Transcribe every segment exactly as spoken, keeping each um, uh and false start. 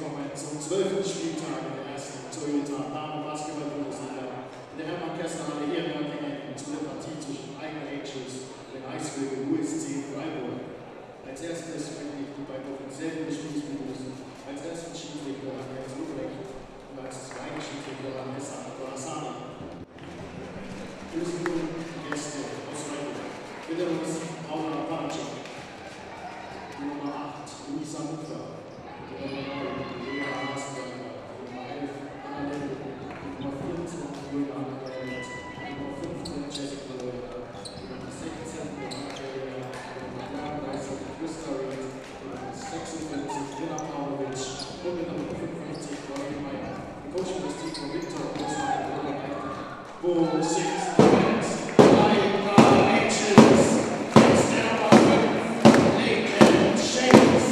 willkommen zum zwölften Spieltag der ersten Toyota Damen Basketball-Bundesliga in der Hermann-Kessler-Halle hier in Nördlingen zu der Partie zwischen Eigen Angels und den Eisvögeln U S C Freiburg. Als erstes möchte ich die beiden offiziellen Spielbegrüßen. Als ersten Schiedsrichter Andreas Lubrecht und als zweiten Schiedsrichter Vanessa Dorasani. Grüßen nun die Gäste aus Freiburg. Bitte uns Paula Panacek, Nummer acht Luisa Mutter, Nummer neun Lea Hassberger, Nummer elf Anna Lindl, Nummer vierundzwanzig Julian Adelt, Nummer fünfzehn Jessica Leuer, Nummer sechzehn Michaela, Nummer dreiunddreißig Christa Reed, Nummer sechsundfünfzig Lina Pavlovic und mit Nummer fünfundfünfzig Rocky Meyer. Die Coaching des Teams von Victor Großmann und Robert Eichner. Wo sechs Fans, drei Eigen Angels, jetzt der Nummer fünf, Lakeland Shakes.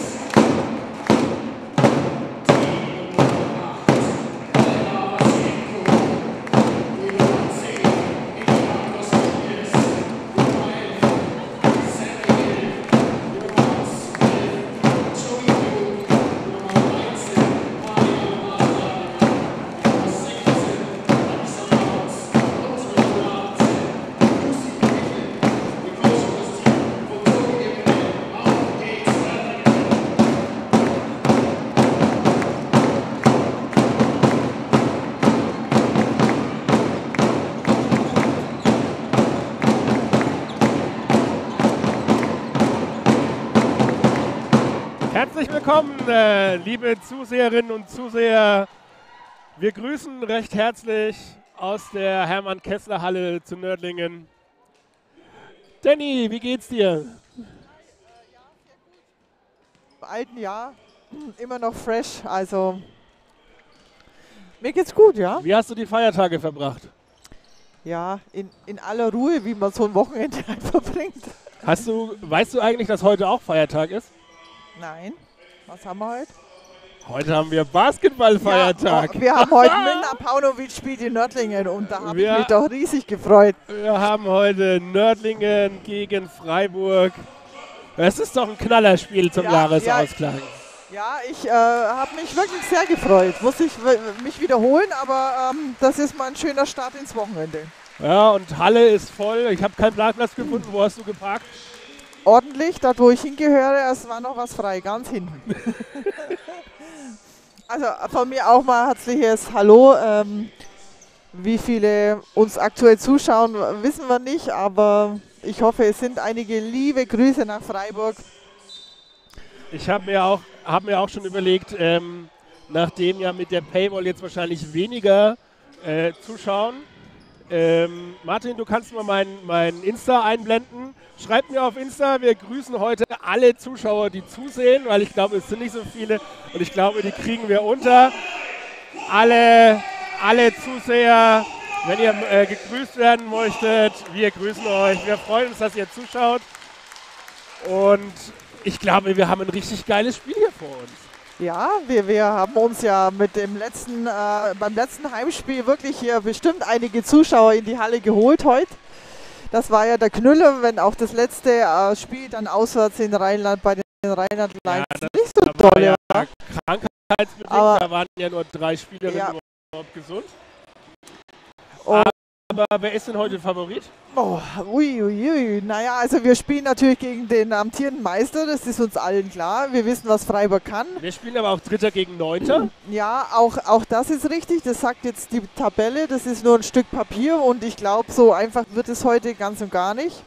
Herzlich willkommen, äh, liebe Zuseherinnen und Zuseher. Wir grüßen recht herzlich aus der Hermann-Kessler-Halle zu Nördlingen. Danny, wie geht's dir? Im alten Jahr immer noch fresh, also mir geht's gut, ja. Wie hast du die Feiertage verbracht? Ja, in, in aller Ruhe, wie man so ein Wochenende halt verbringt. Hast du, weißt du eigentlich, dass heute auch Feiertag ist? Nein. Was haben wir heute? Heute haben wir Basketballfeiertag. Ja, wir haben heute Milna Paunovic spielt in Nördlingen und da habe ich mich doch riesig gefreut. Wir haben heute Nördlingen gegen Freiburg. Es ist doch ein Knallerspiel zum ja, Jahresausklang. Ja, ja ich äh, habe mich wirklich sehr gefreut. Muss ich mich wiederholen, aber ähm, das ist mal ein schöner Start ins Wochenende. Ja, und Halle ist voll. Ich habe keinen Parkplatz gefunden. Wo hast du geparkt? Ordentlich, dort wo ich hingehöre, es war noch was frei, ganz hinten. Also von mir auch mal herzliches Hallo. Ähm, wie viele uns aktuell zuschauen, wissen wir nicht, aber ich hoffe, es sind einige liebe Grüße nach Freiburg. Ich habe mir, auch, hab mir auch schon überlegt, ähm, nachdem ja mit der Paywall jetzt wahrscheinlich weniger äh, zuschauen. Ähm, Martin, du kannst mal mein, mein Insta einblenden. Schreibt mir auf Insta, wir grüßen heute alle Zuschauer, die zusehen, weil ich glaube, es sind nicht so viele und ich glaube, die kriegen wir unter. Alle, alle Zuseher, wenn ihr äh, gegrüßt werden möchtet, wir grüßen euch. Wir freuen uns, dass ihr zuschaut und ich glaube, wir haben ein richtig geiles Spiel hier vor uns. Ja, wir, wir haben uns ja mit dem letzten, äh, beim letzten Heimspiel wirklich hier bestimmt einige Zuschauer in die Halle geholt heute. Das war ja der Knüller, wenn auch das letzte äh, Spiel dann auswärts in Rheinland bei den Rheinland Lions ja, nicht so da toll war. Ja war. krankheitsbedingt, aber da waren ja nur drei Spielerinnen ja. überhaupt gesund. Und aber wer ist denn heute Favorit? Oh, ui, ui, ui. Naja, also wir spielen natürlich gegen den amtierenden Meister, das ist uns allen klar. Wir wissen, was Freiburg kann. Wir spielen aber auch Dritter gegen Neunter. Ja, auch, auch das ist richtig. Das sagt jetzt die Tabelle. Das ist nur ein Stück Papier und ich glaube, so einfach wird es heute ganz und gar nicht.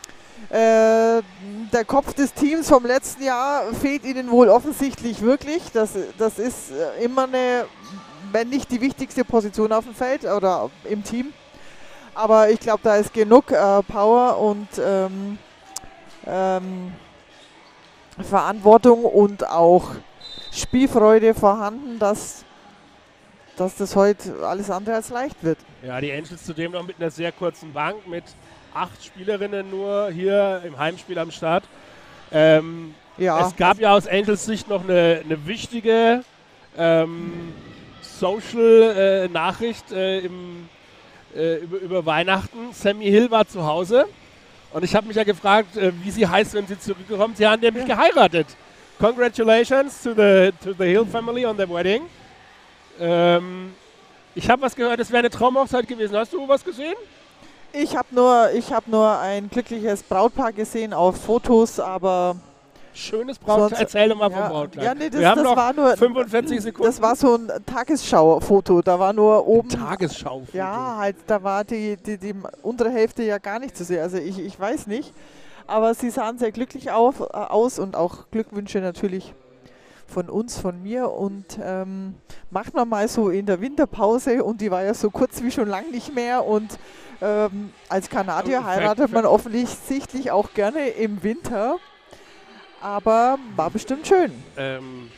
Äh, der Kopf des Teams vom letzten Jahr fehlt ihnen wohl offensichtlich wirklich. Das, das ist immer eine, wenn nicht die wichtigste Position auf dem Feld oder im Team. Aber ich glaube, da ist genug äh, Power und ähm, ähm, Verantwortung und auch Spielfreude vorhanden, dass, dass das heute alles andere als leicht wird. Ja, die Angels zudem noch mit einer sehr kurzen Bank, mit acht Spielerinnen nur hier im Heimspiel am Start. Ähm, ja. Es gab ja aus Angels Sicht noch eine, eine wichtige ähm, Social-Nachricht äh, im Äh, über, über Weihnachten. Sammy Hill war zu Hause und ich habe mich ja gefragt, äh, wie sie heißt, wenn sie zurückkommt. Sie haben nämlich ja. geheiratet. congratulations to the, to the Hill family on their wedding. Ähm, ich habe was gehört, es wäre eine Traumhochzeit gewesen. Hast du was gesehen? Ich habe nur, ich hab nur ein glückliches Brautpaar gesehen auf Fotos, aber... Schönes Brautkleid. Erzähl doch mal ja, vom Brautkleid. Ja, nee, das, Wir haben das noch war nur, fünfundvierzig Sekunden. Das war so ein Tagesschau-Foto. Da war nur oben... Tagesschau-Foto? Ja, halt, da war die, die, die untere Hälfte ja gar nicht zu sehen. Also ich, ich weiß nicht. Aber sie sahen sehr glücklich auf, äh, aus und auch Glückwünsche natürlich von uns, von mir. Und ähm, macht man mal so in der Winterpause und die war ja so kurz wie schon lang nicht mehr. Und ähm, als Kanadier heiratet man offensichtlich auch gerne im Winter. Aber war bestimmt schön. Ähm,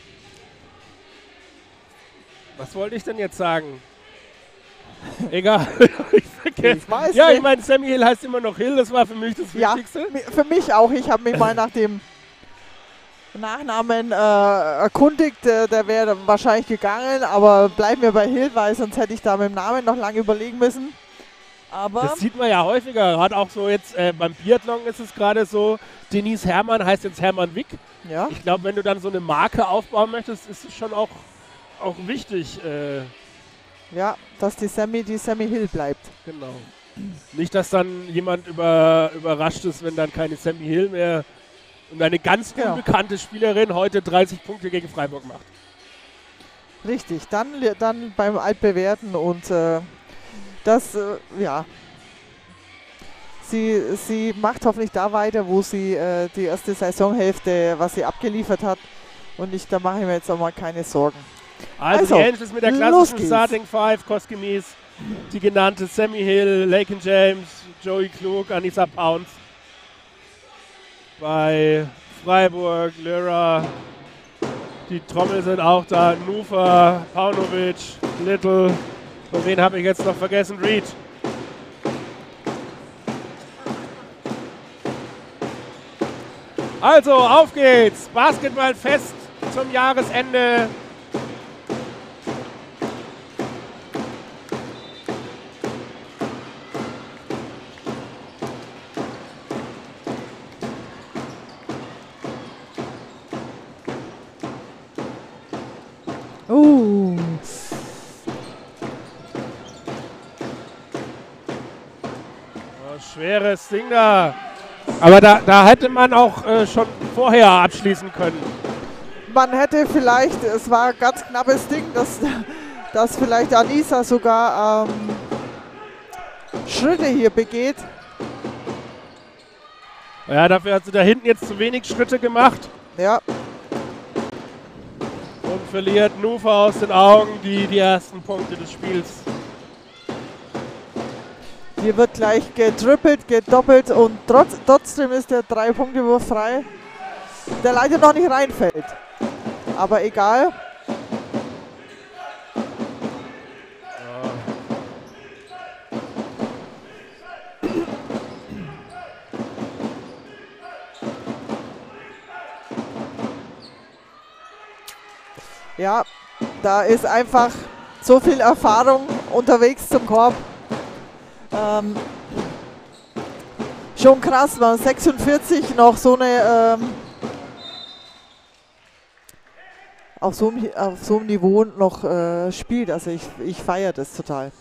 was wollte ich denn jetzt sagen? Egal. ich ich weiß ja, nicht. ich meine, Sammy Hill heißt immer noch Hill, das war für mich das ja, Wichtigste. Für mich auch. Ich habe mich mal nach dem Nachnamen äh, erkundigt. Äh, der wäre wahrscheinlich gegangen, aber bleiben wir bei Hill, weil sonst hätte ich da mit dem Namen noch lange überlegen müssen. Aber das sieht man ja häufiger, gerade auch so jetzt äh, beim Biathlon ist es gerade so, Denise Herrmann heißt jetzt Hermann Wick. Ja. Ich glaube, wenn du dann so eine Marke aufbauen möchtest, ist es schon auch, auch wichtig. Äh, ja, dass die Sammy, die Sammy Hill bleibt. Genau. Nicht, dass dann jemand über, überrascht ist, wenn dann keine Sammy Hill mehr und eine ganz genau. unbekannte Spielerin heute dreißig Punkte gegen Freiburg macht. Richtig, dann, dann beim Altbewerten und äh, das, äh, ja, sie, sie macht hoffentlich da weiter, wo sie äh, die erste Saisonhälfte, was sie abgeliefert hat. Und ich, da mache ich mir jetzt auch mal keine Sorgen. Also, Also die Angels mit der klassischen Starting Five, kostgemäß die genannte Sammy Hill, Laken James, Joey Klug, Anissa Pounds. Bei Freiburg, Lyra, die Trommel sind auch da, Nufa, Paunovic, Little. Und wen habe ich jetzt noch vergessen? Reed. Also, auf geht's. Basketballfest zum Jahresende. Uh. Schweres Ding da. Aber da, da hätte man auch äh, schon vorher abschließen können. Man hätte vielleicht, es war ein ganz knappes Ding, dass, dass vielleicht Anissa sogar ähm, Schritte hier begeht. Ja, dafür hat sie da hinten jetzt zu wenig Schritte gemacht. Ja. Und verliert Nufa aus den Augen die, die ersten Punkte des Spiels. Hier wird gleich getrippelt, gedoppelt und trotz, trotzdem ist der Drei-Punkte-Wurf frei, der leider noch nicht reinfällt. Aber egal. Ja, da ist einfach so viel Erfahrung unterwegs zum Korb. Ähm, schon krass, man sechsundvierzig noch so eine ähm, auf, so einem, auf so einem Niveau noch äh, spielt. Also ich, ich feiere das total.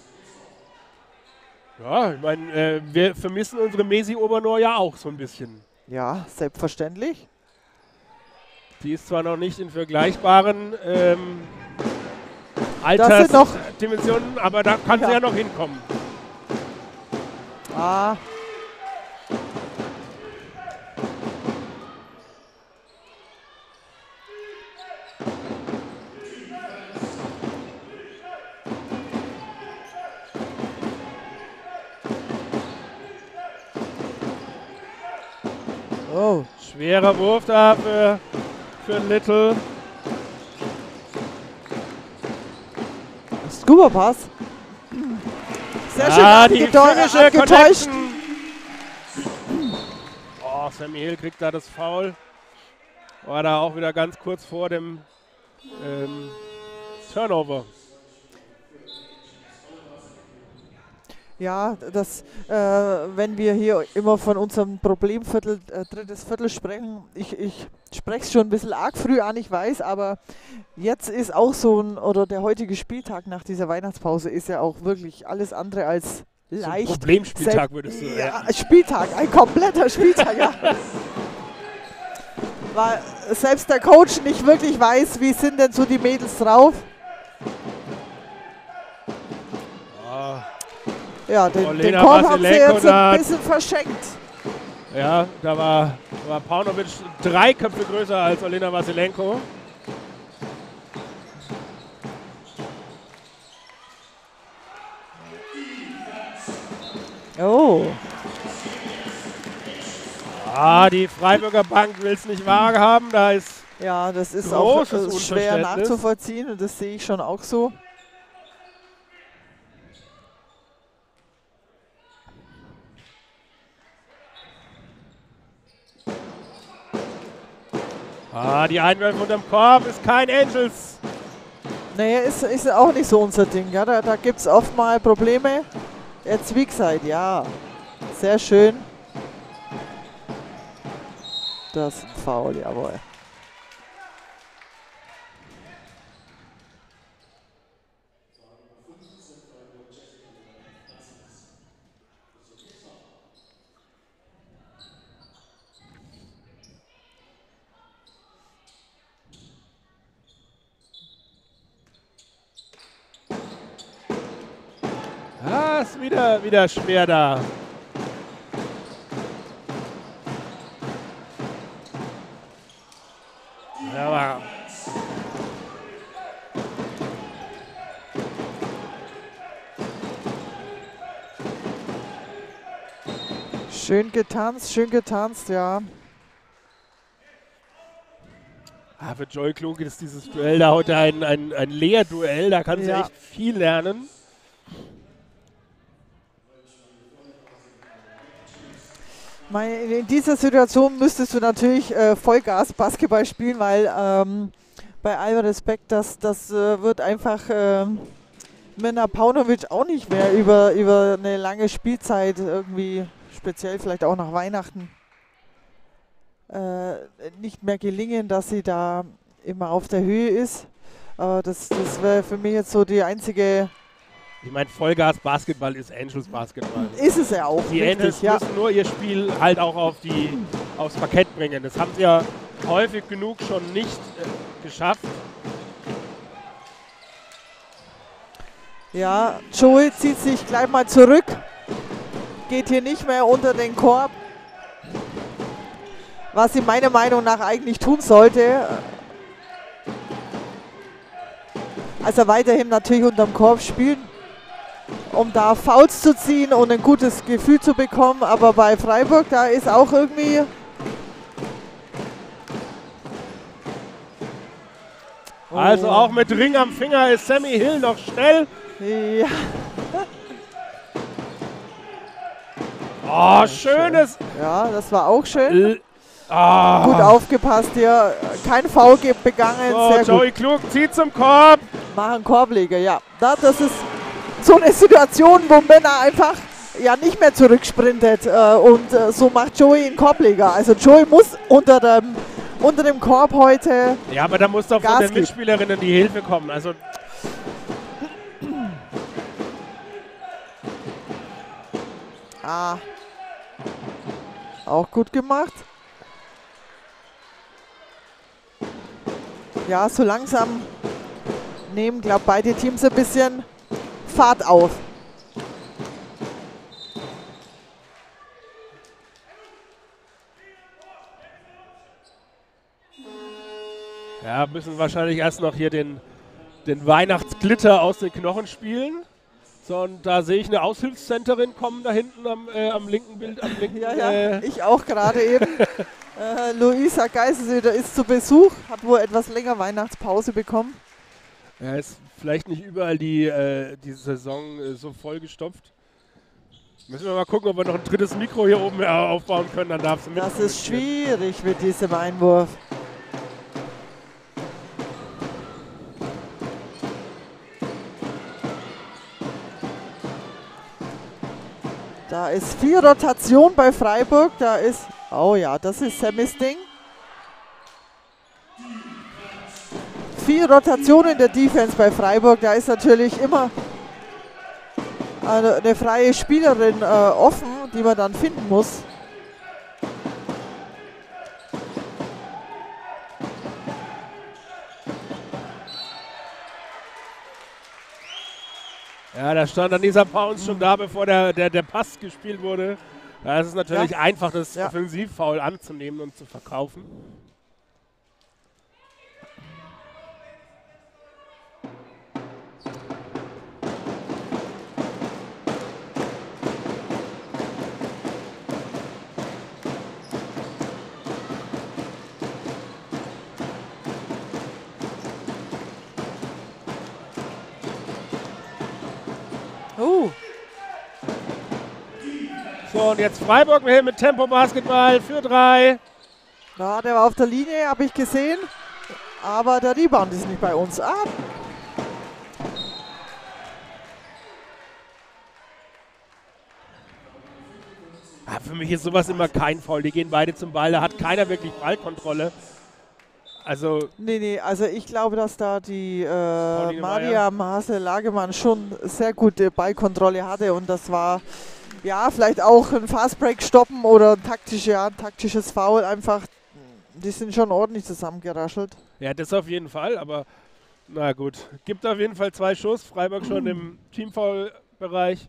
Ja, ich meine, äh, wir vermissen unsere Mesi Obernohr ja auch so ein bisschen. Ja, selbstverständlich. Die ist zwar noch nicht in vergleichbaren ähm, Altersdimensionen, aber da kann ja. sie ja noch hinkommen. Ah. Oh. Schwerer Wurf da für, für Little. Scuba-Pass. Sehr ah, schön die abgetäuscht. getäuscht. Oh, Sammy Hill kriegt da das Foul. War da auch wieder ganz kurz vor dem ähm, Turnover. Ja, das, äh, wenn wir hier immer von unserem Problemviertel, äh, drittes Viertel sprechen, ich, ich spreche es schon ein bisschen arg früh an, ich weiß, aber jetzt ist auch so ein, oder der heutige Spieltag nach dieser Weihnachtspause ist ja auch wirklich alles andere als leicht. So ein Problemspieltag Sel- würdest du. Ja, Spieltag, ein kompletter Spieltag, ja. Weil selbst der Coach nicht wirklich weiß, wie sind denn so die Mädels drauf. Ah, Ja, den, den Olena Korb haben sie Vasilenko jetzt da- ein bisschen verschenkt. ja, da war, war Paunovic drei Köpfe größer als Olena Vasilenko. Oh, Ah, die Freiburger Bank will es nicht wahrhaben. Da ist ja, das ist auch Großes äh, schwer Unverständnis. nachzuvollziehen und das sehe ich schon auch so. ah, die Einwürfe unterm Korb ist kein Angels. Naja, ist, ist auch nicht so unser Ding. Ja? Da da gibt es oft mal Probleme. Jetzt wie gesagt, ja, sehr schön. Das ist ein Foul, jawohl. Ah, ist wieder, wieder schwer da. Ja, aber Schön getanzt, schön getanzt, ja. ah, für Joey Klug ist dieses Duell da heute ein, ein, ein Lehrduell. Da kann sie Ja. echt viel lernen. Meine, in dieser Situation müsstest du natürlich äh, Vollgas Basketball spielen, weil ähm, bei allem Respekt, das, das äh, wird einfach ähm, mit einer Paunovic auch nicht mehr über, über eine lange Spielzeit irgendwie, speziell vielleicht auch nach Weihnachten, äh, nicht mehr gelingen, dass sie da immer auf der Höhe ist. Aber das, das wäre für mich jetzt so die einzige, Ich meine, Vollgas Basketball ist Angels Basketball. ist es ja auch, Die Angels richtig, ja. müssen nur ihr Spiel halt auch auf die, aufs Parkett bringen. Das haben sie ja häufig genug schon nicht äh, geschafft. Ja, Joey zieht sich gleich mal zurück, geht hier nicht mehr unter den Korb, was sie meiner Meinung nach eigentlich tun sollte. Also weiterhin natürlich unterm Korb spielen, um da Fouls zu ziehen und ein gutes Gefühl zu bekommen, aber bei Freiburg, da ist auch irgendwie... Also Oh. auch mit Ring am Finger ist Sammy Hill noch schnell. Ja, Oh, schönes. ja, das war auch schön. L ah. Gut aufgepasst hier, kein Foul ge- begangen, So, sehr gut. Joey Klug zieht zum Korb. Machen Korbleger, ja. Da, das ist so eine Situation, wo Männer einfach ja nicht mehr zurücksprintet äh, und äh, so macht Joey einen Korbleger. Also Joey muss unter dem, unter dem Korb heute, Ja, aber da muss doch von Gas den geben. Mitspielerinnen die Hilfe kommen. Also ah, auch gut gemacht. Ja, so langsam nehmen, glaube beide Teams ein bisschen Fahrt auf. ja, müssen wahrscheinlich erst noch hier den, den Weihnachtsglitter aus den Knochen spielen. So, und da sehe ich eine Aushilfscenterin kommen da hinten am, äh, am linken Bild. Am linken, Ja, ja, äh, ich auch gerade eben. äh, Luisa Geiselsöder ist zu Besuch, hat wohl etwas länger Weihnachtspause bekommen. ja, ist vielleicht nicht überall die, äh, die Saison äh, so vollgestopft. Müssen wir mal gucken, ob wir noch ein drittes Mikro hier oben äh, aufbauen können. Dann darf sie mit. Das ist schwierig mit diesem Einwurf. Da ist viel Rotation bei Freiburg. Da ist, oh ja, das ist Sammys Ding. Viel Rotation in der Defense bei Freiburg. Da ist natürlich immer eine, eine freie Spielerin äh, offen, die man dann finden muss. Ja, da stand dann dieser Pounce schon da, bevor der, der, der Pass gespielt wurde. Da ist es natürlich Ja. einfach, das Ja. Offensivfoul anzunehmen und zu verkaufen. Uh, So, und jetzt Freiburg mit Tempo-Basketball für drei. ja, der war auf der Linie, habe ich gesehen. Aber der Rebound ist nicht bei uns. Ah, Ah, für mich ist sowas immer kein Foul. Die gehen beide zum Ball, da hat keiner wirklich Ballkontrolle. Also, nee, nee, also ich glaube, dass da die äh, Pauline Maria Maase-Lagemann schon sehr gute Ballkontrolle hatte und das war ja vielleicht auch ein Fastbreak stoppen oder ein, taktische, ja, ein taktisches Foul einfach. Die sind schon ordentlich zusammengeraschelt. ja, das auf jeden Fall, aber na gut. Gibt auf jeden Fall zwei Schuss. Freiburg schon im Teamfoul-Bereich.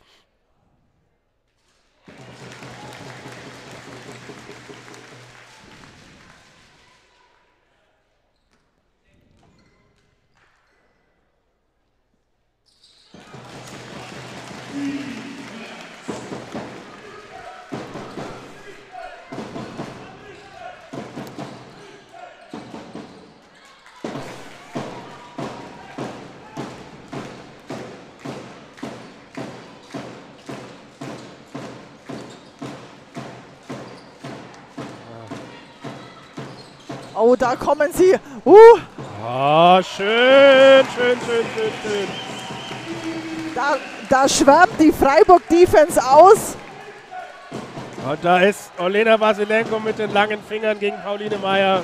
Oh, da kommen sie. Uh, Ah, schön, schön, schön, schön, schön. da, da schwärmt die Freiburg-Defense aus. Und da ist Olena Vasilenko mit den langen Fingern gegen Pauline Meier.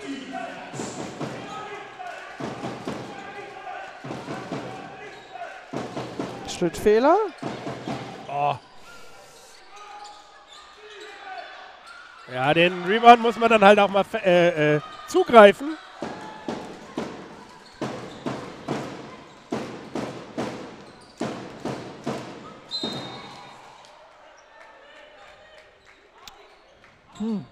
Schrittfehler. Oh. Ja, den Rebound muss man dann halt auch mal äh, äh, zugreifen. Hm.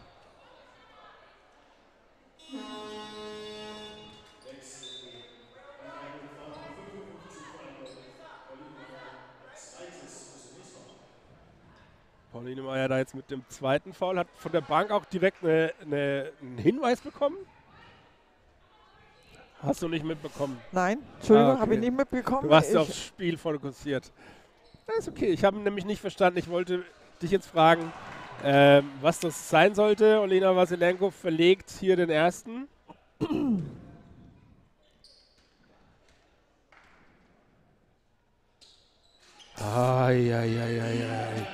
Pauline Meier da jetzt mit dem zweiten Foul, hat von der Bank auch direkt eine, eine, einen Hinweis bekommen. Hast du nicht mitbekommen? Nein, Entschuldigung, Ah, okay. habe ich nicht mitbekommen. Du warst ich, aufs Spiel fokussiert. Das ist okay, ich habe nämlich nicht verstanden. Ich wollte dich jetzt fragen, ähm, was das sein sollte. Olena Vasilenko verlegt hier den ersten. Ai, ai, ai, ai, ai.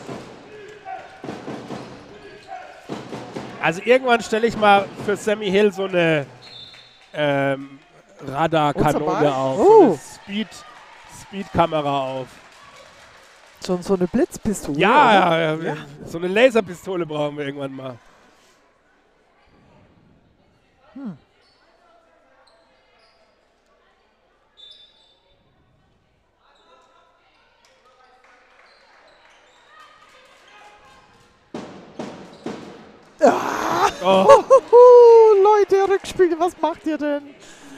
Also irgendwann stelle ich mal für Sammy Hill so eine ähm, Radarkanone Ball? auf, so Oh. eine Speed, Speedkamera auf. Schon so eine Blitzpistole. Ja, oder? ja, ja, so eine Laserpistole brauchen wir irgendwann mal. Hm. Ah, Oh, huhu, Leute, Rückspiel, was macht ihr denn?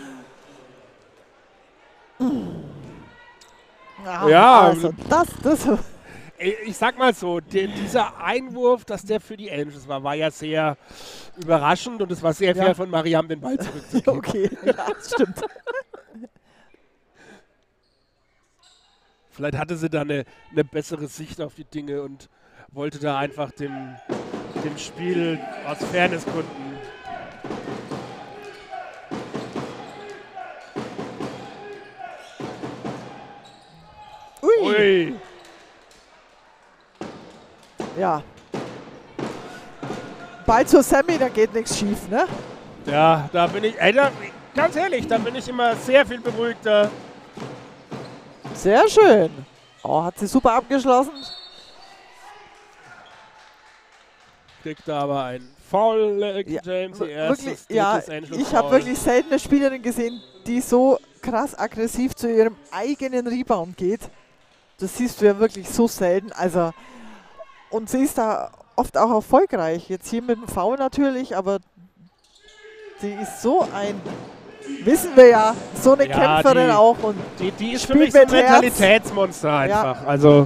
Ah, Ja, also das, das. ich ich sag mal so, der, dieser Einwurf, dass der für die Angels war, war ja sehr überraschend und es war sehr Ja. fair von Mariam, den Ball zurückzugeben. Okay, ja, das stimmt. Vielleicht hatte sie da eine, eine bessere Sicht auf die Dinge und wollte da einfach dem, dem Spiel aus Fairnessgründen. Ui. Ui. Ja. Ball zur Sammy, da geht nichts schief, ne? Ja, da bin ich, ey, da, ganz ehrlich, da bin ich immer sehr viel beruhigter. Sehr schön. Oh, hat sie super abgeschlossen. Kriegt da aber ein Foul, Legend Ja, James, die wir- erste wirklich, ja, ich habe wirklich selten eine Spielerin gesehen, die so krass aggressiv zu ihrem eigenen Rebound geht. Das siehst du ja wirklich so selten. Also, und sie ist da oft auch erfolgreich. Jetzt hier mit dem Foul natürlich, aber sie ist so ein, wissen wir ja, so eine Ja, Kämpferin die- auch. Und Die, die ist für Spielt mich so ein mit Herz. Mentalitätsmonster einfach. Also.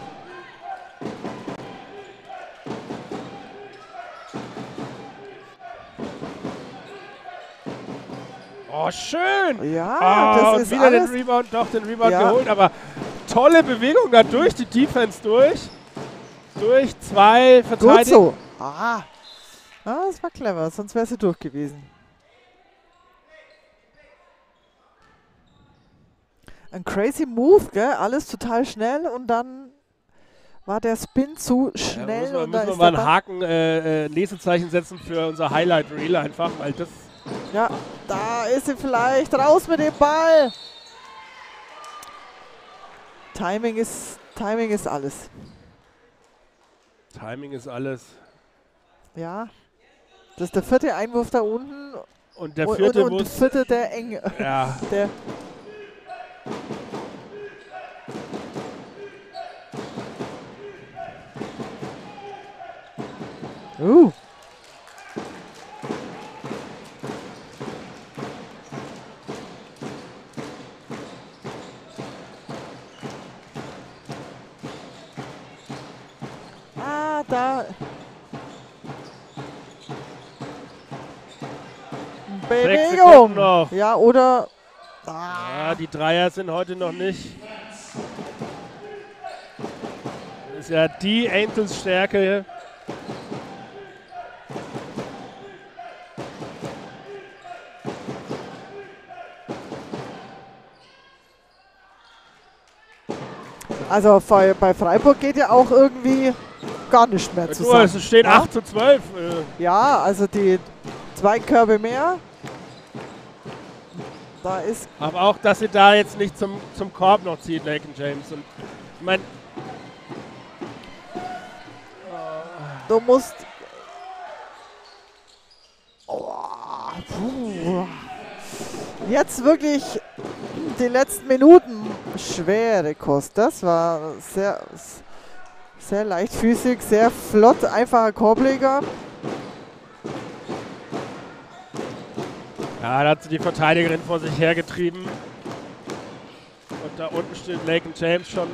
Oh, schön! ja, Ah, das und ist wieder alles den Rebound, doch den Rebound Ja. geholt, aber tolle Bewegung da durch, die Defense durch. Durch zwei gut Verteidiger. so. Ah. ah, das war clever, sonst wäre sie durch gewesen. Ein crazy Move, gell? Alles total schnell und dann war der Spin zu Ja, schnell. müssen wir, und da müssen wir ist mal der ein Ball- Haken, äh, äh, Lesezeichen setzen für unser Highlight Reel einfach, weil das. Ja, da ist sie vielleicht raus mit dem Ball. Timing ist, Timing ist alles. Timing ist alles. Ja, das ist der vierte Einwurf da unten Und der und, vierte und, und der muss. vierte der eng. Ja, Der uh. Ah, da. Sekunden Bewegung. noch. Ja, oder. Ah. Ja, die Dreier sind heute noch nicht. Das ist ja die Angels Stärke. Also bei, bei Freiburg geht ja auch irgendwie gar nicht mehr Nur, zusammen. es steht Ja? acht zu zwölf. Äh, Ja, also die zwei Körbe mehr. Da ist, aber auch, dass sie da jetzt nicht zum, zum Korb noch zieht, Laken James. Und ich meine, du musst. Oh, puh. Jetzt wirklich die letzten Minuten schwere Kost. Das war sehr, sehr leichtfüßig, sehr flott, einfacher Korbleger. ja, da hat sie die Verteidigerin vor sich hergetrieben. Und da unten steht Laken James schon.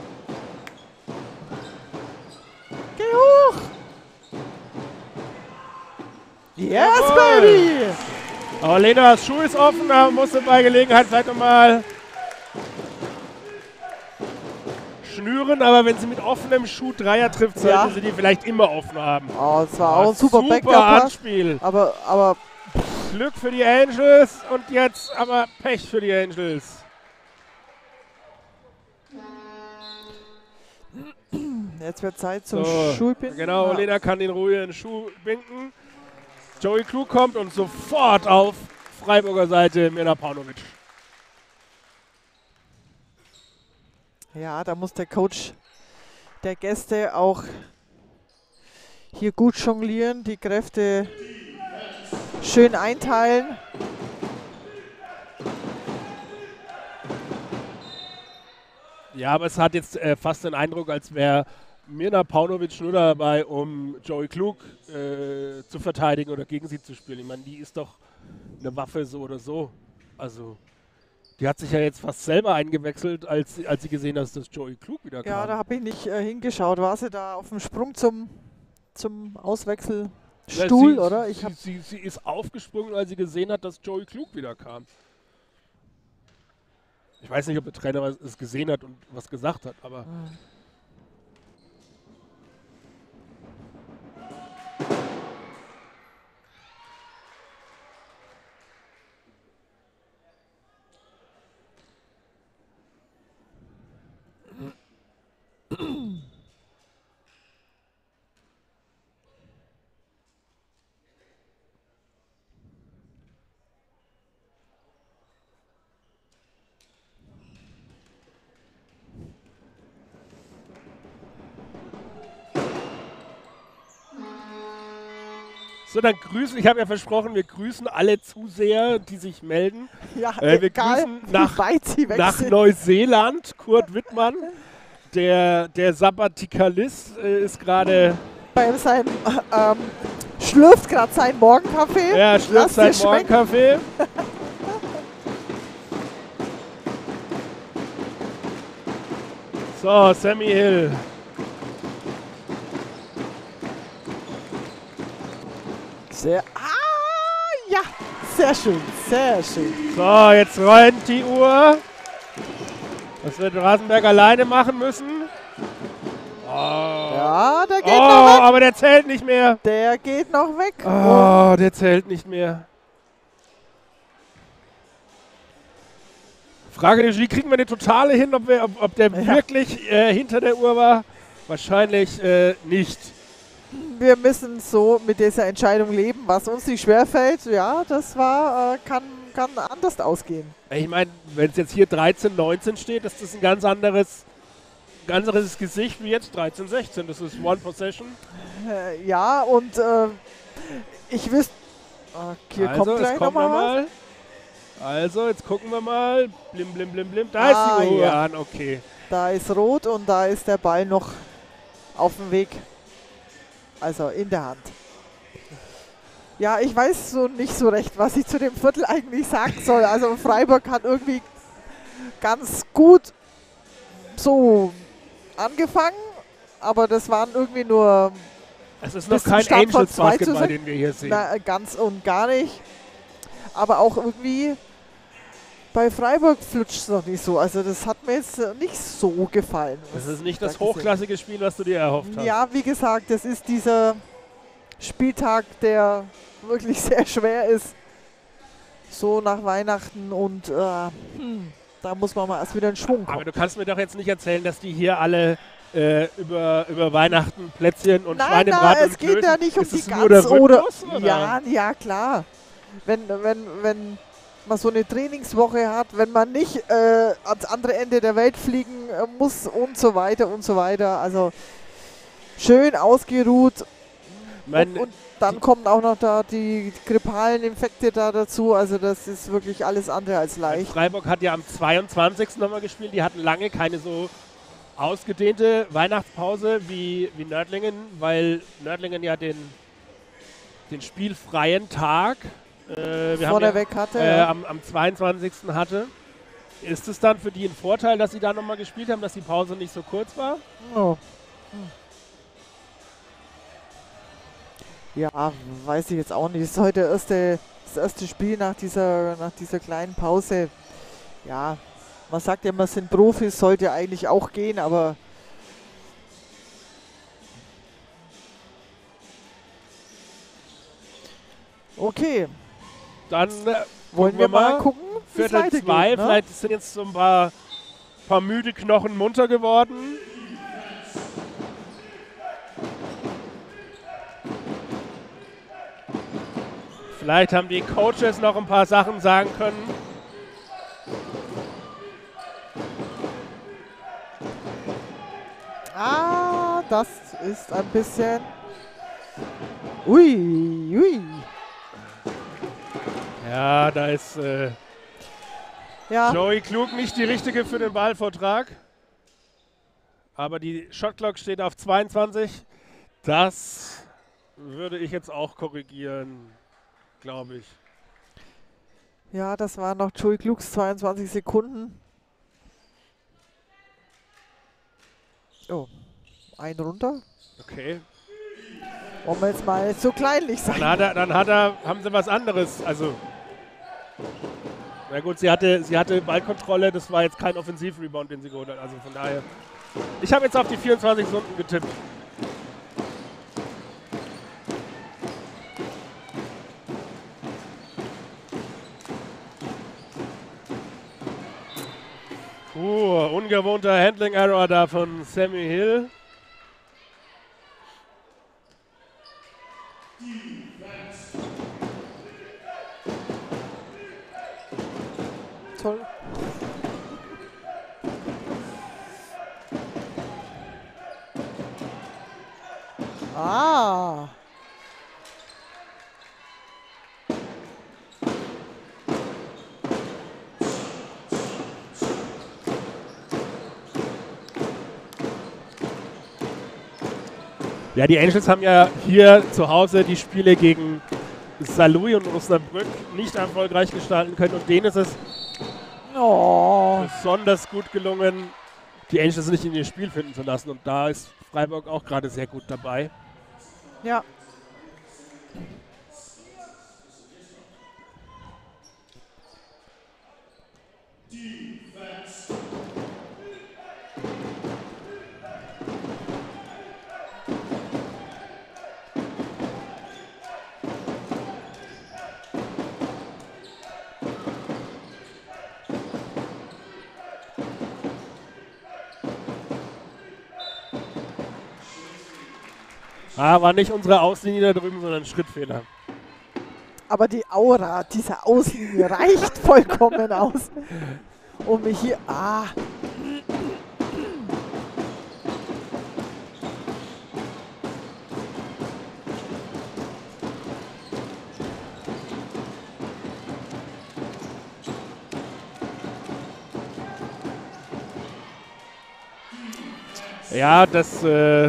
Geh hoch! Yes, Jawohl! baby! Aber Lenas Schuh ist offen, da muss sie bei Gelegenheit vielleicht nochmal schnüren, aber wenn sie mit offenem Schuh Dreier trifft, sollte Ja. sie die vielleicht immer offen haben. Oh, es war auch ein super, super Backdoor-Pass. Anspiel. Aber, aber Glück für die Angels und jetzt aber Pech für die Angels. jetzt wird Zeit zum So, Schulbinden. genau, Ja. Lena kann den ruhigen Schuh binden. Joey Klug kommt und sofort auf Freiburger Seite Mirna Paunovic. Ja, da muss der Coach der Gäste auch hier gut jonglieren, die Kräfte schön einteilen. Ja, aber es hat jetzt äh, fast den Eindruck, als wäre Mirna Paunovic nur dabei, um Joey Klug äh, zu verteidigen oder gegen sie zu spielen. Ich meine, die ist doch eine Waffe so oder so. Also, die hat sich ja jetzt fast selber eingewechselt, als, sie- als sie gesehen hat, dass Joey Klug wieder kam. Ja, da habe ich nicht äh, hingeschaut. War sie da auf dem Sprung zum, zum Auswechselstuhl, Ja, sie, oder? Ich sie, hab, sie, sie ist aufgesprungen, als sie gesehen hat, dass Joey Klug wieder kam. Ich weiß nicht, ob der Trainer was- es gesehen hat und was gesagt hat, aber So, dann grüßen, ich habe ja versprochen, wir grüßen alle Zuseher, die sich melden. Ja, Äh, wir egal, grüßen wie nach, weit sie weg nach sind. Neuseeland, Kurt Wittmann. Der, der Sabbatikalist äh, ist gerade, Bei seinem, ähm, schlürft gerade seinen Morgenkaffee. er Lass schlürft dir seinen schmecken. Morgenkaffee. So, Sammy Hill. Sehr, ah, ja, sehr schön, sehr schön. So, jetzt rollt die Uhr. Das wird Rasenberg alleine machen müssen. Oh, Ja, der geht oh noch weg. aber der zählt nicht mehr. Der geht noch weg. Oh, der zählt nicht mehr. Frage der Jury, kriegen wir eine Totale hin, ob, wir, ob, ob der Ja. wirklich äh, hinter der Uhr war? Wahrscheinlich äh, nicht. Wir müssen so mit dieser Entscheidung leben, was uns nicht schwerfällt. Ja, das war, äh, kann, kann anders ausgehen. Ich meine, wenn es jetzt hier dreizehn neunzehn steht, ist das ein ganz anderes, ganz anderes Gesicht wie jetzt dreizehn sechzehn. Das ist One Possession. Äh, ja, und äh, ich wüsste, äh, hier also, kommt gleich jetzt kommen wir nochmal was. mal. Also, jetzt gucken wir mal. Blim, blim, blim, blim. Da Ah, ist die Uhr ja. an, okay. Da ist rot und da ist der Ball noch auf dem Weg. Also in der Hand. Ja, ich weiß so nicht so recht, was ich zu dem Viertel eigentlich sagen soll. Also Freiburg hat irgendwie ganz gut so angefangen, aber das waren irgendwie nur Es ist bis noch zum kein Stand von Angels zwei zu Basketball, sechs. den wir hier sehen. Na, ganz und gar nicht. Aber auch irgendwie bei Freiburg flutscht es noch nicht so. Also das hat mir jetzt äh, nicht so gefallen. Das was ist nicht da das gesehen habe. hochklassige Spiel, was du dir erhofft hast. Ja, wie gesagt, das ist dieser Spieltag, der wirklich sehr schwer ist. So nach Weihnachten und äh, hm, da muss man mal erst wieder in Schwung kommen. Aber du kannst mir doch jetzt nicht erzählen, dass die hier alle äh, über, über Weihnachten Plätzchen und Nein, Schweinebraten nein, und es geht Klößen. ja nicht um Ist die es nur der ganz oder, Rhythmus, oder? ja, ja klar. Wenn, wenn, wenn man so eine Trainingswoche hat, wenn man nicht äh, ans andere Ende der Welt fliegen äh, muss und so weiter und so weiter. Also schön ausgeruht. Mein, und, und dann kommen auch noch da die grippalen Infekte da dazu. Also das ist wirklich alles andere als leicht. Freiburg hat ja am zweiundzwanzigsten nochmal gespielt. Die hatten lange keine so ausgedehnte Weihnachtspause wie, wie Nördlingen, weil Nördlingen ja den, den spielfreien Tag äh, wir haben ja, Vorneweg hatte. äh, ja. am, am zweiundzwanzigsten hatte. Ist es dann für die ein Vorteil, dass sie da nochmal gespielt haben, dass die Pause nicht so kurz war? Oh. Hm. Ja, weiß ich jetzt auch nicht. Das ist heute erste, das erste Spiel nach dieser, nach dieser kleinen Pause. Ja, man sagt ja immer, sind Profis, sollte eigentlich auch gehen, aber okay. Dann äh, Wollen gucken wir mal gucken, wie es Viertel weitergeht. zwei, Ne? vielleicht sind jetzt so ein paar, paar müde Knochen munter geworden. Vielleicht haben die Coaches noch ein paar Sachen sagen können. Ah, das ist ein bisschen... Ui, ui. Ja, da ist äh, Ja, Joey Klug nicht die richtige für den Ballvortrag. Aber die Shotclock steht auf zweiundzwanzig. Das würde ich jetzt auch korrigieren, glaube ich. ja, das waren noch Joey Klugs zweiundzwanzig Sekunden. Oh, ein runter. Okay. Wollen wir jetzt mal so kleinlich sein. Dann, hat er, dann hat er, haben sie was anderes. Also, na gut, sie hatte, sie hatte Ballkontrolle. Das war jetzt kein Offensivrebound, den sie geholt hat. Also von daher. Ich habe jetzt auf die vierundzwanzig Stunden getippt. Uh, ungewohnter Handling-Error da von Sammy Hill. Toll. Ah. Ja, die Angels haben ja hier zu Hause die Spiele gegen Saarlouis und Osnabrück nicht erfolgreich gestalten können. Und denen ist es Oh. besonders gut gelungen, die Angels nicht in ihr Spiel finden zu lassen. Und da ist Freiburg auch gerade sehr gut dabei. Ja. Ah, war nicht unsere Auslinie da drüben, sondern ein Schrittfehler. Aber die Aura dieser Auslinie reicht vollkommen aus, um mich hier... Ah. Ja, das... Äh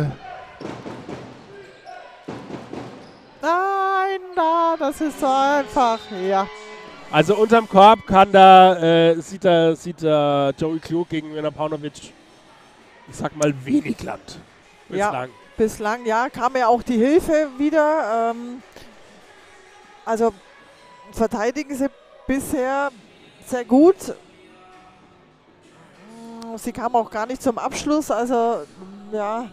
Nein, na, das ist so einfach, ja. Also unterm Korb kann da, äh, sieht da, sieht da Joey Klug gegen Werner Paunovic, ich sag mal, wenig Land. Bislang. Ja, bislang, ja, kam ja auch die Hilfe wieder. Ähm, also verteidigen sie bisher sehr gut. Sie kam auch gar nicht zum Abschluss, also ja,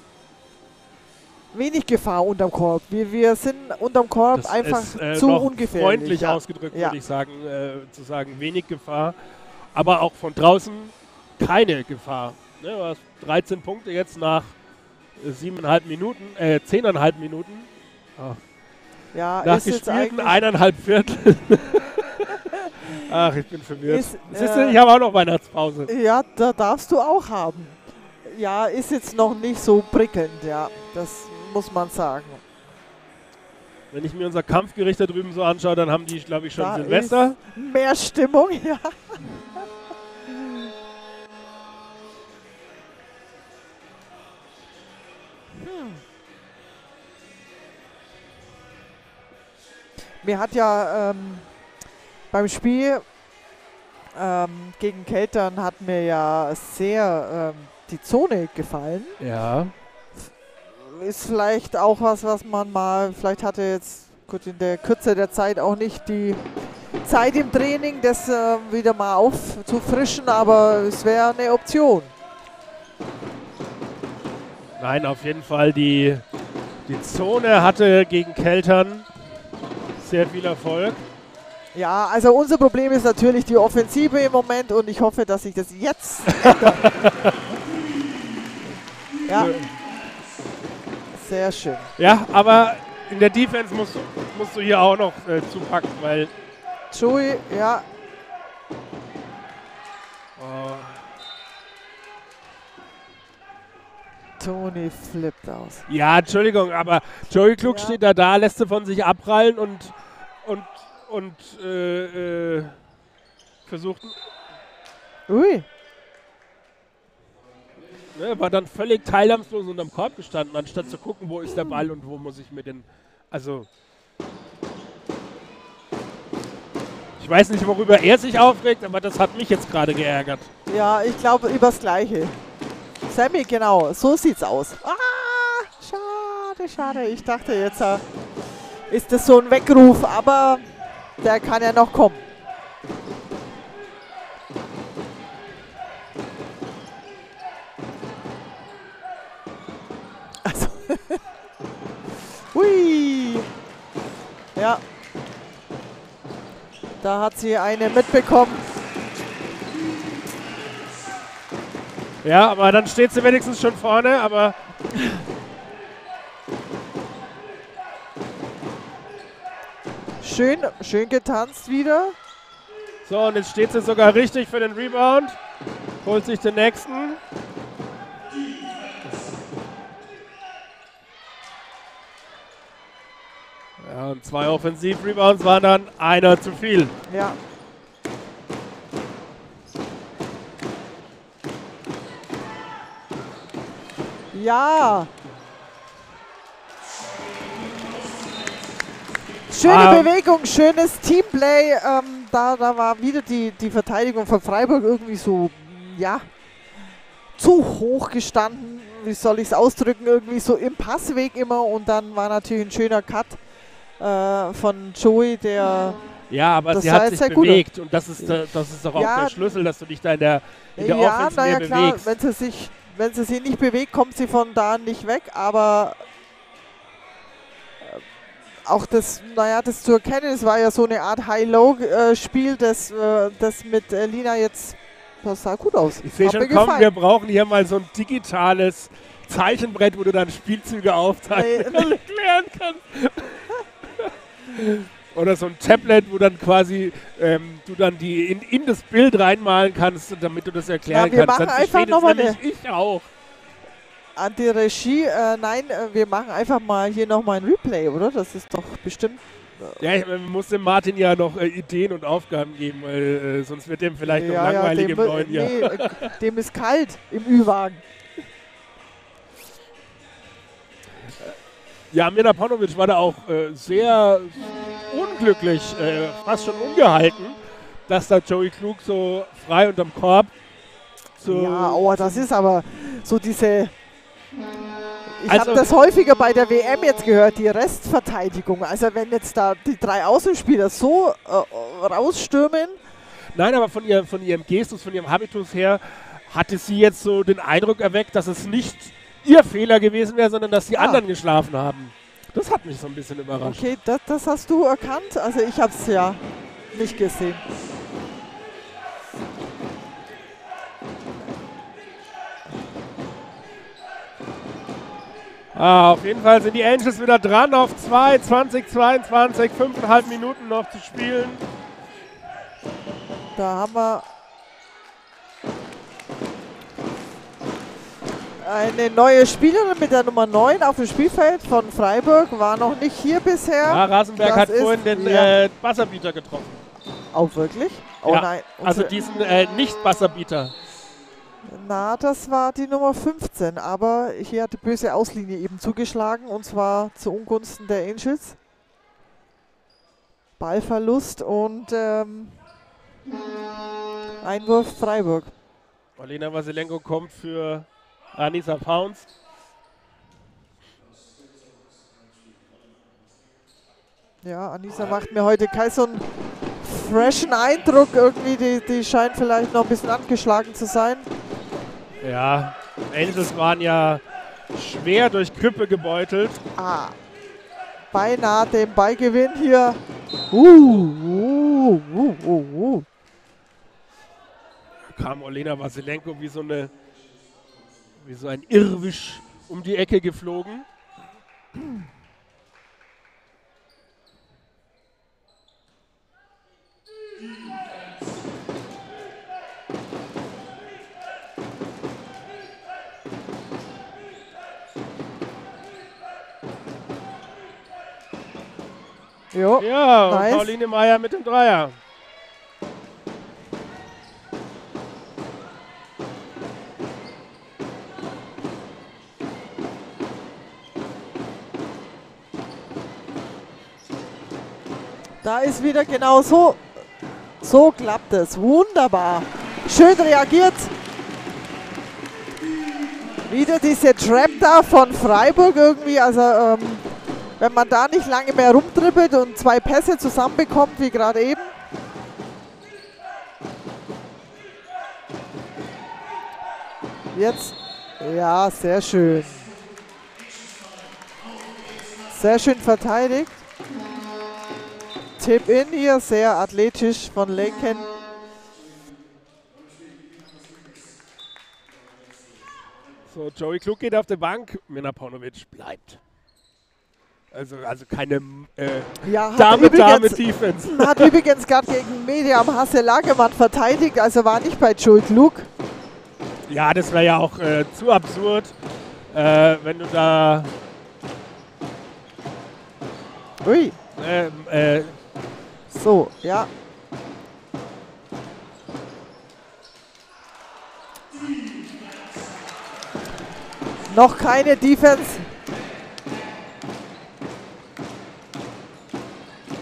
wenig Gefahr unterm Korb. Wir, wir sind unterm Korb Das einfach ist, äh, zu noch ungefährlich. freundlich ja. ausgedrückt, Ja. würde ich sagen, äh, zu sagen, wenig Gefahr. Aber auch von draußen keine Gefahr. Ne, du hast dreizehn Punkte jetzt nach äh, siebeneinhalb Minuten, äh, zehneinhalb Minuten. Oh. Ja, Nach ist jetzt gespielten eigentlich- eineinhalb Viertel. Ach, ich bin verwirrt. Ist, Siehst äh, du, ich habe auch noch Weihnachtspause. Ja, da darfst du auch haben. Ja, ist jetzt noch nicht so prickelnd, ja. Das muss man sagen. Wenn ich mir unser Kampfgericht da drüben so anschaue, dann haben die, glaube ich, schon Da Silvester. ist mehr Stimmung, ja. Hm. Mir hat ja ähm, beim Spiel ähm, gegen Keltern hat mir ja sehr ähm, die Zone gefallen. Ja. Ist vielleicht auch was, was man mal, vielleicht hatte jetzt gut in der Kürze der Zeit auch nicht die Zeit im Training, das äh, wieder mal aufzufrischen, aber es wäre eine Option. Nein, auf jeden Fall. Die, die Zone hatte gegen Keltern sehr viel Erfolg. Ja, also unser Problem ist natürlich die Offensive im Moment und ich hoffe, dass sich das jetzt ändert. Ja. Sehr schön. Ja, aber in der Defense musst, musst du hier auch noch äh, zupacken, weil... Joey, ja. Oh, Toni flippt aus. ja, Entschuldigung, aber Joey Klug Ja. steht da da, lässt sie von sich abprallen und, und, und äh, äh, versucht... Ui. Ne, war dann völlig teilnahmslos unterm Korb gestanden, anstatt zu gucken, wo ist der Ball und wo muss ich mir den... Also... Ich weiß nicht, worüber er sich aufregt, aber das hat mich jetzt gerade geärgert. Ja, ich glaube übers Gleiche. Sammy, genau, so sieht's aus. Ah, schade, schade. Ich dachte jetzt äh, ist das so ein Weckruf, aber der kann ja noch kommen. Also, hui. Ja. Da hat sie eine mitbekommen. Ja, aber dann steht sie wenigstens schon vorne, aber... Schön, schön getanzt wieder. So, und jetzt steht sie sogar richtig für den Rebound. Holt sich den nächsten. Ja, und zwei Offensiv-Rebounds waren dann einer zu viel. Ja. Ja. Schöne Ähm, Bewegung, schönes Teamplay. Ähm, da, da war wieder die, die Verteidigung von Freiburg irgendwie so, ja, zu hoch gestanden. Wie soll ich es ausdrücken? Irgendwie so im Passweg immer. Und dann war natürlich ein schöner Cut äh, von Joey, der... Ja, aber Das sie sah hat jetzt sich sehr gut bewegt und das ist, äh, das ist doch auch Ja. der Schlüssel, dass du dich da in der, in der Ja, Offense naja mehr klar, bewegst. wenn sie, sich, wenn sie sich nicht bewegt, kommt sie von da nicht weg. Aber äh, auch das, naja, das zu erkennen, es war ja so eine Art High-Low-Spiel, das, äh, das mit äh, Lina jetzt, das sah gut aus. Ich sehe Hat schon mir kommen, gefallen. wir brauchen hier mal so ein digitales Zeichenbrett, wo du dann Spielzüge aufzeichnen Nee. und erklären kannst. Oder so ein Tablet, wo dann quasi ähm, du dann die in, in das Bild reinmalen kannst, damit du das erklären Na, wir kannst. machen Dann einfach versteht es noch mal nämlich ich auch. An die Regie, äh, nein, äh, wir machen einfach mal hier nochmal ein Replay, oder? Das ist doch bestimmt... Ja, ich, man muss dem Martin ja noch äh, Ideen und Aufgaben geben, weil äh, sonst wird dem vielleicht noch ja, langweilig dem, im wird- neuen Jahr. nee, äh, dem ist kalt im Ü-Wagen. Ja, Mirna Paunovic war da auch äh, sehr unglücklich, äh, fast schon ungehalten, dass da Joey Klug so frei unterm Korb so... Ja, oh, das ist aber so diese... Ich Also- habe das häufiger bei der W M jetzt gehört, die Restverteidigung. Also wenn jetzt da die drei Außenspieler so äh, rausstürmen, Nein, aber von, ihr, von ihrem Gestus, von ihrem Habitus her hatte sie jetzt so den Eindruck erweckt, dass es nicht ihr Fehler gewesen wäre, sondern dass die Ah. anderen geschlafen haben. Das hat mich so ein bisschen überrascht. okay, das, das hast du erkannt. Also ich habe es ja nicht gesehen. Ah, auf jeden Fall sind die Angels wieder dran auf zwei, zwanzig, zweiundzwanzig, fünfeinhalb Minuten noch zu spielen. Da haben wir eine neue Spielerin mit der Nummer neun auf dem Spielfeld von Freiburg. War noch nicht hier bisher. Ja, Rasenberg Das hat ist- vorhin den ja. äh, Buzzerbeater getroffen. Auch wirklich? Oh Ja, nein. Also unsere- diesen äh, Nicht-Buzzerbeater. Na, das war die Nummer fünfzehn, aber hier hat die böse Auslinie eben zugeschlagen und zwar zu Ungunsten der Angels. Ballverlust und ähm, Einwurf Freiburg. Olena Vasilenko kommt für Anissa Pounds. Ja, Anissa macht mir heute keinen so einen freshen Eindruck irgendwie, die, die scheint vielleicht noch ein bisschen angeschlagen zu sein. Ja, Angels waren ja schwer durch Krippe gebeutelt. Ah, beinahe den Ballgewinn hier. Uh, uh, uh, uh, uh. Kam Olena Vasilenko wie so eine, wie so ein Irrwisch um die Ecke geflogen. Jo. Ja, und Nice. Pauline Meyer mit dem Dreier. Da ist wieder genau so. So klappt es. Wunderbar. Schön reagiert. Wieder diese Trap da von Freiburg irgendwie. Also ähm, wenn man da nicht lange mehr rumtrippelt und zwei Pässe zusammenbekommt, wie gerade eben. Jetzt. Ja, sehr schön. Sehr schön verteidigt. Tip in hier, sehr athletisch von Laken. So, Joey Klug geht auf die Bank, Mirna Paunovic bleibt. Also, also keine äh, Ja, hat Dame, Dame übrigens, Defense. hat übrigens gerade gegen Mediam Hasse Lagemann verteidigt, also war nicht bei Joey Klug. Ja, das wäre ja auch äh, zu absurd, äh, wenn du da Ui, ähm, äh, so, ja. Noch keine Defense.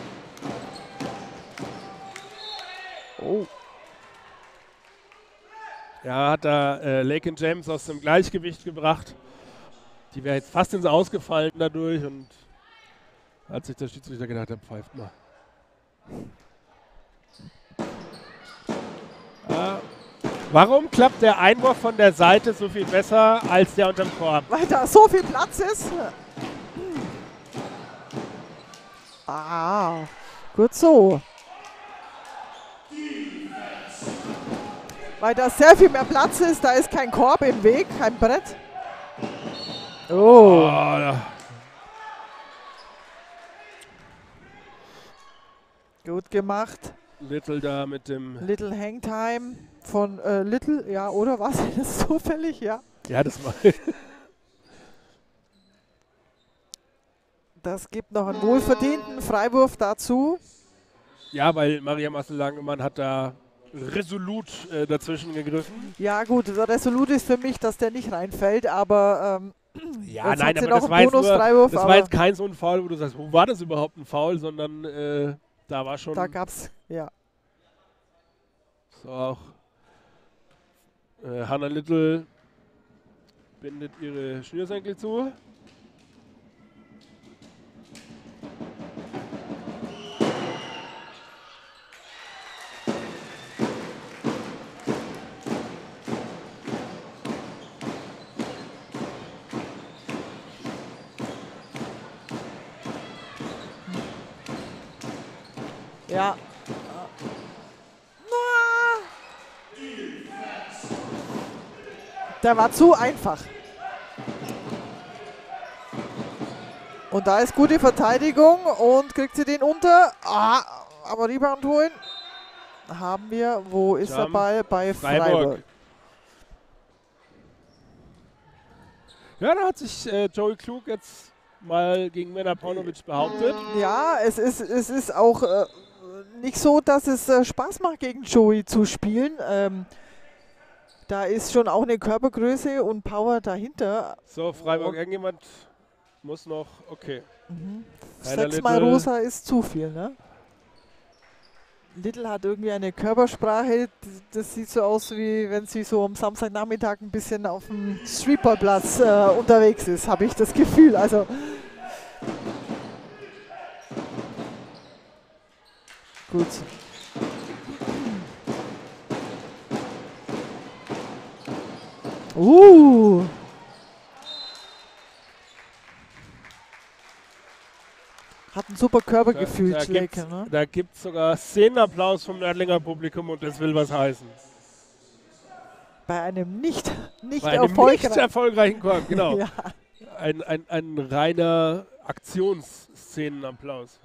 Ja, hat da äh, Lakin James aus dem Gleichgewicht gebracht. Die wäre jetzt fast ins Ausgefallen dadurch und hat sich der Schiedsrichter gedacht, er pfeift mal. Ja. Warum klappt der Einwurf von der Seite so viel besser als der unterm Korb? Weil da so viel Platz ist. Ah, gut so. Weil da sehr viel mehr Platz ist, da ist kein Korb im Weg, kein Brett. Oh. Oh, ja. Gut gemacht. Little da mit dem... Little Hangtime von äh, Little, ja, oder was? Das ist zufällig, ja. Ja, das war... Das gibt noch einen wohlverdienten Freiwurf dazu. Ja, weil Maria Marcel-Langemann hat da resolut äh, dazwischen gegriffen. Ja gut, der Resolut ist für mich, dass der nicht reinfällt, aber ähm, Ja, jetzt nein, hat sie aber noch das, einen war jetzt, nur, Bonus-Freiwurf, das aber war jetzt kein so ein Foul, wo du sagst, wo war das überhaupt ein Foul, sondern äh, da war schon... da gab's, ja. So auch äh, Hannah Little bindet ihre Schnürsenkel zu. Ja. Der war zu einfach. Und da ist gute Verteidigung und kriegt sie den unter. Ah, aber Rebound holen. Haben wir, wo ist der Jump. Ball? Bei Freiburg. Freiburg. Ja, da hat sich äh, Joey Klug jetzt mal gegen Mena Paunovic behauptet. Ja, es ist, es ist auch äh, nicht so, dass es äh, Spaß macht, gegen Joey zu spielen. Ähm, da ist schon auch eine Körpergröße und Power dahinter. So, Freiburg, irgendjemand muss noch, okay. Mhm. Hannah Sechsmal Little. rosa ist zu viel, ne? Little hat irgendwie eine Körpersprache, d- das sieht so aus, wie wenn sie so am Samstagnachmittag ein bisschen auf dem Streetballplatz äh, unterwegs ist, habe ich das Gefühl. Also gut. Uh. Hat ein super Körpergefühl, Da, da Schläke, gibt's, ne? da gibt's sogar Szenenapplaus vom Nördlinger Publikum und das will was heißen. Bei einem nicht, nicht Bei einem erfolgreichen. nicht erfolgreichen Korb, genau. Ja. Ein, ein, ein reiner Aktionsszenenapplaus.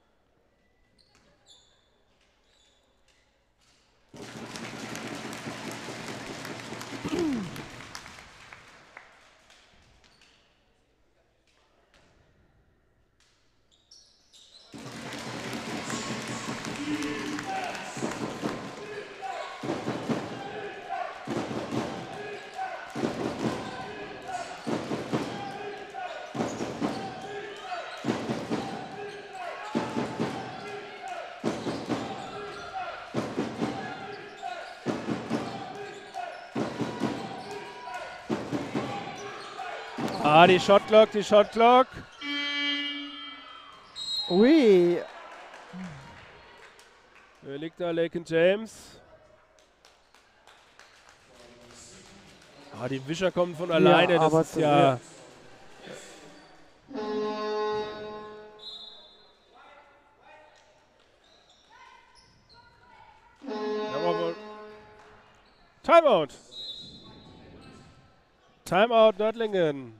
Ah, die Shotclock, die Shotclock. Ui. Wer liegt da? Lakin James. Ah, die Wischer kommen von alleine, das aber ist das- ja... ja. Aber Timeout. Timeout Nördlingen.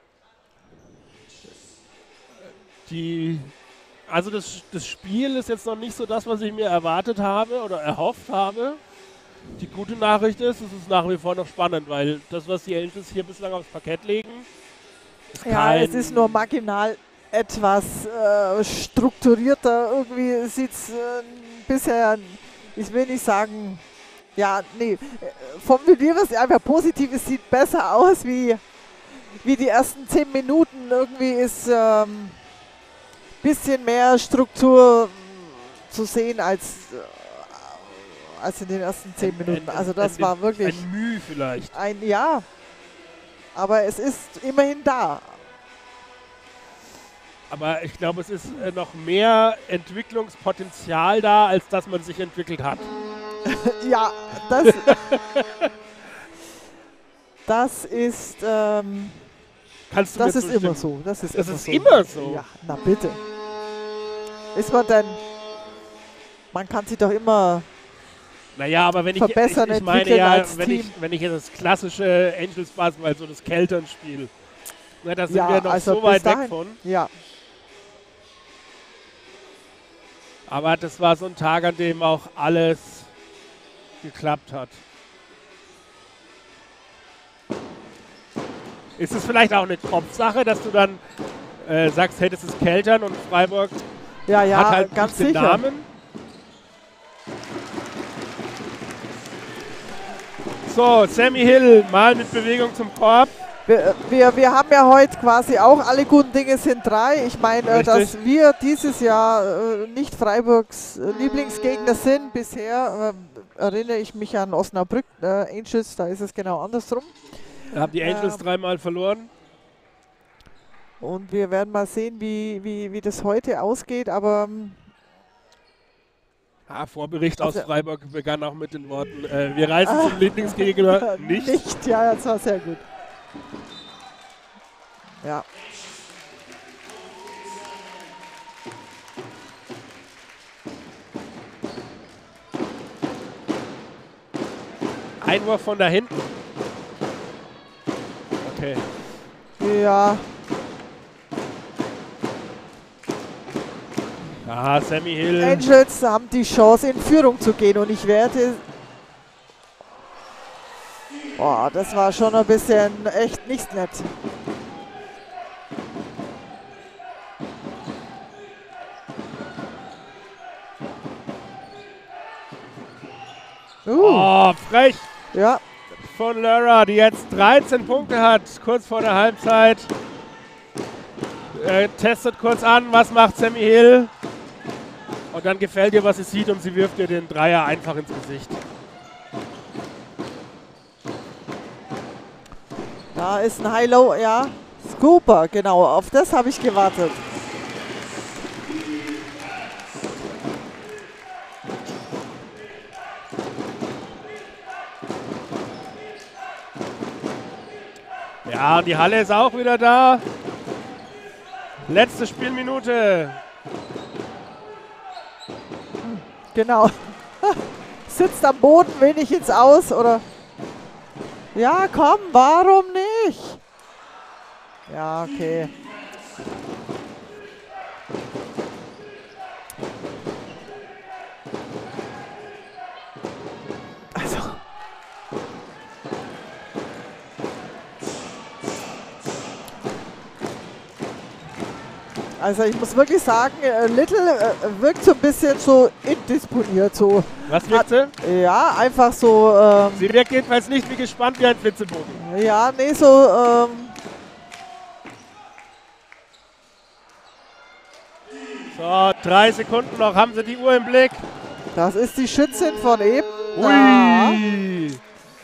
Die, also das, das Spiel ist jetzt noch nicht so das, was ich mir erwartet habe oder erhofft habe. Die gute Nachricht ist, es ist nach wie vor noch spannend, weil das, was die Angels hier bislang aufs Parkett legen, ist Ja, kein... es ist nur marginal etwas äh, strukturierter. Irgendwie sieht es äh, bisher, ich will nicht sagen, ja, nee, äh, formulieren wir es einfach positiv, es sieht besser aus wie, wie die ersten zehn Minuten. Irgendwie ist ein ähm, bisschen mehr Struktur zu sehen als, äh, als in den ersten zehn Minuten. Ein- Also das ein- war wirklich Ein Mühe vielleicht. ein Ja. Aber es ist immerhin da. Aber ich glaube, es ist äh, noch mehr Entwicklungspotenzial da, als dass man sich entwickelt hat. Ja, das, das ist, ähm, Kannst du das mir ist immer zustimmen? so. Das ist, Das immer, ist so. immer so. Ja, na bitte. Ist man denn, man kann sich doch immer, Naja, aber wenn ich, verbessern, ich, ich meine entwickeln ja, als wenn Team. ich, wenn ich jetzt das klassische Angels Basketball, so das Keltern-Spiel, na, da sind Ja, wir noch also so bis weit weg dahin. von. ja, Aber das war so ein Tag, an dem auch alles geklappt hat. Ist es vielleicht auch eine Kopfsache, dass du dann äh, sagst, hey, das ist Keltern und Freiburg ja, ja, hat halt ganz nicht den sicher. Namen? So, Sammy Hill mal mit Bewegung zum Korb. Wir, wir, wir haben ja heute quasi auch alle guten Dinge sind drei. Ich meine, äh, dass Richtig. wir dieses Jahr äh, nicht Freiburgs äh, Lieblingsgegner sind. Bisher äh, erinnere ich mich an Osnabrück äh, Angels, da ist es genau andersrum. Da haben die Angels Ähm. dreimal verloren. Und wir werden mal sehen, wie, wie, wie das heute ausgeht. Aber ähm, Ah, Vorbericht aus Also- Freiburg begann auch mit den Worten, äh, wir reisen zum Lieblingsgegner nicht. nicht, ja, das war sehr gut. Ja. Einwurf von da hinten. Okay. Ja, Aha, Sammy Hill. Angels haben die Chance, in Führung zu gehen. Und ich werde... Boah, das war schon ein bisschen echt nicht nett. Uh, Oh, frech ja, von Lara, die jetzt dreizehn Punkte hat, kurz vor der Halbzeit. Äh, testet kurz an, was macht Sammy Hill. Und dann gefällt ihr, was sie sieht, und sie wirft ihr den Dreier einfach ins Gesicht. da ist ein High-Low, ja. Scooper, genau, auf das habe ich gewartet. Ja, und die Halle ist auch wieder da. Letzte Spielminute. Genau. Sitzt am Boden, wenig ins Aus, oder? Ja, komm, warum nicht? Ja, okay. Also. Also ich muss wirklich sagen, äh, Little äh, wirkt so ein bisschen so indisponiert, so. Was wirkt sie? Ja, einfach so, ähm, Sie wirkt jedenfalls nicht wie gespannt wie ein Flitzebogen. ja, nee, so, ähm, So, drei Sekunden noch, haben sie die Uhr im Blick. das ist die Schützin von eben. Ja. Ui.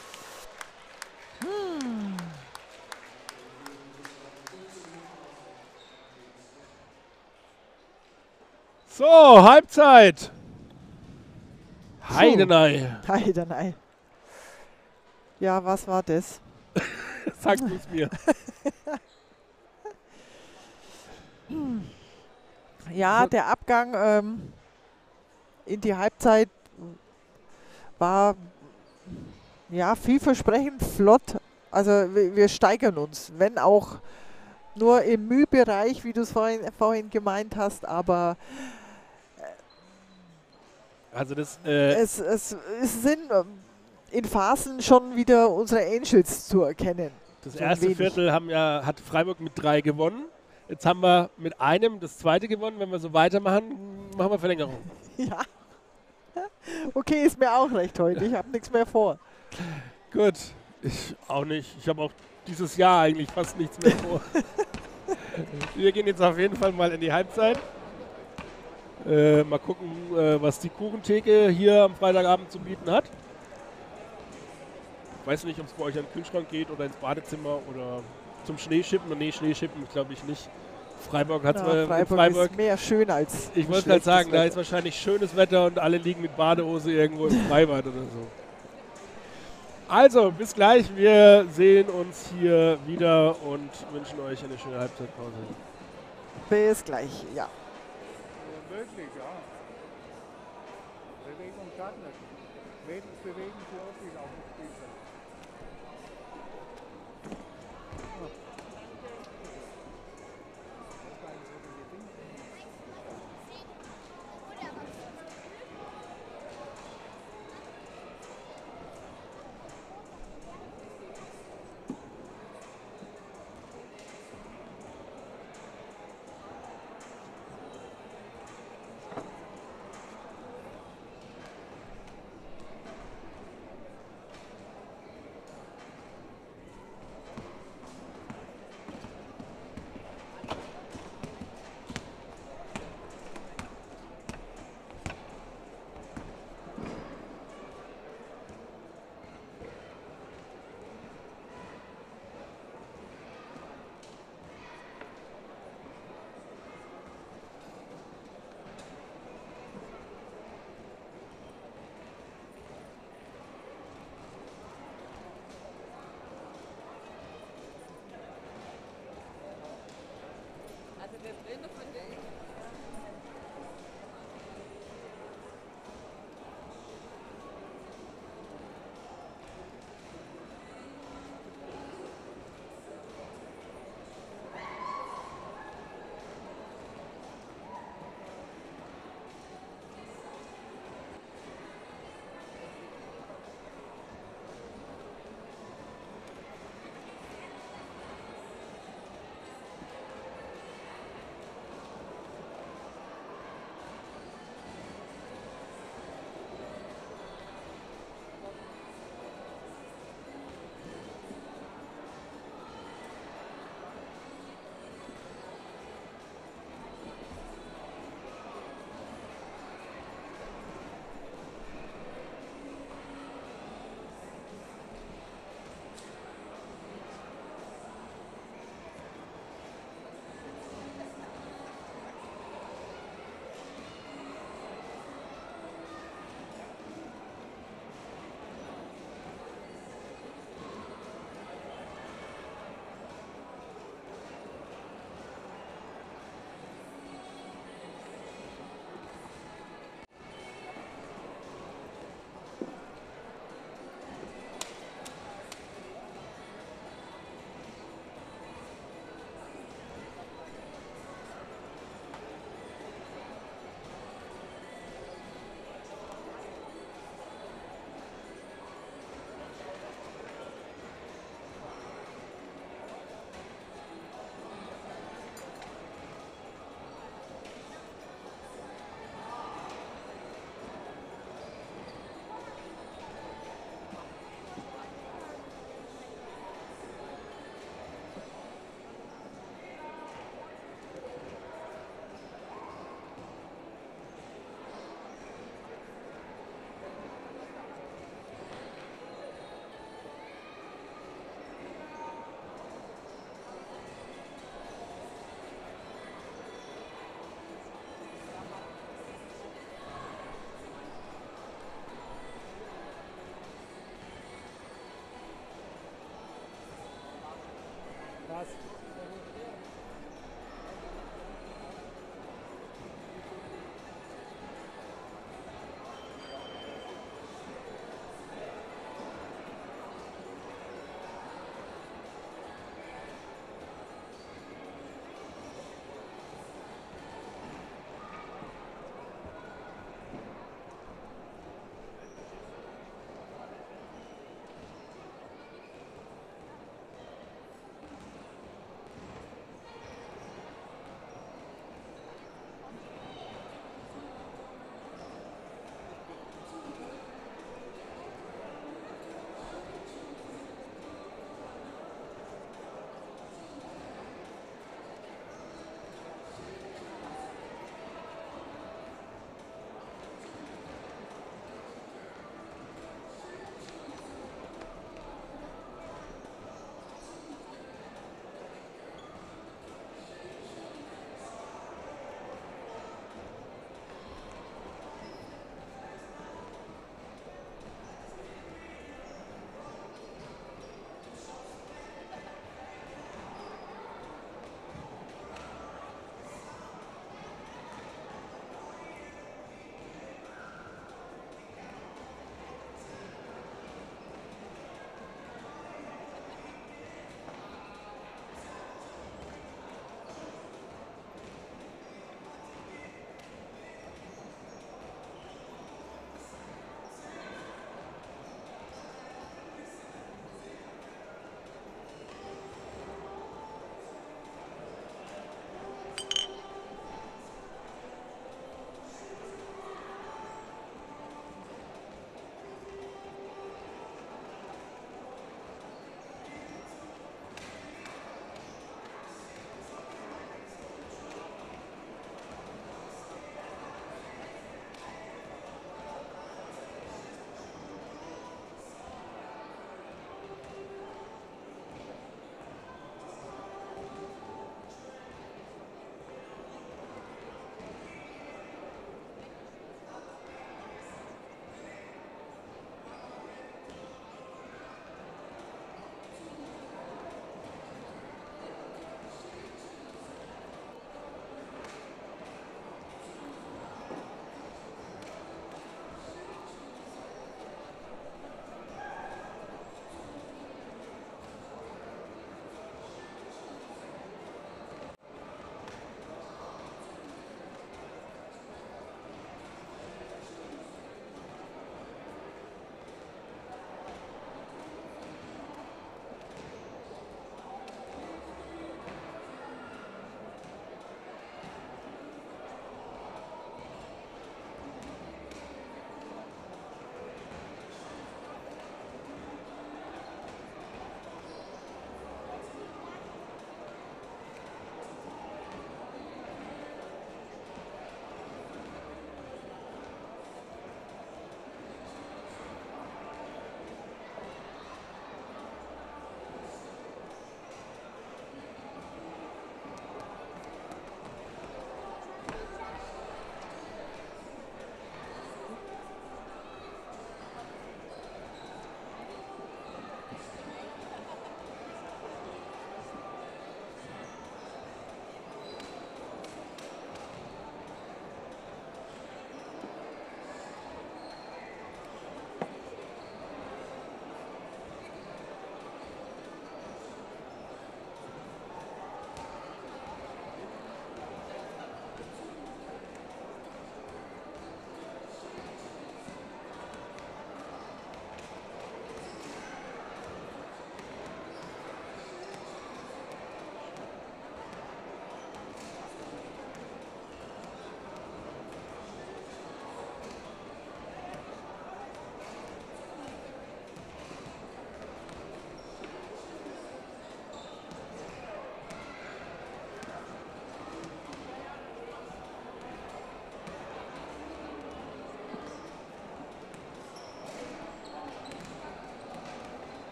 So, Halbzeit. Heidenei. Heidenei. Ja, was war das? Sagst du es mir. Ja, der Abgang ähm, in die Halbzeit war ja vielversprechend flott. Also wir, wir steigern uns, wenn auch nur im Mühbereich, wie du es vorhin, vorhin gemeint hast, aber Also das, äh, es, es, es sind ähm, in Phasen schon wieder unsere Angels zu erkennen. das so erste wenig. Viertel haben ja, hat Freiburg mit drei gewonnen. Jetzt haben wir mit einem das zweite gewonnen. Wenn wir so weitermachen, machen wir Verlängerung. Ja. Okay, ist mir auch recht heute. Ich habe nichts mehr vor. Gut, ich auch nicht. Ich habe auch dieses Jahr eigentlich fast nichts mehr vor. Wir gehen jetzt auf jeden Fall mal in die Halbzeit. Äh, mal gucken, äh, was die Kuchentheke hier am Freitagabend zu bieten hat. Ich weiß nicht, ob es bei euch an den Kühlschrank geht oder ins Badezimmer oder zum Schneeschippen. Nee, Schneeschippen glaube ich nicht. Freiburg hat es Na, mal Freiburg, in Freiburg. ist mehr schön als Ich ein wollte gerade schlechtes sagen, da Wetter. ist wahrscheinlich schönes Wetter und alle liegen mit Badehose irgendwo im Freibad oder so. Also, bis gleich. Wir sehen uns hier wieder und wünschen euch eine schöne Halbzeitpause. Bis gleich, ja. Möglich, ja. Bewegung kann nicht. Mädels bewegen sich auch viel auf dem Spielfeld.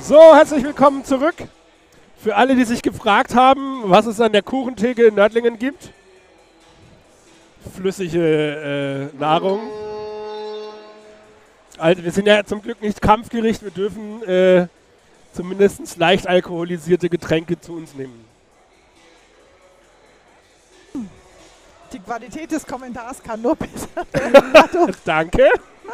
So, herzlich willkommen zurück. Für alle, die sich gefragt haben, was es an der Kuchentheke in Nördlingen gibt. Flüssige äh, Nahrung. Also wir sind ja zum Glück nicht Kampfgericht, wir dürfen äh, zumindest leicht alkoholisierte Getränke zu uns nehmen. Die Qualität des Kommentars kann nur besser werden. Danke.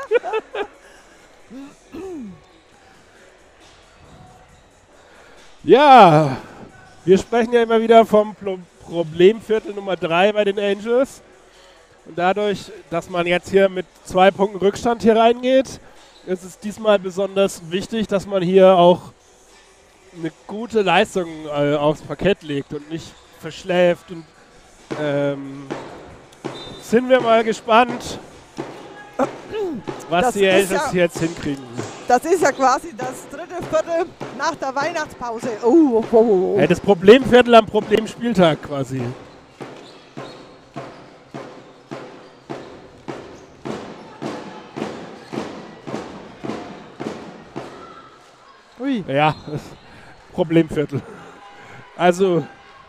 Ja, wir sprechen ja immer wieder vom Pro Problemviertel Nummer drei bei den Angels. Und dadurch, dass man jetzt hier mit zwei Punkten Rückstand hier reingeht, ist es diesmal besonders wichtig, dass man hier auch eine gute Leistung äh, aufs Parkett legt und nicht verschläft. Und ähm, sind wir mal gespannt, was Das die ist Angels ja- jetzt hinkriegen. Das ist ja quasi das dritte Viertel nach der Weihnachtspause. Oh, oh, oh, oh. Ja, das Problemviertel am Problemspieltag quasi. Ui. Ja, das Problemviertel. Also.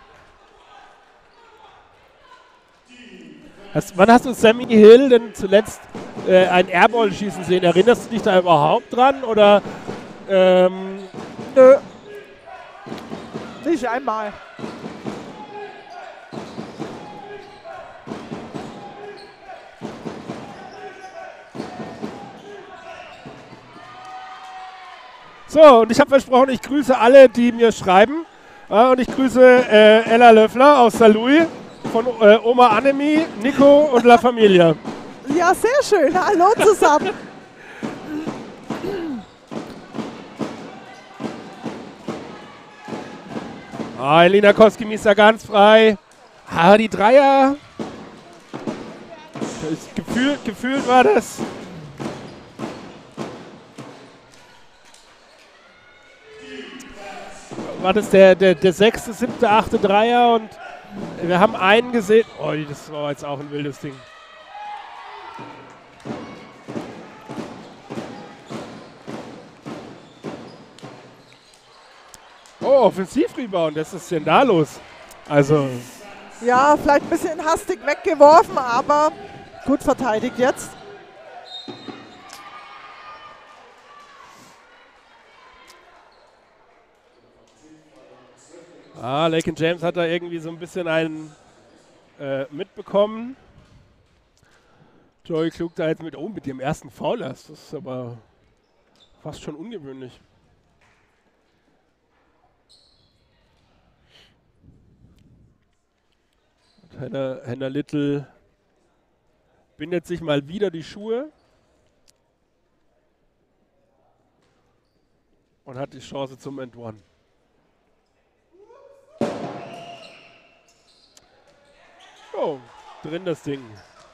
Hast, wann hast du Sammy Hill denn zuletzt äh, ein Airball schießen sehen? Erinnerst du dich da überhaupt dran? Oder. Ähm, Nö. Nicht einmal. So, und ich habe versprochen, ich grüße alle, die mir schreiben. Ja, und ich grüße äh, Ella Löffler aus Saarlouis, von äh, Oma Annemie, Nico und La Familia. Ja, sehr schön. Hallo zusammen. Ah, Elina Koskimi ist da ganz frei. Ah, die Dreier. Das ist gefühlt, gefühlt war das. War das der, der, der sechste, siebte, achte Dreier und wir haben einen gesehen. Oh, das war jetzt auch ein wildes Ding. Oh, Offensivrebound, was ist denn da los? Also, Ja, vielleicht ein bisschen hastig weggeworfen, aber gut verteidigt jetzt. ah, Laken James hat da irgendwie so ein bisschen einen äh, mitbekommen. Joey Klug da jetzt mit, oh, mit dem ersten Foul erst. Das ist aber fast schon ungewöhnlich. Hannah, Hannah Little bindet sich mal wieder die Schuhe und hat die Chance zum End One. Oh, drin das Ding.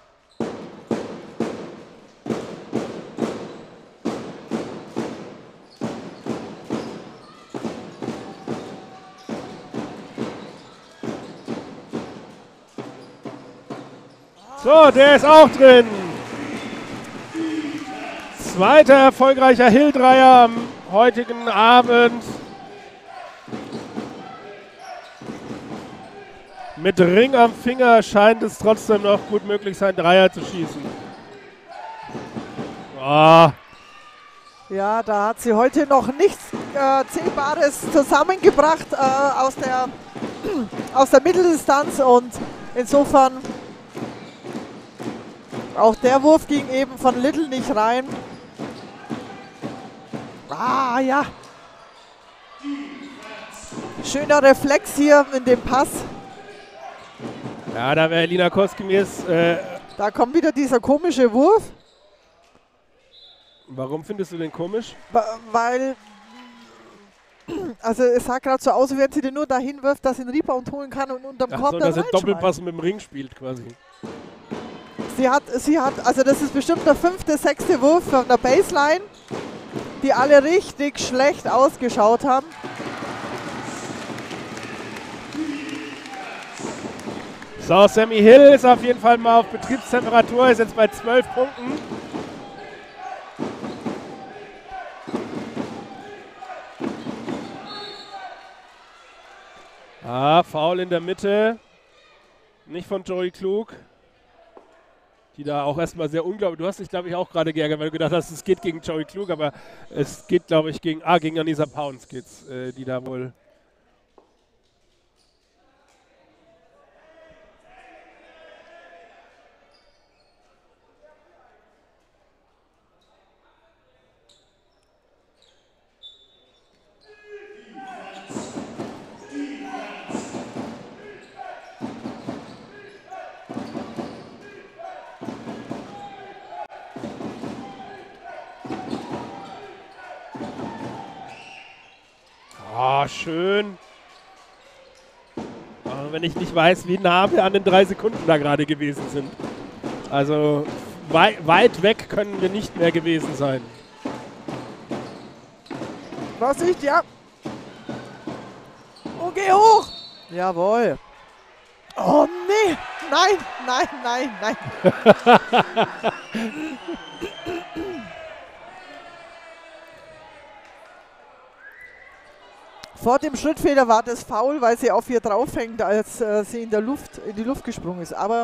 So, der ist auch drin. Zweiter erfolgreicher Hill-Dreier am heutigen Abend. Mit Ring am Finger scheint es trotzdem noch gut möglich sein, Dreier zu schießen. Oh. Ja, da hat sie heute noch nichts äh, Zählbares zusammengebracht äh, aus, der, aus der Mitteldistanz und insofern auch der Wurf ging eben von Little nicht rein. Ah, ja. Schöner Reflex hier in dem Pass. Ja, da wäre Elina Koskimies. Äh, Da kommt wieder dieser komische Wurf, warum findest du den komisch? wa- weil, also es sah gerade so aus, als wenn sie den nur dahin wirft, dass sie einen Rebound holen kann und unterm Ach Korb so, dann dass sie reinschmeißt. Doppelpass mit dem Ring spielt quasi. Sie hat, sie hat, also das ist bestimmt der fünfte, sechste Wurf von der Baseline, die alle richtig schlecht ausgeschaut haben. So, Sammy Hill ist auf jeden Fall mal auf Betriebstemperatur, ist jetzt bei zwölf Punkten. Ah, Foul in der Mitte. Nicht von Joey Klug. Die da auch erstmal sehr unglaublich. Du hast dich, glaube ich, auch gerade geärgert, weil du gedacht hast, es geht gegen Joey Klug, aber es geht, glaube ich, gegen, ah, gegen Anissa Pounds geht's, äh, die da wohl. Ah, schön. Aber wenn ich nicht weiß, wie nah wir an den drei Sekunden da gerade gewesen sind. Also wei weit weg können wir nicht mehr gewesen sein. Vorsicht, ja. Und geh hoch. Jawohl. Oh nee. Nein, nein, nein, nein. Vor dem Schrittfehler war das Foul, weil sie auf ihr draufhängt, als äh, sie in der Luft in die Luft gesprungen ist. Aber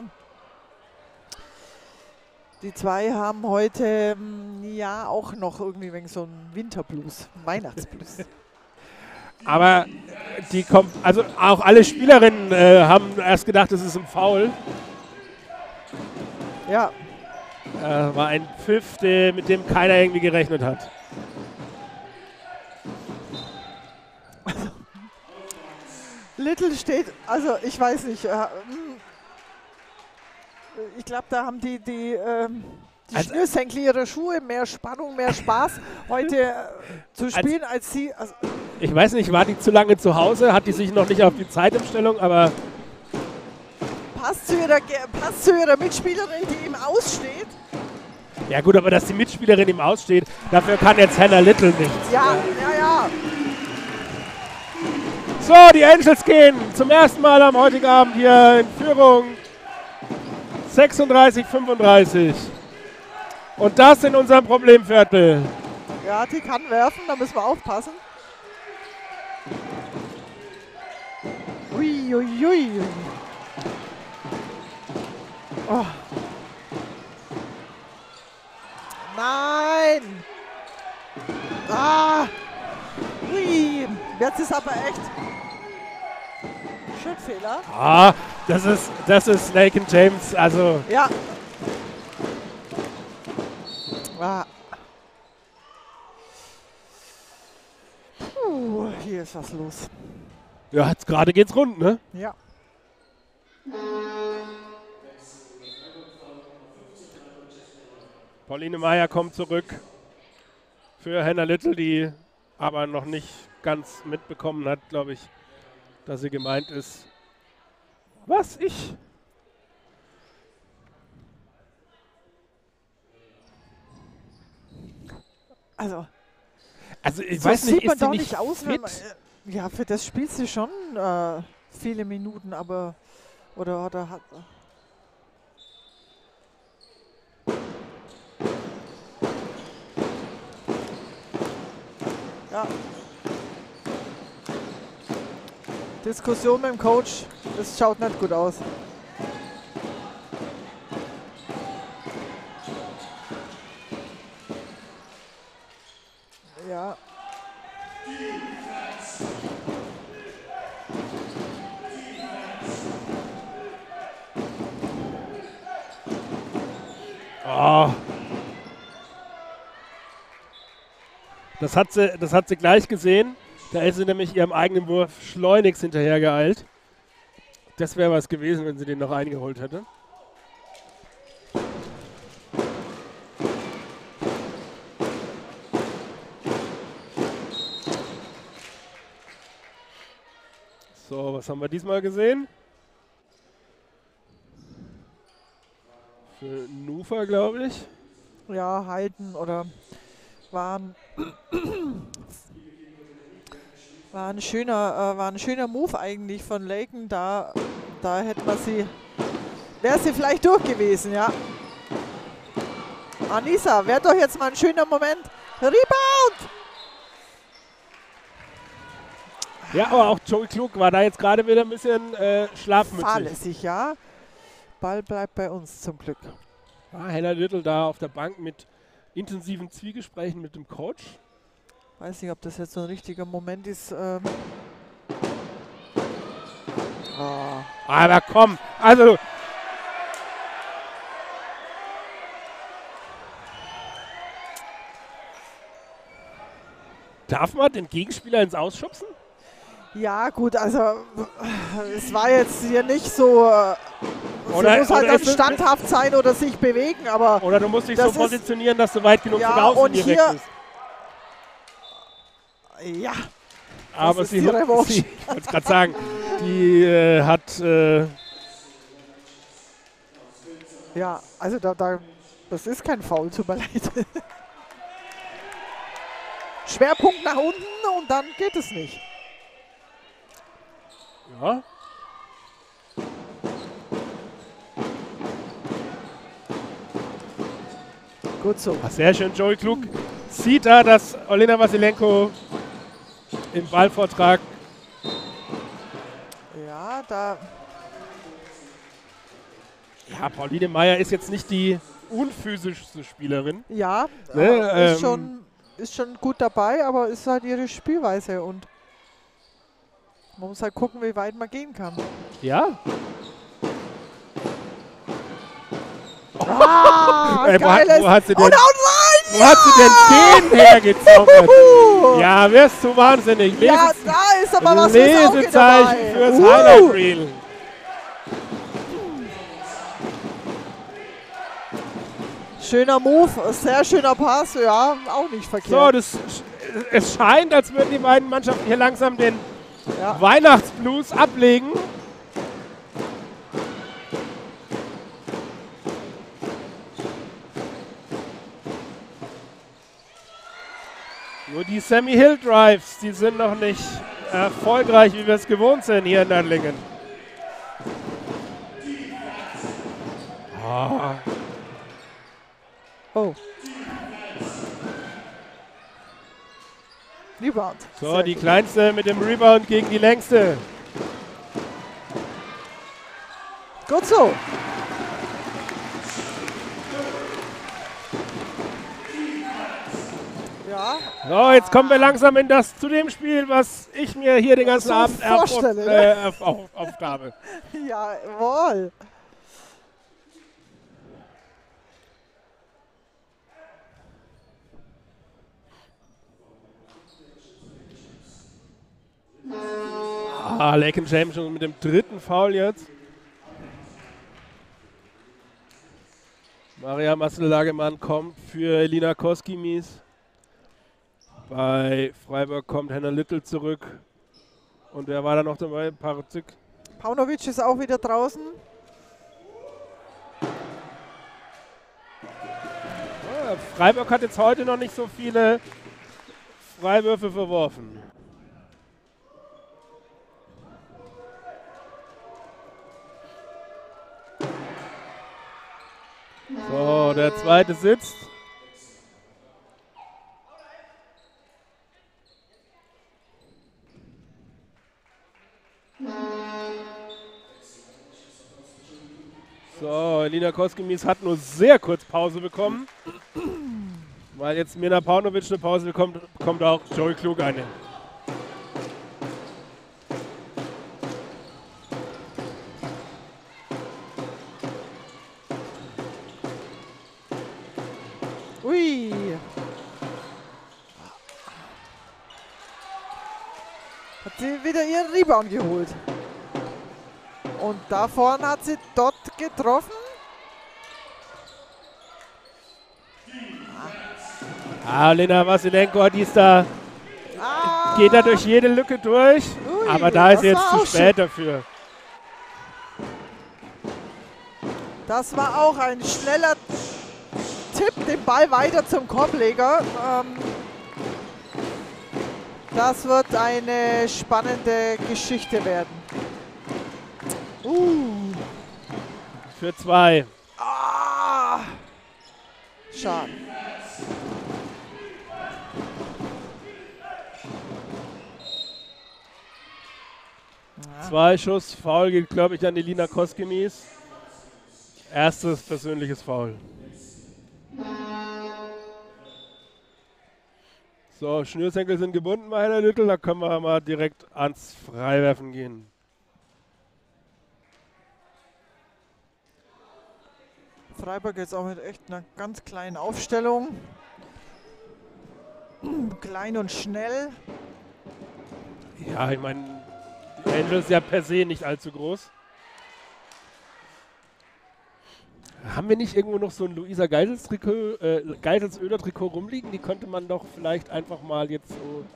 die zwei haben heute mh, ja auch noch irgendwie wegen so einen Winterblues, Weihnachtsblues. Aber die kommt, also auch alle Spielerinnen äh, haben erst gedacht, es ist ein Foul. Ja. Äh, war ein Pfiff, der, mit dem keiner irgendwie gerechnet hat. Little steht, also ich weiß nicht, äh, ich glaube, da haben die, die, ähm, die also, Schnürsenkel ihrer Schuhe mehr Spannung, mehr Spaß heute äh, zu spielen, als, als sie. Also ich weiß nicht, war die zu lange zu Hause? Hat die sich noch nicht auf die Zeitumstellung, aber. Passt zu ihrer, passt zu ihrer Mitspielerin, die im Aussteht. Ja, gut, aber dass die Mitspielerin im Aussteht, dafür kann jetzt Hannah Little nichts. Ja, ja, ja. So, die Angels gehen zum ersten Mal am heutigen Abend hier in Führung. sechsunddreißig fünfunddreißig. Und das in unserem Problemviertel. Ja, die kann werfen, da müssen wir aufpassen. Ui, ui, ui. Oh. Nein! Ah! Ui! Jetzt ist aber echt Schrittfehler. Ah, das ist, das ist Snake and James, also. Ja. Ah. Puh, hier ist was los. Ja, jetzt gerade geht's rund, ne? Ja. Pauline Meyer kommt zurück für Hannah Little, die aber noch nicht ganz mitbekommen hat, glaube ich, dass sie gemeint ist. Was? Ich? Also, also ich so weiß nicht, sieht man ist sie doch nicht nicht aus, fit? wenn man, äh, ja, für das spielt sie schon äh, viele Minuten, aber oder, oder hat. Ja. Diskussion mit dem Coach, das schaut nicht gut aus. Ja. Oh. Das hat sie, das hat sie gleich gesehen. Da ist sie nämlich ihrem eigenen Wurf schleunigst hinterhergeeilt. Das wäre was gewesen, wenn sie den noch eingeholt hätte. So, was haben wir diesmal gesehen? Für Nufa, glaube ich. Ja, halten oder waren war ein schöner äh, war ein schöner Move eigentlich von Laken, da da hätte man sie wäre sie vielleicht durch gewesen, ja. Anissa, wäre doch jetzt mal ein schöner Moment. Rebound! Ja, aber auch Joey Klug war da jetzt gerade wieder ein bisschen äh, schlafmützig. Fahrlässig, ja. Ball bleibt bei uns zum Glück. Ja, Hannah Little da auf der Bank mit intensiven Zwiegesprächen mit dem Coach. Weiß nicht, ob das jetzt so ein richtiger Moment ist. Ähm oh. Aber komm, also... Darf man den Gegenspieler ins Ausschubsen? Ja, gut, also es war jetzt hier nicht so. Äh, Oder- sie muss halt oder dann ist es- standhaft sein oder sich bewegen, aber Oder du musst dich so Das ist- positionieren, dass du weit genug Ja, von der und Außenlinie hier- weg bist. ja, Aber ist sie, die Revanche. sie ich wollte gerade sagen, die äh, hat... Äh, ja, also da, da, das ist kein Foul, tut mir leid. Schwerpunkt nach unten und dann geht es nicht. ja. Gut so. Ach, sehr schön, Joey Klug sieht da, dass Olena Vasilenko im Ballvortrag... Ja, da. Ja, Pauline Meyer ist jetzt nicht die unphysischste Spielerin. Ja, Ne, äh, ist, ähm, schon, ist schon gut dabei, aber ist halt ihre Spielweise und man muss halt gucken, wie weit man gehen kann. Ja. Ah, Ey, wo, hat, geiles. wo hat sie denn, Und haut rein! wo hat sie denn den hergezaubert? Ja, wirst du wahnsinnig. Lese, Ja, da ist aber was fürs Auge Lesezeichen dabei. fürs Uh. Highlight Reel. Schöner Move, sehr schöner Pass, ja, auch nicht So, verkehrt. das, es scheint, als würden die beiden Mannschaften hier langsam den Ja. Weihnachtsblues ablegen. Nur die Sammy Hill Drives, die sind noch nicht erfolgreich, wie wir es gewohnt sind hier in Nördlingen. Ah. Oh. Rebound. So, Sehr die gut. kleinste mit dem Rebound gegen die längste. Gut so. Ja, So, jetzt kommen wir langsam in das zu dem Spiel, was ich mir hier den ganzen So Abend vorstelle, erhofft, äh, auf, auf, auf habe. jawohl. Ah, Laken James schon mit dem dritten Foul jetzt. Maria Massel-Lagemann kommt für Elina Koskimis. Bei Freiburg kommt Hannah Little zurück. Und wer war da noch dabei? Parzyk. Paunovic ist auch wieder draußen. Ah, Freiburg hat jetzt heute noch nicht so viele Freiwürfe verworfen. So, der zweite sitzt. So, Elina Koskimis hat nur sehr kurz Pause bekommen. Weil jetzt Mirna Paunovic eine Pause bekommt, bekommt auch Joey Klug eine. Ui. Hat sie wieder ihren Rebound geholt. Und da vorne hat sie dort getroffen. Ah, Lena Vasilenko, die ist da, Ah, geht da durch jede Lücke durch. Ui, Aber da ist das jetzt war zu auch spät dafür. das war auch ein schneller Tipp, den Ball weiter zum Korbleger. Ähm, das wird eine spannende Geschichte werden. Uh. Für zwei. Ah. Schade. Zwei Schuss, Foul geht, glaube ich, an die Lina Koskinis. Erstes persönliches Foul. So, Schnürsenkel sind gebunden bei Hella Lüttel, da können wir mal direkt ans Freiwerfen gehen. Freiburg jetzt auch mit echt einer ganz kleinen Aufstellung. Klein und schnell. Ja, ich meine, die Angels ja per se nicht allzu groß. Haben wir nicht irgendwo noch so ein Luisa Geisels-Trikot, äh, Geisels-Öder-Trikot rumliegen? Die könnte man doch vielleicht einfach mal jetzt so...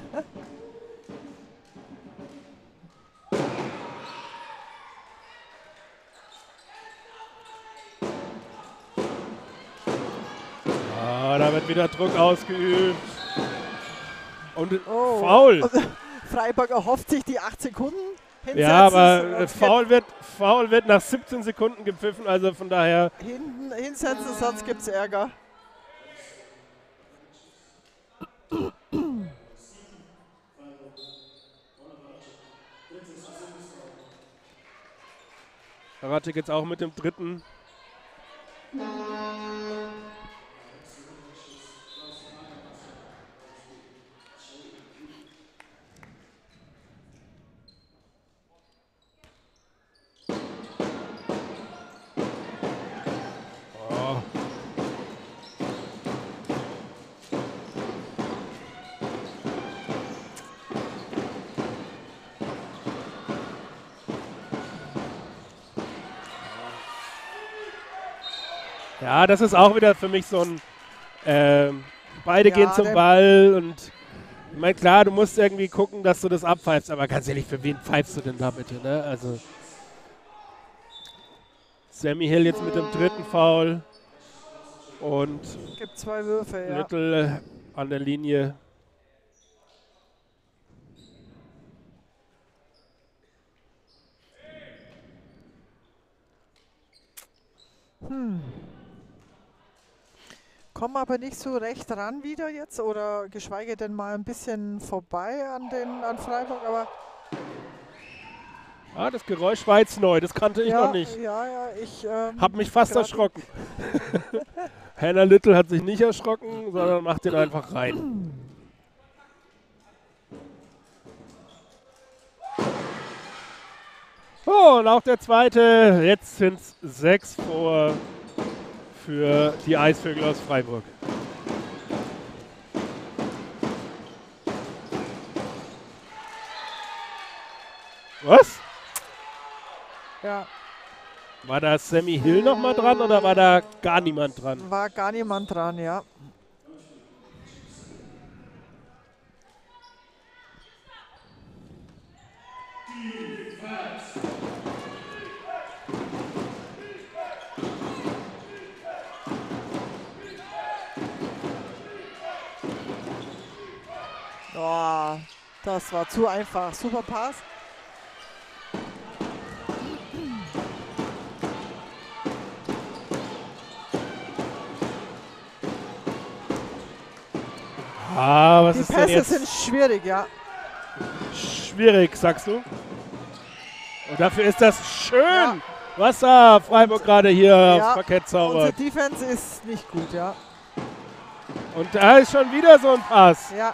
ah, da wird wieder Druck ausgeübt. Und Oh. Foul. Also, Freiburg erhofft sich die acht Sekunden. Hinsetzen, Ja, aber äh, sonst Foul wird, Foul wird nach siebzehn Sekunden gepfiffen, also von daher... geht hinten hinsetzen, sonst gibt es Ärger. Karatik jetzt auch mit dem dritten. Oh. Ja, das ist auch wieder für mich so ein, ähm, beide Ja, gehen zum der- Ball und ich meine, klar, du musst irgendwie gucken, dass du das abpfeifst, aber ganz ehrlich, für wen pfeifst du denn da bitte, ne? Also Sammy Hill jetzt mit dem dritten Foul und Gibt zwei Würfe, ja. Lüttel äh, an der Linie. Hm. Kommen aber nicht so recht ran wieder jetzt oder geschweige denn mal ein bisschen vorbei an den an Freiburg, aber Ah, das Geräusch war jetzt neu, das kannte ich ja, noch nicht. ja, ja, ich ähm, Hab mich fast grad- erschrocken. Hannah Little hat sich nicht erschrocken, sondern macht den einfach rein. Oh, und auch der zweite. Jetzt sind es sechs vor für die Eisvögel aus Freiburg. Was? Ja, War da Sammy Hill nochmal dran oder war da gar niemand dran? war gar niemand dran, ja. Oh, das war zu einfach. Super Pass. Ah, was Die ist denn Pässe jetzt sind schwierig, ja. schwierig, sagst du? Und dafür ist das schön, Ja. was da Freiburg gerade hier Ja, aufs Parkett Unsere zaubert. Defense ist nicht gut, ja. Und da ist schon wieder so ein Pass. Ja,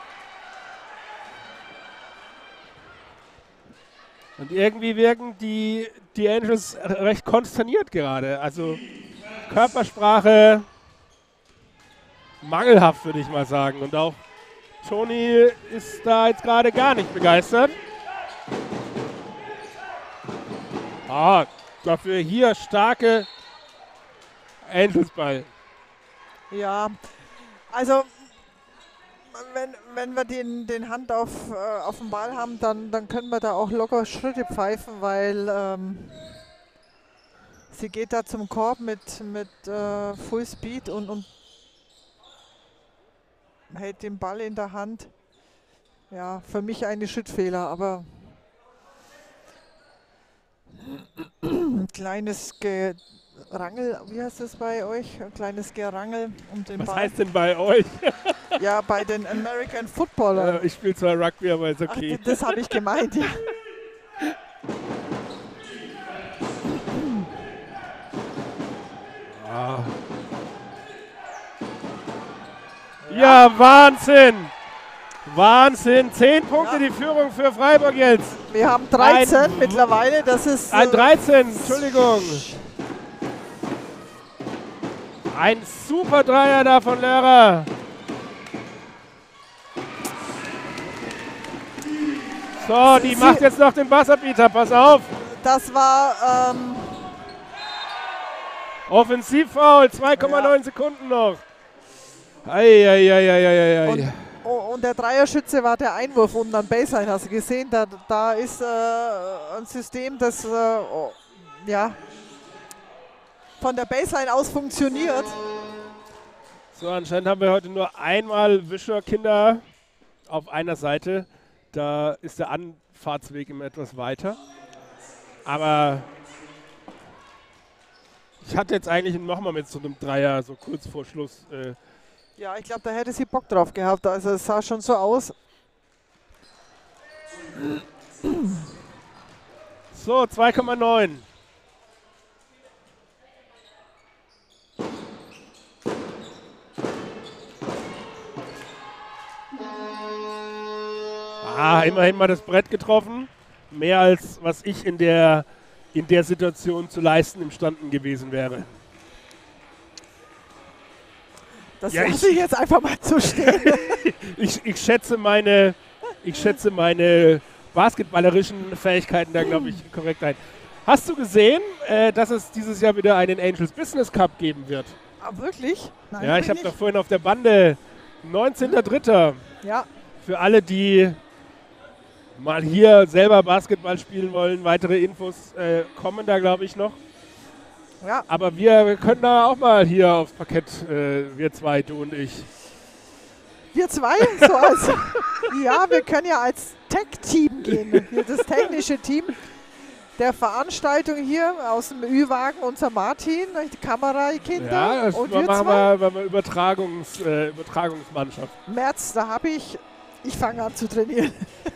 Und irgendwie wirken die, die Angels recht konsterniert gerade. Also Körpersprache mangelhaft, würde ich mal sagen. Und auch Toni ist da jetzt gerade gar nicht begeistert. Ah, dafür hier starke Angels-Ball. ja. Also, wenn, wenn wir den, den Hand auf, äh, auf dem Ball haben, dann, dann können wir da auch locker Schritte pfeifen, weil ähm, sie geht da zum Korb mit, mit äh, Full Speed und, und hält den Ball in der Hand. Ja, für mich eine Schrittfehler, aber ein kleines Gerangel, wie heißt das bei euch? Ein kleines Gerangel um den Was Ball. heißt denn bei euch? Ja, bei den American Footballern. Äh, ich spiele zwar Rugby, aber ist Ach, okay. das habe ich gemeint, ja. Oh. Ja, Wahnsinn! Wahnsinn! Zehn Punkte Ja. die Führung für Freiburg jetzt. Wir haben dreizehn Ein- mittlerweile, das ist... Ein äh, dreizehn, Entschuldigung. Ein super Dreier da von Lehrer. So, die Sie- macht jetzt noch den Buzzerbeater, pass auf. Das war... Ähm, Offensivfoul, zwei Komma neun Sekunden noch. Eieieiei. Und, oh, und der Dreierschütze war der Einwurf unten an Baseline, hast du gesehen? Da, da ist äh, ein System, das äh, oh, ja, von der Baseline aus funktioniert. So, anscheinend haben wir heute nur einmal Wischer-Kinder auf einer Seite. Da ist der Anfahrtsweg immer etwas weiter. Aber ich hatte jetzt eigentlich nochmal mit so einem Dreier, so kurz vor Schluss. Äh, Ja, ich glaube, da hätte sie Bock drauf gehabt. Also es sah schon so aus. so, zwei Komma neun. Ah, immerhin mal das Brett getroffen. Mehr als was ich in der, in der Situation zu leisten imstanden gewesen wäre. Das Ja, lasse ich- ich jetzt einfach mal so stehen. Ich, ich, schätze meine, ich schätze meine basketballerischen Fähigkeiten da, glaube ich, korrekt ein. Hast du gesehen, äh, dass es dieses Jahr wieder einen Angels Business Cup geben wird? Ah, wirklich? Nein, ja, hab ich habe nicht. doch vorhin auf der Bande neunzehnter dritter Ja, Für alle, die mal hier selber Basketball spielen wollen, weitere Infos äh, kommen da, glaube ich, noch. ja. Aber wir können da auch mal hier aufs Parkett, äh, wir zwei, du und ich. Wir zwei? So als, ja, wir können ja als Tech-Team gehen. Hier das technische Team der Veranstaltung hier aus dem Ü-Wagen, unser Martin, die Kamerakinder Ja, das und machen wir zwei. wir, machen wir Übertragungs, äh, Übertragungsmannschaft. März, da habe ich, ich fange an zu trainieren.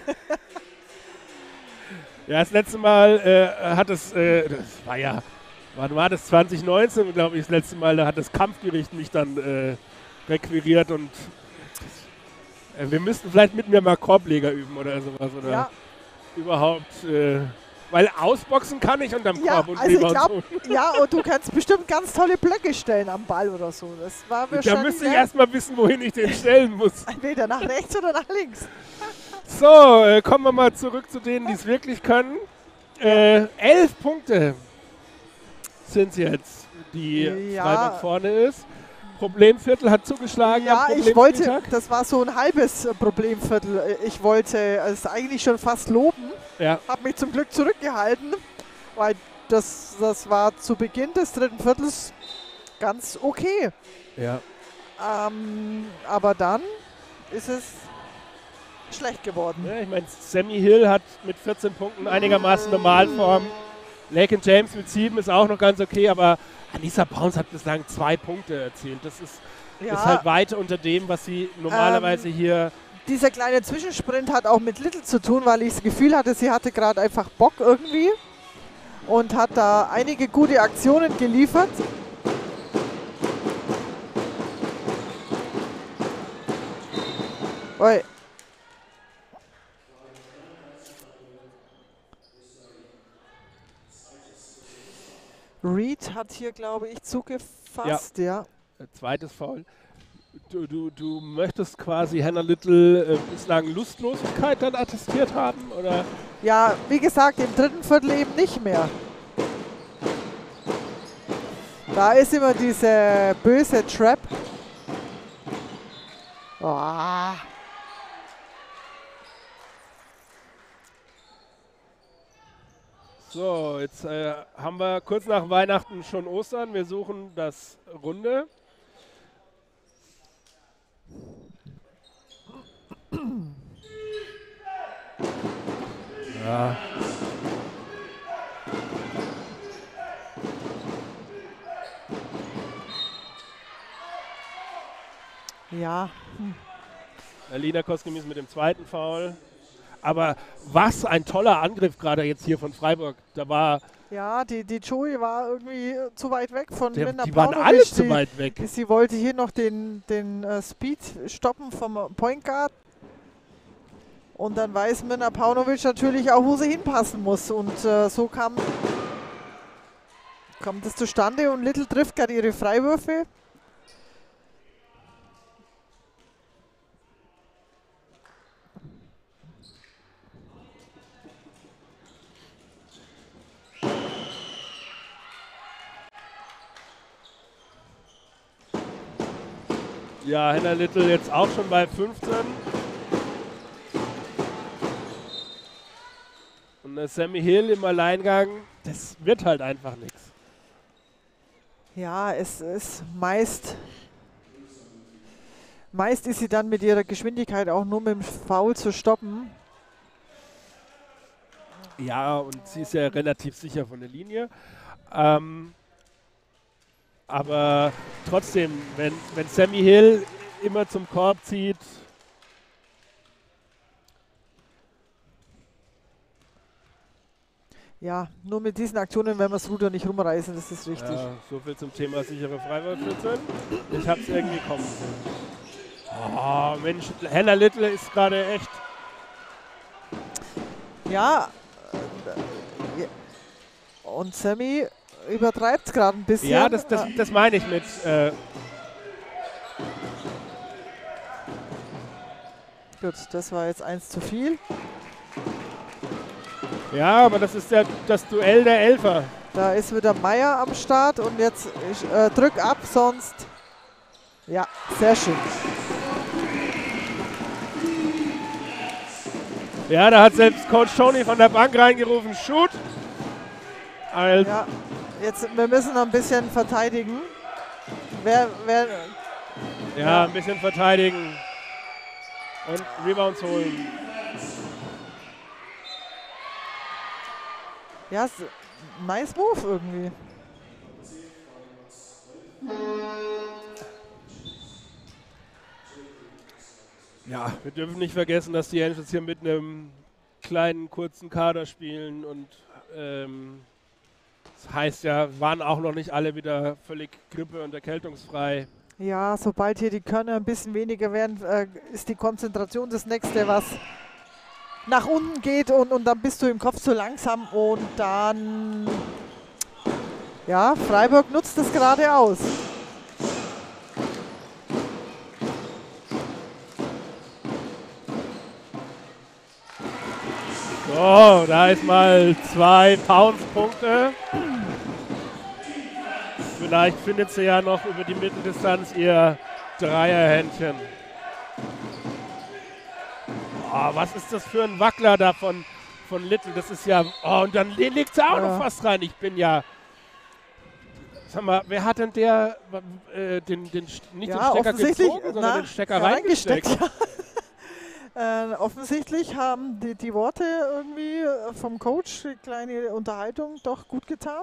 Ja, das letzte Mal äh, hat es, äh, das war ja, wann war das, zwanzig neunzehn, glaube ich, das letzte Mal, da hat das Kampfgericht mich dann äh, requiriert und äh, wir müssten vielleicht mit mir mal Korbleger üben oder sowas oder Ja, überhaupt, äh, weil ausboxen kann ich unterm ja, Korb und also ich Leber glaube, und so. ja, und du kannst bestimmt ganz tolle Blöcke stellen am Ball oder so. Das war mir Da schon müsste ich ne? erstmal wissen, wohin ich den stellen muss. entweder nach rechts oder nach links. So, äh, kommen wir mal zurück zu denen, die es wirklich können. Äh, elf Punkte sind es jetzt, die Ja. Freiburg vorne ist. Problemviertel hat zugeschlagen. Ja, am ich wollte, Problemspieltag. das war so ein halbes äh, Problemviertel. Ich wollte es eigentlich schon fast loben, Ja, habe mich zum Glück zurückgehalten, weil das, das war zu Beginn des dritten Viertels ganz okay. ja. Ähm, aber dann ist es schlecht geworden. ja ich meine, Sammy Hill hat mit vierzehn Punkten einigermaßen Normalform. Laken James mit sieben ist auch noch ganz okay, aber Anissa Browns hat bislang zwei Punkte erzielt. Das ist, Ja, ist halt weit unter dem, was sie normalerweise hier. dieser kleine Zwischensprint hat auch mit Little zu tun, weil ich das Gefühl hatte, sie hatte gerade einfach Bock irgendwie und hat da einige gute Aktionen geliefert. Oi. Reed hat hier, glaube ich, zugefasst, ja. Äh, Zweites Foul. Du, du, du möchtest quasi Hannah Little äh, bislang Lustlosigkeit dann attestiert haben? Oder? Ja, wie gesagt, im dritten Viertel eben nicht mehr. Da ist immer diese böse Trap. Oh. So, jetzt äh, haben wir kurz nach Weihnachten schon Ostern. Wir suchen das Runde. Ja. Ja, Alina Koskimis mit dem zweiten Foul. Aber was ein toller Angriff gerade jetzt hier von Freiburg. Da war Ja, die, die Joey war irgendwie äh, zu weit weg von der, Mirna die waren Paunovic. alle zu Die- weit weg. Sie wollte hier noch den, den äh, Speed stoppen vom Point Guard. Und dann weiß Mirna Paunovic natürlich auch, wo sie hinpassen muss. Und äh, so kam, kommt es zustande und Little trifft gerade ihre Freiwürfe. Ja, Hannah Little jetzt auch schon bei fünfzehn. Und der Sammy Hill im Alleingang, das wird halt einfach nichts. Ja, es ist meist, meist ist sie dann mit ihrer Geschwindigkeit auch nur mit dem Foul zu stoppen. Ja, und sie ist ja relativ sicher von der Linie. Ähm, aber trotzdem, wenn, wenn Sammy Hill immer zum Korb zieht, Ja, nur mit diesen Aktionen werden wir das Ruder nicht rumreißen, das ist richtig. ja, so viel zum Thema sichere Freiwurfschützen. Ich hab's irgendwie kommen sehen. Oh, Mensch, Hannah Little ist gerade echt. Ja, äh, ja. Und Sammy übertreibt es gerade ein bisschen. Ja, das, das, Äh, das meine ich mit. Äh, Gut, das war jetzt eins zu viel. ja, aber das ist ja das Duell der Elfer. Da ist wieder Meier am Start und jetzt ich, äh, drück ab, sonst. Ja, sehr schön. Ja, da hat selbst Coach Tony von der Bank reingerufen, Shoot. Also, Ja, jetzt, wir müssen noch ein bisschen verteidigen. Wer, wer, ja, ein bisschen verteidigen und Rebounds holen. ja, s- nice Move irgendwie. Ja, wir dürfen nicht vergessen, dass die Angels hier mit einem kleinen, kurzen Kader spielen und ähm, das heißt ja, waren auch noch nicht alle wieder völlig grippe- und erkältungsfrei. Ja, sobald hier die Körner ein bisschen weniger werden, äh, ist die Konzentration das nächste, was nach unten geht und, und dann bist du im Kopf zu langsam und dann, ja, Freiburg nutzt das gerade aus. So, da ist mal zwei Pounds-Punkte. Vielleicht findet sie ja noch über die Mitteldistanz ihr Dreierhändchen. Oh, was ist das für ein Wackler da von, von Little? Das ist ja... Oh, und dann legt sie auch Ja. noch fast rein. Ich bin ja... Sag mal, wer hat denn der äh, den, den, nicht Ja, den Stecker offensichtlich, gezogen, sondern na, den Stecker reingesteckt? Ja. äh, offensichtlich haben die, die Worte irgendwie äh, vom Coach, die kleine Unterhaltung, doch gut getan.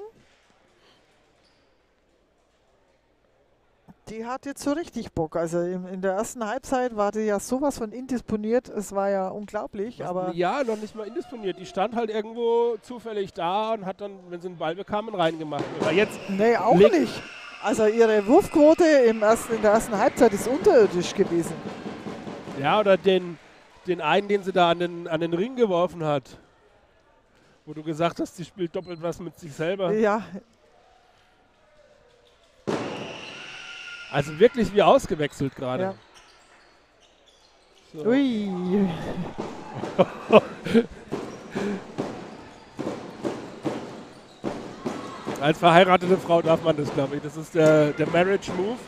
Die hat jetzt so richtig Bock. Also in, in der ersten Halbzeit war die ja sowas von indisponiert. Es war ja unglaublich, Was, aber ja, noch nicht mal indisponiert. Die stand halt irgendwo zufällig da und hat dann, wenn sie einen Ball bekamen, reingemacht. Aber jetzt, nee, auch Leg- nicht. Also ihre Wurfquote im ersten, in der ersten Halbzeit ist unterirdisch gewesen. ja, oder den, den einen, den sie da an den, an den Ring geworfen hat. Wo du gesagt hast, sie spielt doppelt was mit sich selber. Ja, Also wirklich wie ausgewechselt gerade. Ja. So. ui. Als verheiratete Frau darf man das, glaube ich. Das ist der, der Marriage Move.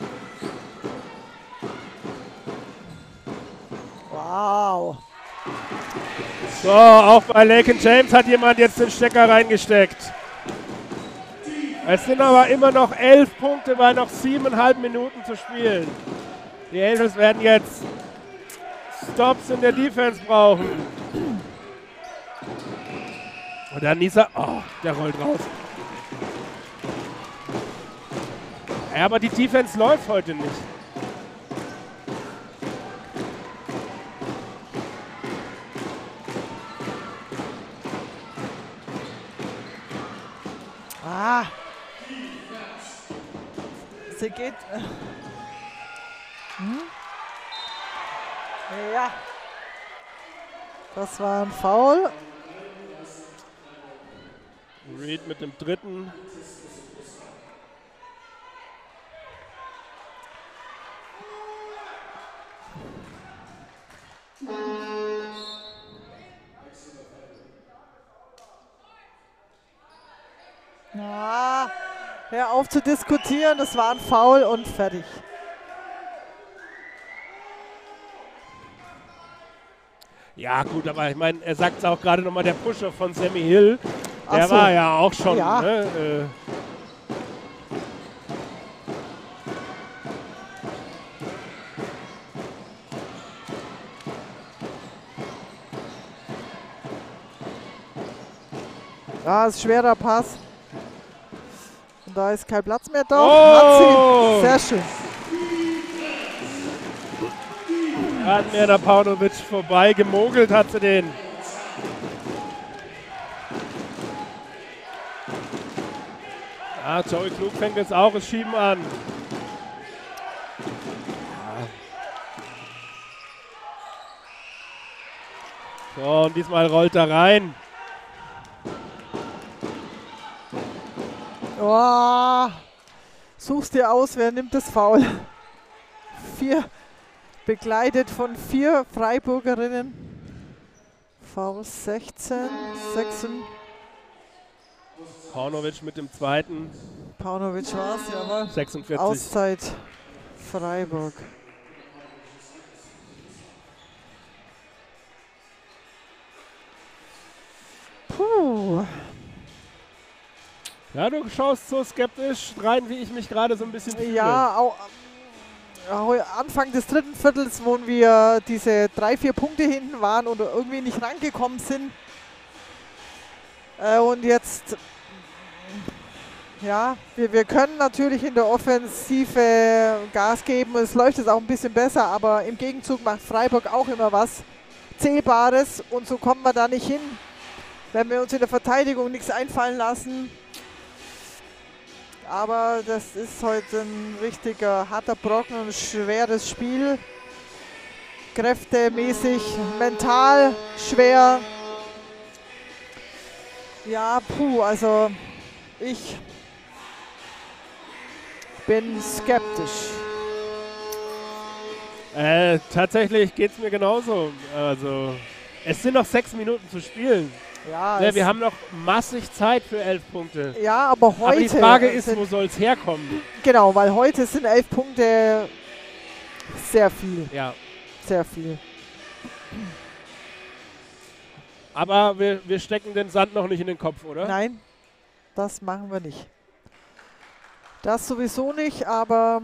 Wow. So, auch bei Laken James hat jemand jetzt den Stecker reingesteckt. Es sind aber immer noch elf Punkte bei noch siebeneinhalb Minuten zu spielen. Die Angels werden jetzt Stops in der Defense brauchen. Und dann Nisa, oh, der rollt raus. Ja, aber die Defense läuft heute nicht. Sie geht. Hm? Ja. Das war ein Foul. Reed mit dem dritten. Ja, hör auf zu diskutieren, das war ein Foul und fertig. Ja gut, aber ich meine, er sagt es auch gerade nochmal, der Pusher von Sammy Hill, der Ach so. war ja auch schon, Ja. ne, äh, Ja, ist schwerer Pass. Und da ist kein Platz mehr da. Oh! Hat sie. Sehr schön. an Mirna Paunovic vorbei, gemogelt hat sie den. Ja, Joey Klug fängt jetzt auch das Schieben an. So, und diesmal rollt er rein. Oh, such's dir aus, wer nimmt das Foul? Vier, begleitet von vier Freiburgerinnen. Foul sechzehn, sechzehn. Paunovic mit dem zweiten. Paunovic war's, jawohl. sechsundvierzig. Auszeit Freiburg. Puh. Ja, du schaust so skeptisch rein, wie ich mich gerade so ein bisschen fühle. Ja, auch, äh, Anfang des dritten Viertels, wo wir diese drei, vier Punkte hinten waren und irgendwie nicht rangekommen sind. Äh, und jetzt, ja, wir, wir können natürlich in der Offensive Gas geben. Es läuft jetzt auch ein bisschen besser, aber im Gegenzug macht Freiburg auch immer was Zählbares und so kommen wir da nicht hin. Wenn wir uns in der Verteidigung nichts einfallen lassen. Aber das ist heute ein richtiger harter Brocken und ein schweres Spiel. Kräftemäßig, mental schwer. Ja, puh, also ich bin skeptisch. Äh, tatsächlich geht es mir genauso. Also, es sind noch sechs Minuten zu spielen. Ja, Ja, es- wir haben noch massig Zeit für elf Punkte. ja, aber heute. Aber die Frage ist, sind, wo soll es herkommen? Genau, weil heute sind elf Punkte sehr viel. Ja, Sehr viel. aber wir, wir stecken den Sand noch nicht in den Kopf, oder? Nein, das machen wir nicht. Das sowieso nicht, aber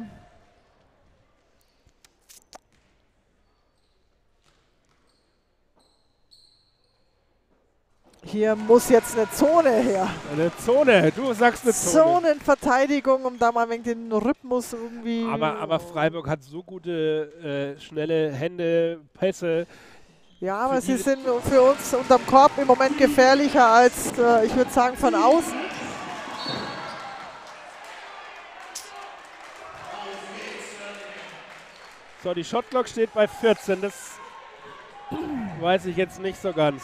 hier muss jetzt eine Zone her. Eine Zone, du sagst eine Zone. Zonenverteidigung, um da mal ein wenig den Rhythmus irgendwie. Aber, aber Freiburg hat so gute, äh, schnelle Hände, Pässe. Ja, aber für sie diese- sind für uns unterm Korb im Moment gefährlicher als, äh, ich würde sagen, von außen. So, die Shotclock steht bei vierzehn, das weiß ich jetzt nicht so ganz.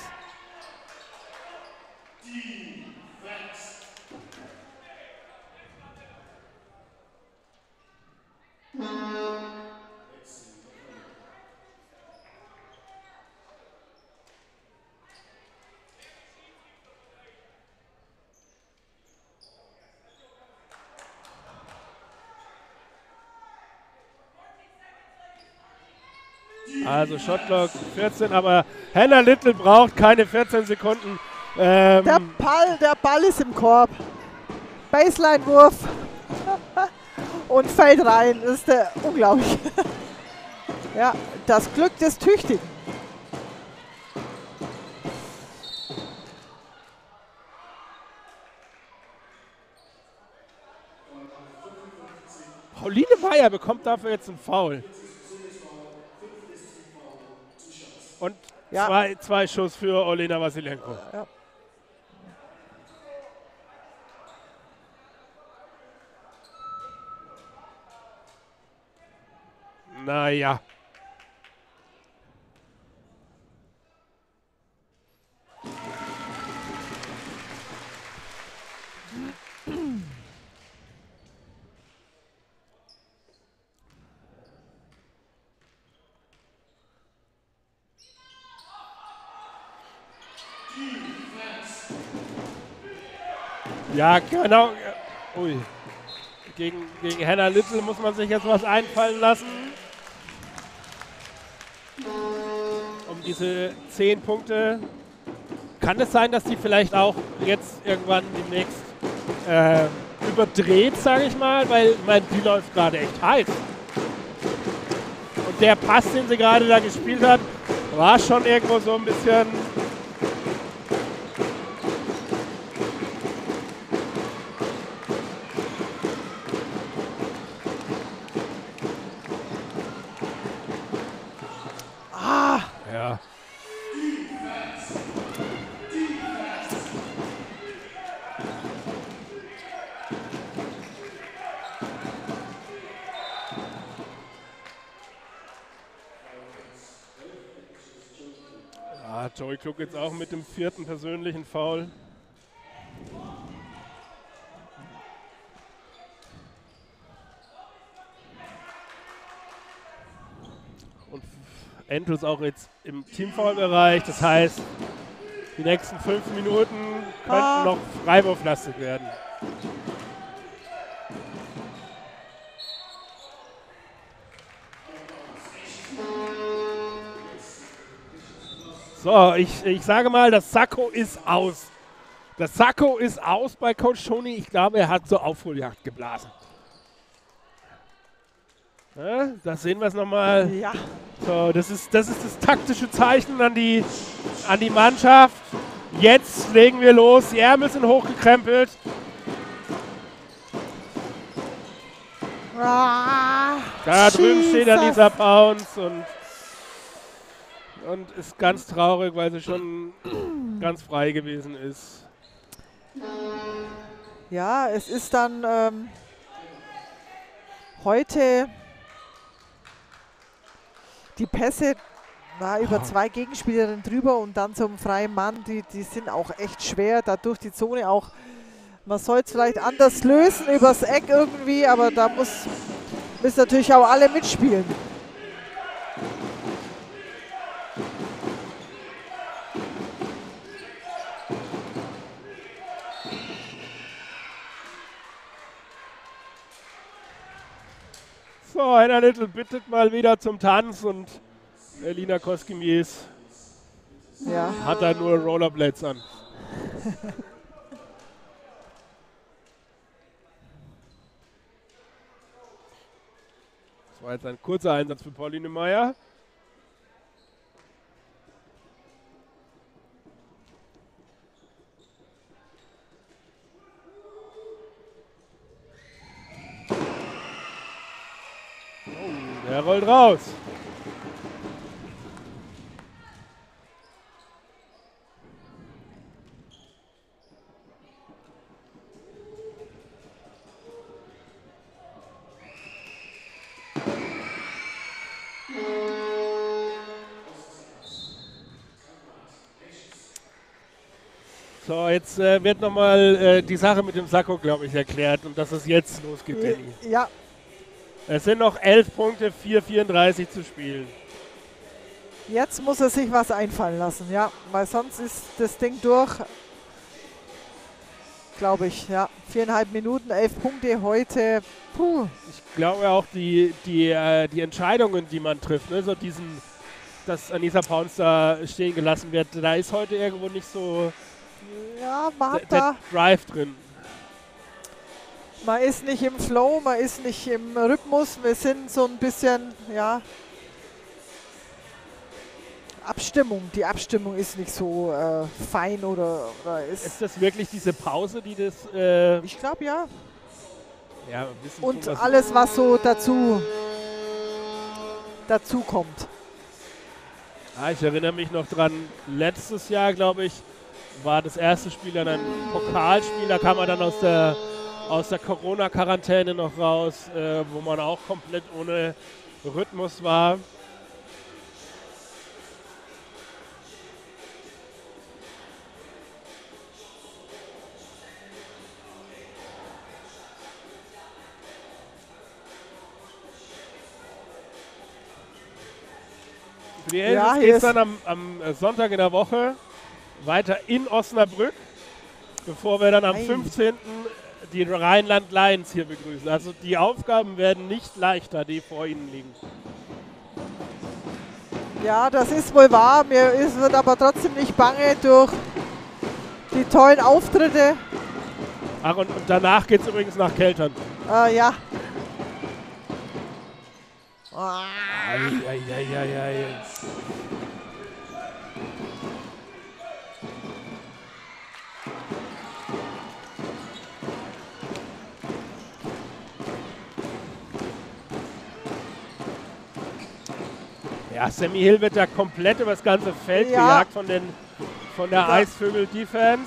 Also Shotclock vierzehn, aber Hannah Little braucht keine vierzehn Sekunden. Ähm, Der Ball, der Ball ist im Korb. Baseline-Wurf. Und fällt rein. Das ist der unglaublich. Ja, das Glück des Tüchtigen. Pauline Meyer bekommt dafür jetzt einen Foul. Und Ja. zwei, zwei Schuss für Olena Vasilenko. Ja. Naja. Ja, genau. Ui. Gegen, gegen Hannah Little muss man sich jetzt was einfallen lassen. Um diese zehn Punkte. Kann es sein, dass die vielleicht auch jetzt irgendwann demnächst äh, überdreht, sage ich mal? Weil, ich meine, die läuft gerade echt heiß. Und der Pass, den sie gerade da gespielt hat, war schon irgendwo so ein bisschen... Ja. Ja, Joey Klug jetzt auch mit dem vierten persönlichen Foul. Und Andrews auch jetzt im Teamfoul-Bereich. Das heißt, die nächsten fünf Minuten könnten Ah. noch freiwurflastig werden. So, ich, ich sage mal, das Sakko ist aus. Das Sakko ist aus bei Coach Tony. Ich glaube, er hat zur Aufholjagd geblasen. Ja, da sehen wir es nochmal. Ja. So, das ist, das ist das taktische Zeichen an die, an die Mannschaft. Jetzt legen wir los. Die Ärmel sind hochgekrempelt. Ah, Da drüben steht Jesus. Anissa Pounds und, und ist ganz traurig, weil sie schon ganz frei gewesen ist. Ja, es ist dann ähm, heute die Pässe na, über zwei Gegenspielerinnen drüber und dann zum freien Mann, die, die sind auch echt schwer, da durch die Zone auch, man soll es vielleicht anders lösen, übers Eck irgendwie, aber da muss, müssen natürlich auch alle mitspielen. So, Hannah Little bittet mal wieder zum Tanz und Elina Koskimies Ja. hat da nur Rollerblades an. Das war jetzt ein kurzer Einsatz für Pauline Meyer. Oh, der rollt raus. So, jetzt äh, wird nochmal äh, die Sache mit dem Sakko, glaube ich, erklärt und dass es jetzt losgeht, Danny. Ja, Es sind noch elf Punkte, vier vierunddreißig zu spielen. jetzt muss er sich was einfallen lassen, ja, weil sonst ist das Ding durch, glaube ich, ja. Viereinhalb Minuten, elf Punkte heute, puh. Ich glaube auch, die, die, äh, die Entscheidungen, die man trifft, ne, so diesen, dass Anissa Pounds da stehen gelassen wird, da ist heute irgendwo nicht so Ja, man der, hat der da, Drive drin. man ist nicht im Flow, man ist nicht im Rhythmus, wir sind so ein bisschen, ja, Abstimmung, die Abstimmung ist nicht so äh, fein oder, oder ist, Ist das wirklich diese Pause, die das... Äh, ich glaube ja. ja, wissen Und tun, was- alles, was so dazu, dazu kommt. Ah, ich erinnere mich noch dran, letztes Jahr, glaube ich, war das erste Spiel dann ein Pokalspiel, da kam man dann aus der, aus der Corona-Quarantäne noch raus, äh, wo man auch komplett ohne Rhythmus war. Für die Ja, Angels hier geht es ist- dann am, am Sonntag in der Woche weiter in Osnabrück, bevor wir dann am Ei. fünfzehnten die Rheinland Lions hier begrüßen. Also die Aufgaben werden nicht leichter, die vor ihnen liegen. Ja, das ist wohl wahr. Mir ist, wird aber trotzdem nicht bange durch die tollen Auftritte. Ach, und, und danach geht es übrigens nach Keltern. Äh, ja. Ah, Eieieiei. Ja, Sammy Hill wird da komplett über das ganze Feld Ja. gejagt von, den, von der Da- Eisvögel-Defense.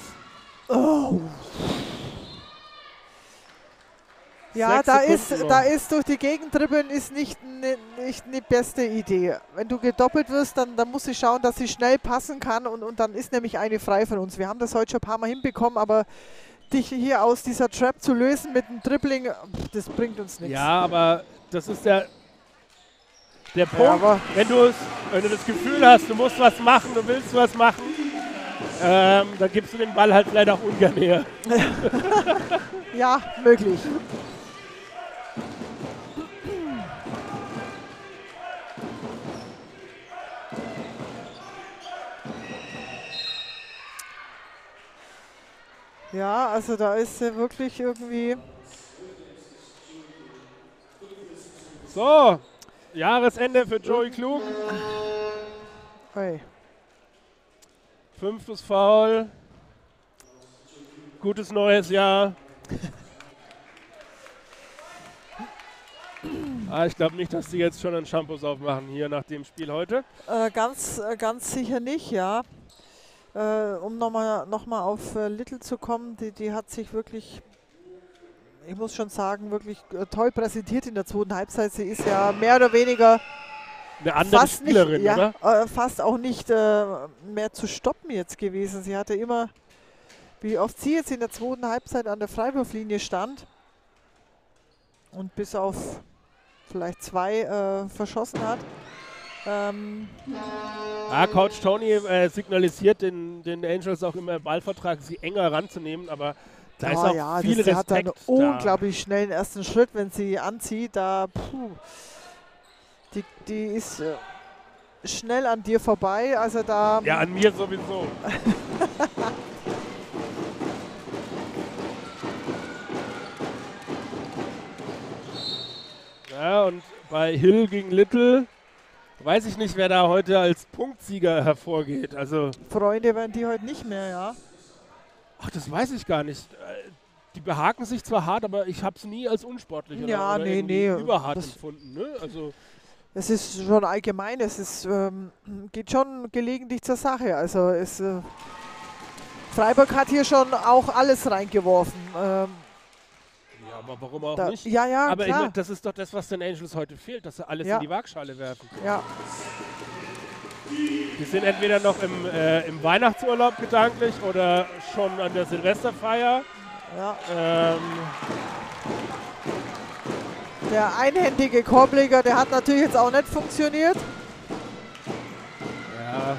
Ja, Sechs da Sekunden ist, noch. da ist durch die Gegend dribbeln ist nicht eine nicht ne beste Idee. Wenn du gedoppelt wirst, dann, dann musst du schauen, dass sie schnell passen kann und, und dann ist nämlich eine frei von uns. Wir haben das heute schon ein paar Mal hinbekommen, aber dich hier aus dieser Trap zu lösen mit dem Dribbling, pff, das bringt uns nichts. Ja, aber das ist der, der Ja, Punkt. aber wenn, du es, wenn du das Gefühl hast, du musst was machen, du willst was machen, ähm, dann gibst du den Ball halt vielleicht auch ungern her. ja, möglich. Ja, also da ist äh, wirklich irgendwie. So, Jahresende für Joey Klug. Hey. Fünftes Foul. Gutes neues Jahr. ah, ich glaube nicht, dass die jetzt schon einen Shampoos aufmachen hier nach dem Spiel heute. Äh, ganz, äh, ganz sicher nicht, ja. Äh, um nochmal noch mal auf äh, Little zu kommen, die, die hat sich wirklich, ich muss schon sagen, wirklich äh, toll präsentiert in der zweiten Halbzeit. Sie ist ja mehr oder weniger Eine andere fast, Spielerin, nicht, oder? ja, äh, fast auch nicht äh, mehr zu stoppen jetzt gewesen. Sie hatte immer, wie oft sie jetzt in der zweiten Halbzeit an der Freiwurflinie stand und bis auf vielleicht zwei äh, verschossen hat. Ähm, Ja, Coach Tony äh, signalisiert den, den Angels auch immer im Ballvertrag, sie enger ranzunehmen, aber da ist Ah auch ja, viel das, sie hat einen Respekt da. unglaublich schnellen ersten Schritt, wenn sie anzieht. Da, puh, die, die ist äh, schnell an dir vorbei. Also da. Ja, an mir sowieso. ja, und bei Hill gegen Little weiß ich nicht, wer da heute als Punktsieger hervorgeht. Also, Freunde werden die heute nicht mehr, ja. ach, das weiß ich gar nicht. Äh, Die behaken sich zwar hart, aber ich habe es nie als unsportlich Ja, oder, oder nee, irgendwie nee, überhart das- empfunden. Ne? Also, Es ist schon allgemein, es ist, ähm, geht schon gelegentlich zur Sache. Also es, äh, Freiburg hat hier schon auch alles reingeworfen. Ähm, ja, aber warum auch da, nicht? ja, ja, aber ich klar. mein, das ist doch das, was den Angels heute fehlt, dass sie alles Ja. in die Waagschale werfen. Ja. Die sind entweder noch im, äh, im Weihnachtsurlaub gedanklich oder schon an der Silvesterfeier. Ja. Ähm, Der einhändige Korbleger, der hat natürlich jetzt auch nicht funktioniert. ja.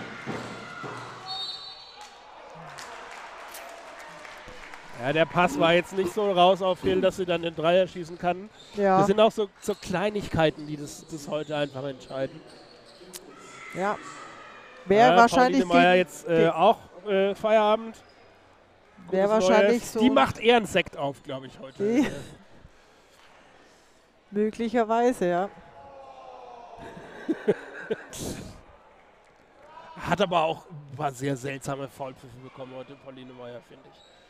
Ja, der Pass war jetzt nicht so raus auf Hill, dass sie dann den Dreier schießen kann. Ja. Das sind auch so, so Kleinigkeiten, die das, das heute einfach entscheiden. Ja. Wäre ja, wahrscheinlich, Pauline Meyer gegen- jetzt äh, gegen- auch äh, Feierabend. Wäre Gutes wahrscheinlich Neues. so. Die macht eher einen Sekt auf, glaube ich, heute. Die- Äh, Möglicherweise, ja. Hat aber auch ein paar sehr seltsame Foulpfiffe bekommen heute, Pauline Meyer, finde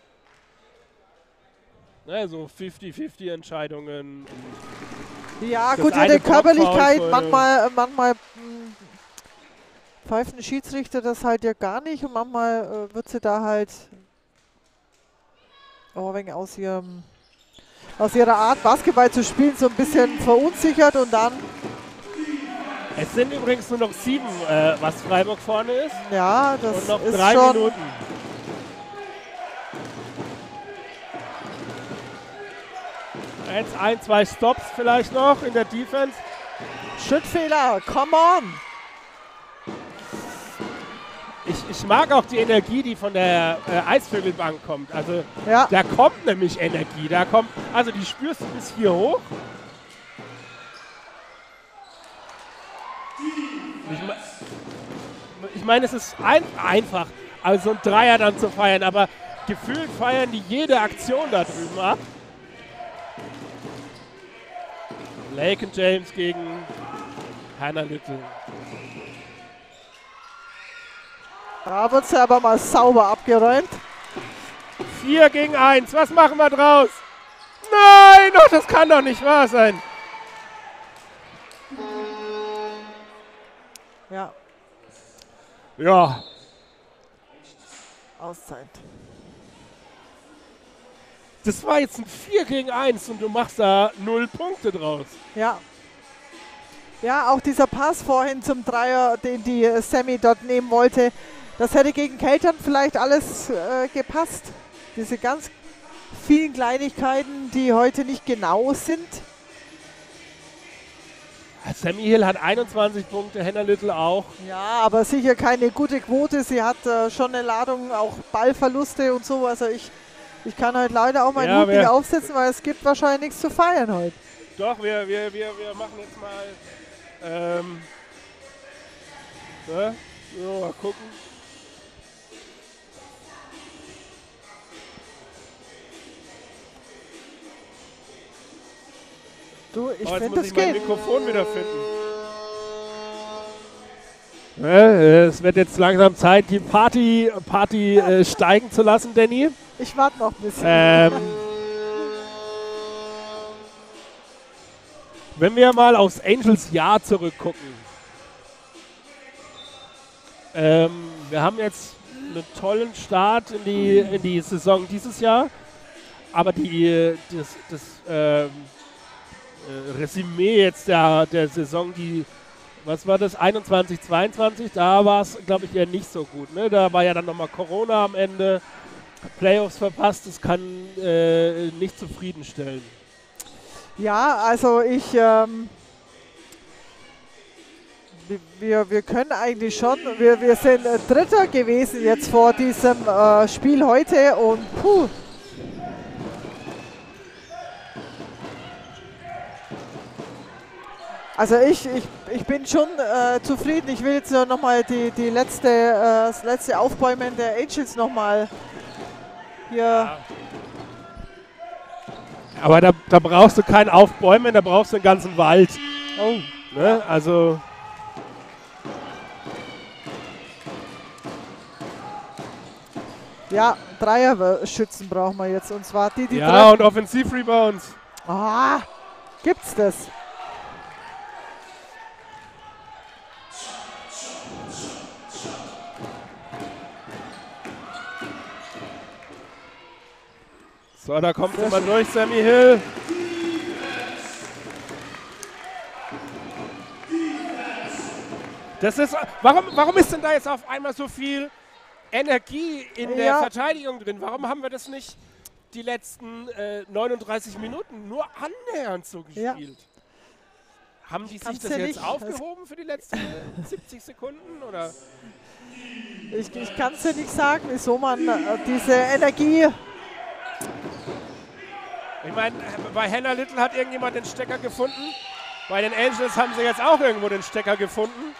ich. Ne, so fünfzig fünfzig Entscheidungen. Und Ja, Das gut, eine ihre Körperlichkeit, Blockfoul, manchmal, manchmal mh, pfeifen Schiedsrichter das halt ja gar nicht und manchmal äh, wird sie da halt oh, ein wenig aus ihrem aus ihrer Art Basketball zu spielen so ein bisschen verunsichert und dann Es sind übrigens nur noch sieben, äh, was Freiburg vorne ist. Ja, das Und noch ist drei schon Minuten. Jetzt ein, zwei Stops vielleicht noch in der Defense. Schrittfehler, come on! Ich, ich mag auch die Energie, die von der äh, Eisvögelbank kommt. Also Ja, da kommt nämlich Energie. Da kommt, also die spürst du bis hier hoch. Ich, me ich meine, es ist ein einfach, also ein Dreier dann zu feiern, aber gefühlt feiern die jede Aktion da drüben ab. Lake und James gegen Hannah Little. da wird sie aber mal sauber abgeräumt. vier gegen eins, was machen wir draus? Nein, doch, das kann doch nicht wahr sein. Ja, Ja, Auszeit. das war jetzt ein vier gegen eins und du machst da null Punkte draus. Ja. Ja, auch dieser Pass vorhin zum Dreier, den die äh, Sammy dort nehmen wollte, das hätte gegen Keltern vielleicht alles äh, gepasst. Diese ganz vielen Kleinigkeiten, die heute nicht genau sind. Sammy Hill hat einundzwanzig Punkte, Hannah Little auch. Ja, aber sicher keine gute Quote. Sie hat äh, schon eine Ladung, auch Ballverluste und so. Also ich, ich kann heute leider auch meinen Ja, Hut nicht wer- aufsetzen, weil es gibt wahrscheinlich nichts zu feiern heute. Doch, wir, wir, wir, wir machen jetzt mal. Ähm, ne? So, mal gucken. Du, ich Oh, jetzt finde, muss das ich mein geht. Mikrofon wieder finden. Ja, es wird jetzt langsam Zeit, die Party, Party äh, steigen zu lassen, Danny. Ich warte noch ein bisschen. Ähm, wenn wir mal aufs Angels Jahr zurückgucken. Ähm, wir haben jetzt einen tollen Start in die, in die Saison dieses Jahr. Aber die, das, das ähm, äh, Resümee jetzt der, der Saison, die, was war das, einundzwanzig, zweiundzwanzig, da war es, glaube ich, eher nicht so gut. Ne? Da war ja dann nochmal Corona am Ende, Playoffs verpasst, das kann äh, nicht zufriedenstellen. Ja, also ich, ähm, wir- wir, wir können eigentlich schon, wir, wir sind äh, Dritter gewesen jetzt vor diesem äh, Spiel heute und puh. Also ich, ich, ich bin schon äh, zufrieden. Ich will jetzt nur nochmal die, die letzte, äh, das letzte Aufbäumen der Angels nochmal hier. Aber da, da brauchst du kein Aufbäumen, da brauchst du einen ganzen Wald. Oh. Ne? Also Ja, Dreierschützen brauchen wir jetzt. Und zwar die, die ja, treffen. und Offensivrebounds. Ah, gibt's das? So, da kommt Sehr immer schön. durch, Sammy Hill. Das ist, warum, warum ist denn da jetzt auf einmal so viel Energie in der Ja. Verteidigung drin? Warum haben wir das nicht die letzten äh, neununddreißig Minuten nur annähernd so Ja. gespielt? Haben die sich kann's das ja jetzt nicht. aufgehoben für die letzten siebzig Sekunden? Oder? Ich, ich kann es dir nicht sagen, wieso man äh, diese Energie. Ich meine, bei Hannah Little hat irgendjemand den Stecker gefunden. Bei den Angels haben sie jetzt auch irgendwo den Stecker gefunden.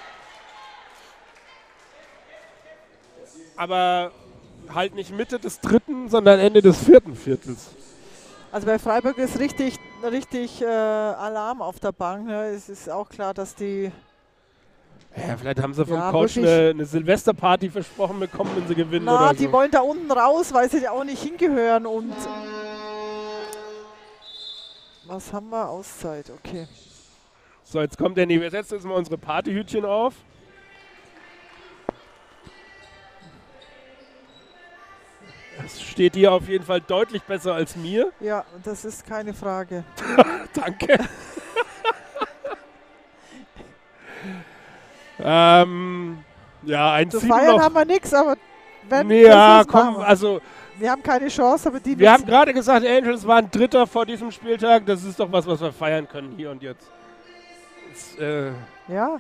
Aber halt nicht Mitte des dritten, sondern Ende des vierten Viertels. Also bei Freiburg ist richtig, richtig äh, Alarm auf der Bank. Ne? Es ist auch klar, dass die. Ja, vielleicht haben sie vom Ja, Coach wirklich. eine, eine Silvesterparty versprochen bekommen, wenn sie gewinnen Na, oder die so. wollen da unten raus, weil sie ja auch nicht hingehören. Und. Was haben wir? Auszeit, okay. So, jetzt kommt Danny. Wir setzen jetzt mal unsere Partyhütchen auf. Das steht dir auf jeden Fall deutlich besser als mir. Ja, das ist keine Frage. Danke. Ähm, ja, ein Zu Sieben feiern noch. haben wir nichts, aber wenn Ja, das ist, machen komm, wir. also Wir haben keine Chance, aber die wir haben nutzen. gerade gesagt, Angels waren Dritter vor diesem Spieltag. Das ist doch was, was wir feiern können hier und jetzt. Das, äh, Ja,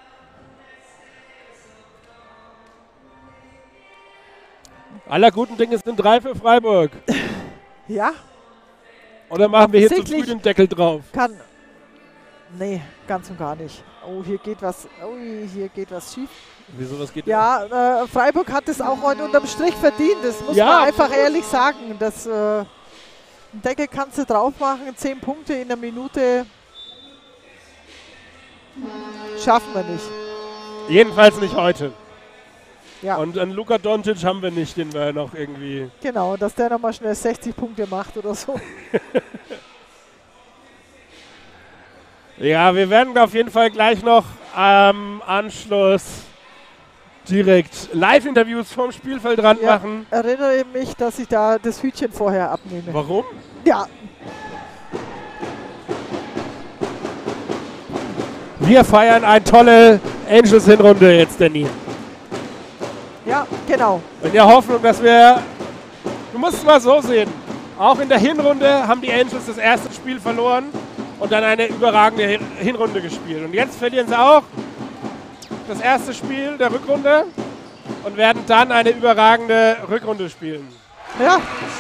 aller guten Dinge sind drei für Freiburg. ja, Oder machen wir hier zu früh Offensichtlich- den Deckel drauf? kann. Nee, ganz und gar nicht. Oh, hier geht was. Oh, hier geht was schief. Wieso, was geht Ja, äh, Freiburg hat es auch heute unterm Strich verdient. Das muss Ja, man einfach absolut. ehrlich sagen. Das, äh, einen Deckel kannst du drauf machen. Zehn Punkte in der Minute schaffen wir nicht. Jedenfalls nicht heute. Ja, Und einen Luka Doncic haben wir nicht, den wir noch irgendwie... genau, dass der nochmal schnell sechzig Punkte macht oder so. Ja, wir werden auf jeden Fall gleich noch am Anschluss direkt Live-Interviews vom Spielfeld dran Ja. machen. Erinnere mich, dass ich da das Hütchen vorher abnehme. Warum? Ja, Wir feiern eine tolle Angels-Hinrunde jetzt, Danny. ja, genau. In der Hoffnung, dass wir... Du musst es mal so sehen. Auch in der Hinrunde haben die Angels das erste Spiel verloren und dann eine überragende Hin- Hinrunde gespielt. Und jetzt verlieren sie auch das erste Spiel der Rückrunde und werden dann eine überragende Rückrunde spielen. Ja.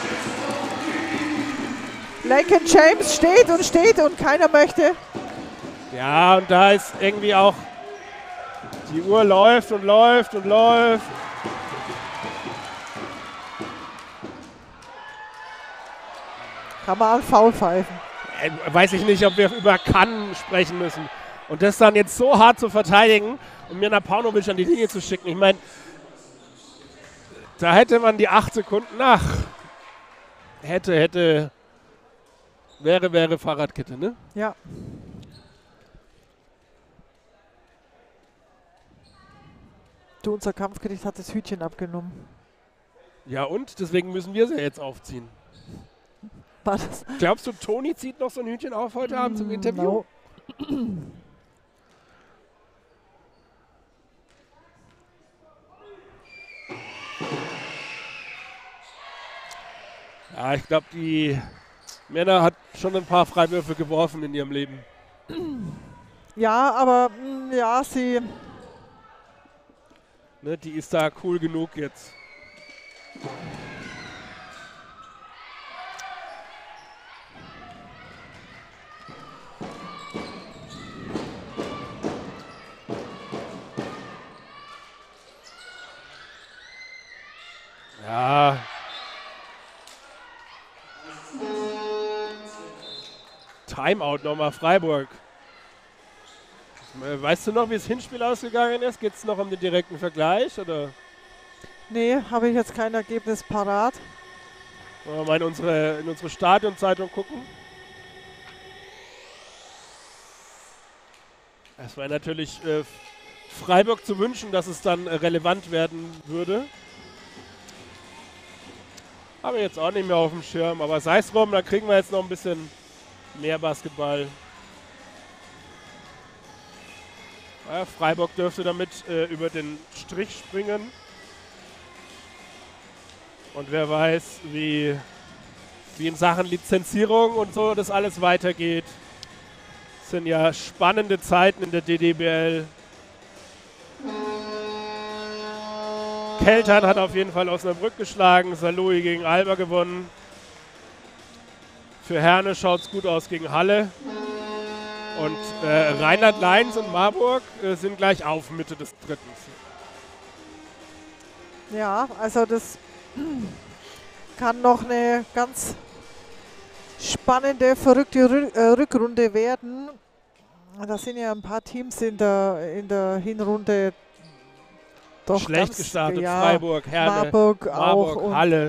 Laken James steht und steht und keiner möchte. Ja, und da ist irgendwie auch... Die Uhr läuft und läuft und läuft. Kann man einen Foul pfeifen. Äh, Weiß ich nicht, ob wir über Kann sprechen müssen. Und das dann jetzt so hart zu verteidigen und mir nach Paunovic an die Linie zu schicken. Ich meine, da hätte man die acht Sekunden nach. Hätte, hätte, wäre, wäre Fahrradkette, ne? Ja. Du, unser Kampfgericht hat das Hütchen abgenommen. Ja und? Deswegen müssen wir sie jetzt aufziehen. War das? Glaubst du, Toni zieht noch so ein Hütchen auf heute Abend zum Interview? No. Ja, ich glaube, die Männer hat schon ein paar Freiwürfe geworfen in ihrem Leben. Ja, aber mm, ja, sie. Ne, die ist da cool genug jetzt. Ja. Timeout nochmal Freiburg. Weißt du noch, wie das Hinspiel ausgegangen ist? Geht es noch um den direkten Vergleich? Oder? Nee, habe ich jetzt kein Ergebnis parat. Wollen wir mal in unsere, in unsere Stadionzeitung gucken? Es wäre natürlich äh, Freiburg zu wünschen, dass es dann äh, relevant werden würde. Habe ich jetzt auch nicht mehr auf dem Schirm, aber sei es drum, da kriegen wir jetzt noch ein bisschen mehr Basketball. Ja, Freiburg dürfte damit äh, über den Strich springen. Und wer weiß, wie, wie in Sachen Lizenzierung und so das alles weitergeht. Das sind ja spannende Zeiten in der D D B L. Keltern hat auf jeden Fall Osnabrück geschlagen, Saarlouis gegen Alba gewonnen. Für Herne schaut es gut aus gegen Halle. Und äh, Rheinland-Lions und Marburg äh, sind gleich auf Mitte des Dritten. Ja, also das kann noch eine ganz spannende, verrückte Rü äh, Rückrunde werden. Da sind ja ein paar Teams in der, in der Hinrunde doch Schlecht ganz, gestartet, ja, Freiburg, Herne, Marburg, Marburg auch. Und, Halle.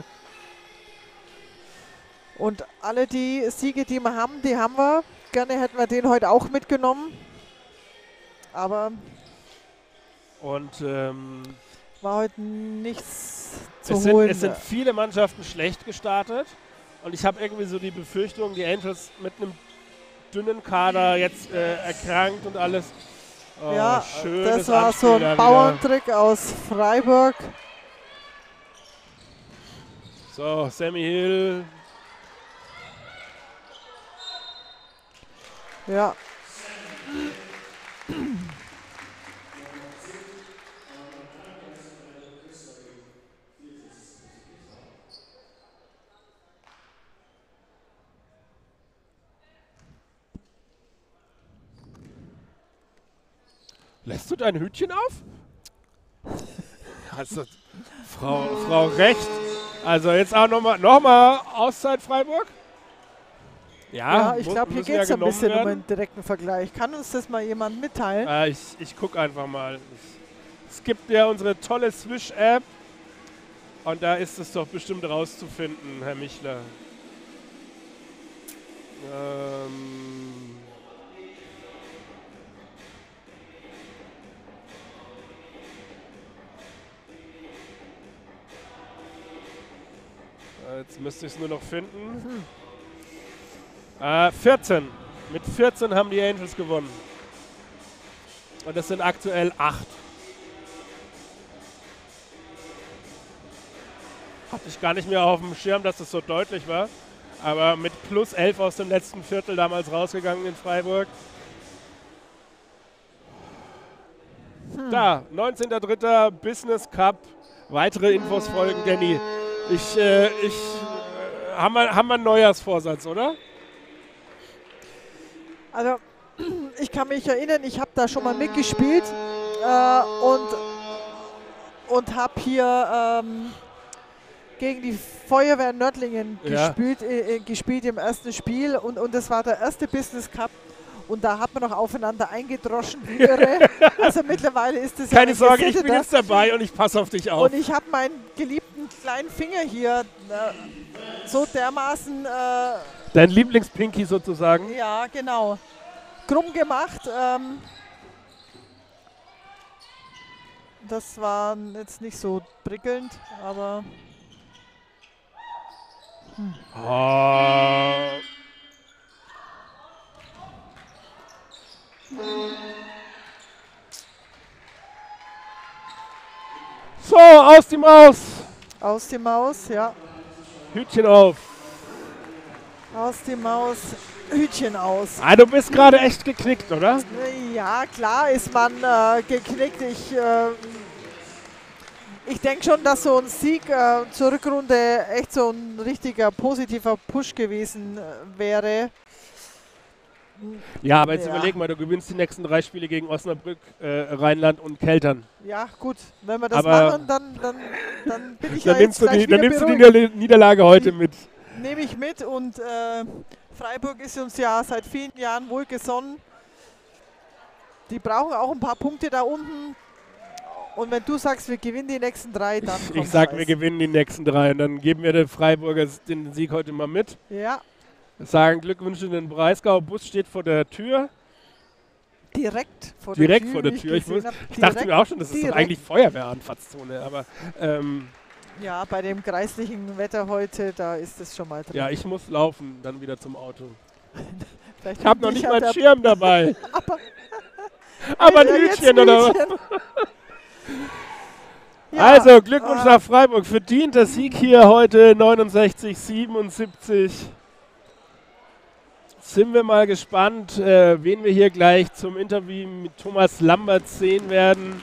und alle die Siege, die wir haben, die haben wir. Gerne hätten wir den heute auch mitgenommen. Aber Und ähm, war heute nichts zu es, sind, holen. es sind viele Mannschaften schlecht gestartet. Und ich habe irgendwie so die Befürchtung, die Angels mit einem dünnen Kader jetzt äh, erkrankt und alles. Oh, ja, schönes das war Anspiel so da ein wieder. Bauerntrick aus Freiburg. So, Sammy Hill. Ja. Lässt du dein Hütchen auf? Hast du, Frau, Frau Recht. Also jetzt auch nochmal noch mal Auszeit Freiburg? Ja, Ja, ich muss- glaube, hier müssen geht es ja ein genommen bisschen um werden. einen direkten Vergleich. Kann uns das mal jemand mitteilen? Äh, ich ich gucke einfach mal. Es gibt ja unsere tolle Swish-App. Und da ist es doch bestimmt rauszufinden, Herr Michler. Ähm Äh, Jetzt müsste ich es nur noch finden. Äh, vierzehn. Mit vierzehn haben die Angels gewonnen. Und das sind aktuell acht. Hatte ich gar nicht mehr auf dem Schirm, dass das so deutlich war. Aber mit plus elf aus dem letzten Viertel damals rausgegangen in Freiburg. Da, neunzehnter dritter Business Cup. Weitere Infos folgen, Danny. Ich, äh, ich, äh, haben wir, haben wir einen Neujahrsvorsatz, oder? Also, ich kann mich erinnern, ich habe da schon mal mitgespielt äh, und, und habe hier ähm, gegen die Feuerwehr Nördlingen Ja. gespielt, äh, äh, gespielt im ersten Spiel und, und das war der erste Business Cup und da hat man noch aufeinander eingedroschen wie irre. Also mittlerweile ist es ja Keine ein Sorge, ich bin gesitteter- jetzt dabei und ich passe auf dich auf. Und ich habe meinen geliebten kleinen Finger hier äh, so dermaßen, äh, Dein Lieblingspinky sozusagen. ja genau, krumm gemacht. Ähm, das war jetzt nicht so prickelnd, aber Oh. So, aus die Maus. aus die Maus, ja, Hütchen auf. aus die Maus, Hütchen aus. Ah, du bist gerade echt geknickt, oder? Ja, klar ist man äh, geknickt. Ich, äh, ich denke schon, dass so ein Sieg äh, zur Rückrunde echt so ein richtiger positiver Push gewesen äh, wäre. Ja, aber jetzt Ja. überleg mal, du gewinnst die nächsten drei Spiele gegen Osnabrück, äh, Rheinland und Keltern. Ja, gut, wenn wir das Aber- machen, dann, dann, dann bin ich Dann ja nimmst, jetzt du gleich die, dann wieder nimmst du die beruhigt. Nieder- Niederlage heute mit. Nehme ich mit und äh, Freiburg ist uns ja seit vielen Jahren wohlgesonnen. Die brauchen auch ein paar Punkte da unten. Und wenn du sagst, wir gewinnen die nächsten drei, dann Ich kommt's sag, heiß. wir gewinnen die nächsten drei und dann geben wir den Freiburger den Sieg heute mal mit. Ja, Sagen Glückwünsche in den Breisgau. Bus steht vor der Tür. direkt vor Direkt der Tür. vor der wie ich Tür. Ich, gesehen muss, hab. ich dachte Direkt, mir auch schon, das ist doch direkt. eigentlich Feuerwehranfahrtszone. Aber ähm, Ja, bei dem kreislichen Wetter heute, da ist es schon mal drin. ja, ich muss laufen, dann wieder zum Auto. Vielleicht Ich habe bin noch nicht ja mal der- einen Schirm dabei. Aber, Aber ein Ja, jetzt Hütchen oder was? Hütchen. Ja, Also, Glückwunsch ah. nach Freiburg. Verdienter Sieg hier heute, neunundsechzig siebenundsiebzig. Sind wir mal gespannt, äh, wen wir hier gleich zum Interview mit Thomas Lambert sehen werden.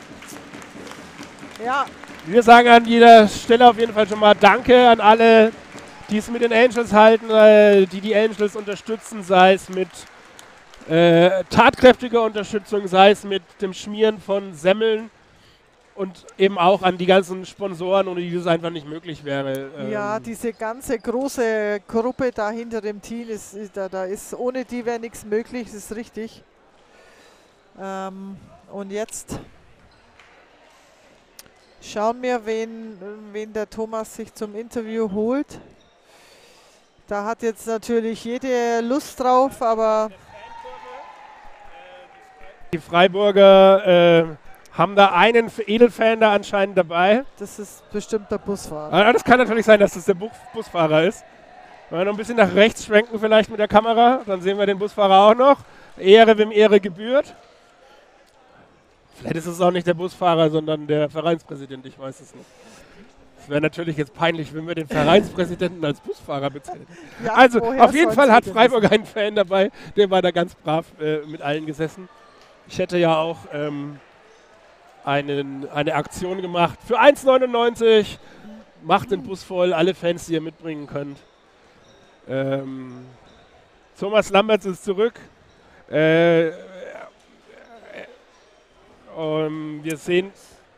Ja, Wir sagen an jeder Stelle auf jeden Fall schon mal Danke an alle, die es mit den Angels halten, äh, die die Angels unterstützen, sei es mit äh, tatkräftiger Unterstützung, sei es mit dem Schmieren von Semmeln und eben auch an die ganzen Sponsoren, ohne die das einfach nicht möglich wäre. Ähm, ja, diese ganze große Gruppe da hinter dem Team, ist, ist, da, da ist ohne die wäre nichts möglich, das ist richtig. Ähm, und jetzt schauen wir, wen, wen der Thomas sich zum Interview holt. Da hat jetzt natürlich jede Lust drauf, aber die Freiburger äh, haben da einen Edelfan da anscheinend dabei. das ist bestimmt der Busfahrer. Aber das kann natürlich sein, dass das der Bu- Busfahrer ist. Wenn wir noch ein bisschen nach rechts schwenken vielleicht mit der Kamera, dann sehen wir den Busfahrer auch noch. Ehre, wem Ehre gebührt. Vielleicht ist es auch nicht der Busfahrer, sondern der Vereinspräsident, ich weiß es nicht. Es wäre natürlich jetzt peinlich, wenn wir den Vereinspräsidenten als Busfahrer bezeichnen. Ja, Also, woher auf jeden soll's Fall hat denn Freiburg wissen? einen Fan dabei, der war da ganz brav äh, mit allen gesessen. Ich hätte ja auch ähm, einen, eine Aktion gemacht für eins neunundneunzig. Macht den Bus voll, alle Fans, die ihr mitbringen könnt. Ähm, Thomas Lamberts ist zurück. Äh, äh, ähm, wir sehen,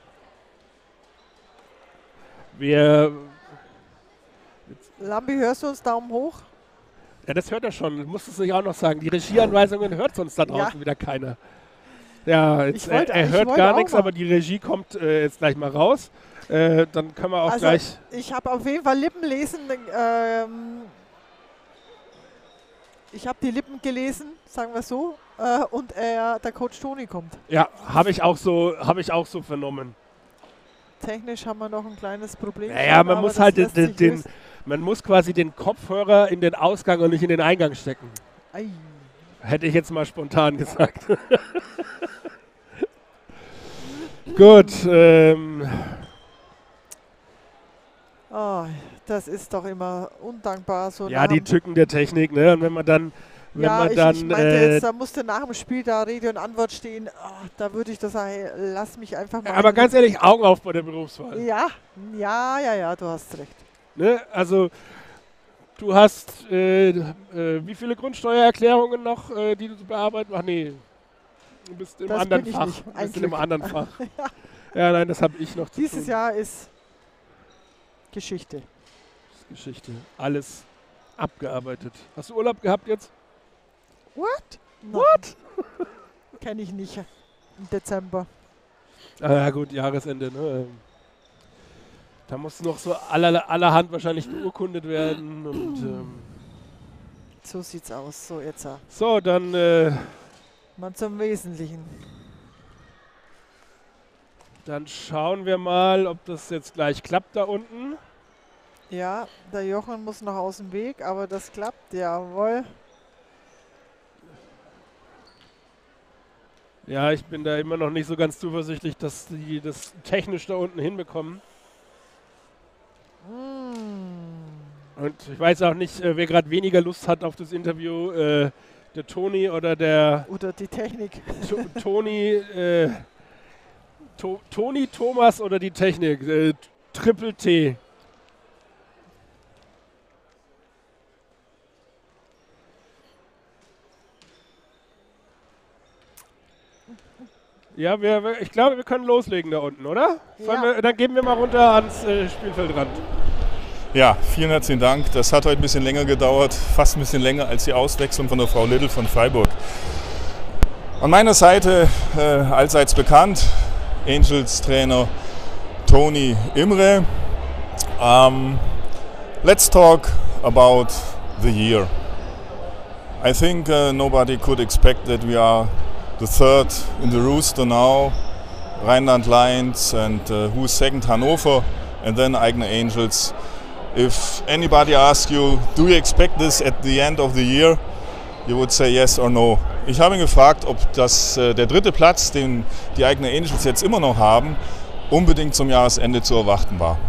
wir, Lambi, hörst du uns Daumen hoch? ja, das hört er schon, das musst du sich auch noch sagen. Die Regieanweisungen hört sonst da draußen Ja. wieder keiner. Ja, jetzt, Ich wollte- er, er ich hört wollte gar auch nichts, mal. aber die Regie kommt äh, jetzt gleich mal raus. Äh, dann können wir auch Also, gleich. ich habe auf jeden Fall Lippen lesen. Ähm, ich habe die Lippen gelesen, sagen wir so. Äh, und äh, der Coach Toni kommt. Ja, habe ich auch so, habe ich auch so vernommen. Technisch haben wir noch ein kleines Problem. Naja, man aber muss das halt den, lässt den, sich den, lösen. man muss quasi den Kopfhörer in den Ausgang und nicht in den Eingang stecken. Ei. Hätte ich jetzt mal spontan gesagt. Gut, ähm, Oh, das ist doch immer undankbar. So ja, nach die dem- Tücken der Technik, ne? Und wenn man dann, wenn ja, man ich, dann, ich meinte äh, jetzt, da musste nach dem Spiel da Rede und Antwort stehen. Oh, da würde ich doch sagen, hey, lass mich einfach mal. aber ganz ehrlich, Augen auf bei der Berufswahl. Ja, ja, ja, ja, du hast recht. Ne? Also, du hast, äh, äh, wie viele Grundsteuererklärungen noch, äh, die du zu bearbeiten? Ach nee, du bist im Das anderen bin ich Fach. nicht. Du Ein bist in einem Glück. anderen Fach. Ja, nein, das habe ich noch zu Dieses tun. Jahr ist Geschichte. Geschichte. Alles abgearbeitet. Hast du Urlaub gehabt jetzt? What? What? Kenne ich nicht. Im Dezember. Ah, ja gut, Jahresende, ne? Ähm, Da muss noch so aller, allerhand wahrscheinlich beurkundet werden. Und, ähm, So sieht's aus. So, jetzt äh, so, dann äh, mal zum Wesentlichen. Dann schauen wir mal, ob das jetzt gleich klappt da unten. Ja, der Jochen muss noch aus dem Weg, aber das klappt, jawohl. Ja, ich bin da immer noch nicht so ganz zuversichtlich, dass die das technisch da unten hinbekommen. Mm. Und ich weiß auch nicht, äh, wer gerade weniger Lust hat auf das Interview, äh, der Toni oder der Oder die Technik. To Toni, äh, to Toni, Thomas oder die Technik, äh, Triple T. Ja, wir, wir, ich glaube, wir können loslegen da unten, oder? Sollen Ja. wir, dann geben wir mal runter ans äh, Spielfeldrand. Ja, vielen herzlichen Dank. Das hat heute ein bisschen länger gedauert, fast ein bisschen länger als die Auswechslung von der Frau Little von Freiburg. An meiner Seite äh, allseits bekannt, Angels-Trainer Toni Imre. Um, let's talk about the year. I think uh, nobody could expect that we are the third in the rooster now, Rheinland Lions, and uh, who's second, Hannover, and then Eigner Angels. If anybody asks you, do you expect this at the end of the year, you would say yes or no. Ich habe ihn gefragt, ob das, äh, der dritte Platz, den die Eigner Angels jetzt immer noch haben, unbedingt zum Jahresende zu erwarten war.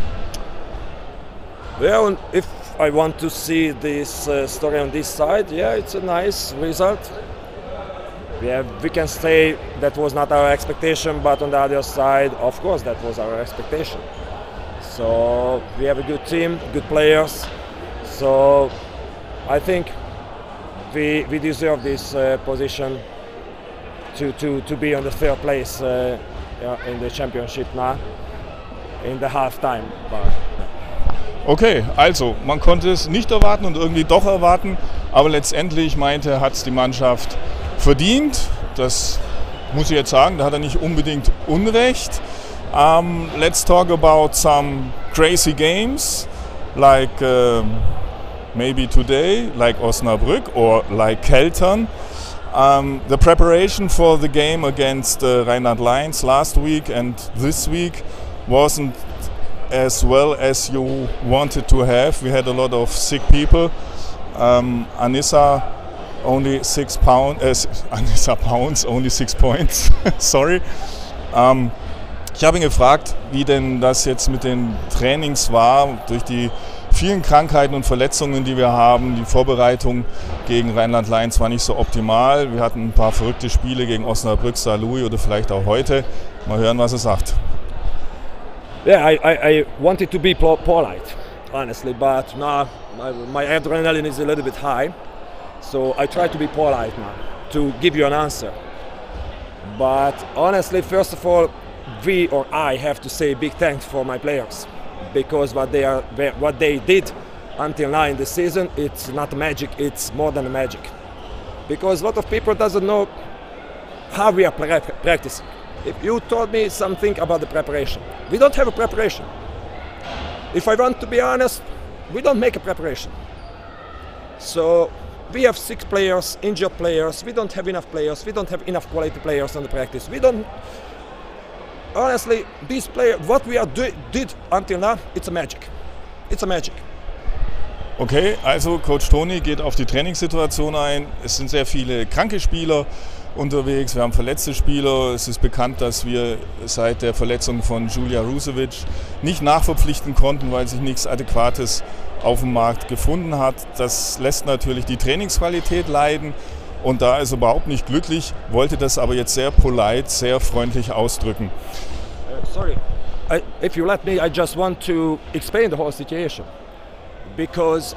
Well, if I want to see this uh, story on this side, yeah, it's a nice result. Yeah, we can say that was not our expectation, but on the other side, of course, that was our expectation. So we have a good team, good players. So I think we we deserve this uh, position to, to, to be on the third place uh, yeah, in the championship now, in the halftime bar. Okay, also man konnte es nicht erwarten und irgendwie doch erwarten, aber letztendlich meinte er, hat es die Mannschaft verdient. Das muss ich jetzt sagen, da hat er nicht unbedingt Unrecht. Um, let's talk about some crazy games, like um, maybe today, like Osnabrück or like Keltern. Um, the preparation for the game against the Rheinland Lions last week and this week wasn't as well as you wanted to have. We had a lot of sick people. Um, Anissa only six pound, uh, pounds, only six points. Sorry. Ähm, ich habe ihn gefragt, wie denn das jetzt mit den Trainings war, durch die vielen Krankheiten und Verletzungen, die wir haben. Die Vorbereitung gegen Rheinland Lions war nicht so optimal. Wir hatten ein paar verrückte Spiele gegen Osnabrück, Saarlouis oder vielleicht auch heute. Mal hören, was er sagt. Yeah, I, I, I wanted to be polite, honestly, but now my, my adrenaline is a little bit high. So I try to be polite now, to give you an answer. But honestly, first of all, we or I have to say big thanks for my players, because what they are, what they did until now in the season, it's not magic, it's more than magic. Because a lot of people doesn't know how we are pra practicing. If you told me something about the preparation, we don't have a preparation. If I want to be honest, we don't make a preparation. So we have six players, injured players, we don't have enough players, we don't have enough quality players on the practice. We don't, honestly, these players, what we are do, did until now, it's a magic. It's a magic. Okay, also Coach Toni geht auf die Trainingssituation ein. Es sind sehr viele kranke Spieler unterwegs, wir haben verletzte Spieler. Es ist bekannt, dass wir seit der Verletzung von Julia Rusevic nicht nachverpflichten konnten, weil sich nichts Adäquates auf dem Markt gefunden hat. Das lässt natürlich die Trainingsqualität leiden und da ist er überhaupt nicht glücklich, wollte das aber jetzt sehr polite, sehr freundlich ausdrücken. Uh, sorry, I, if you let me, I just want to explain the whole situation, because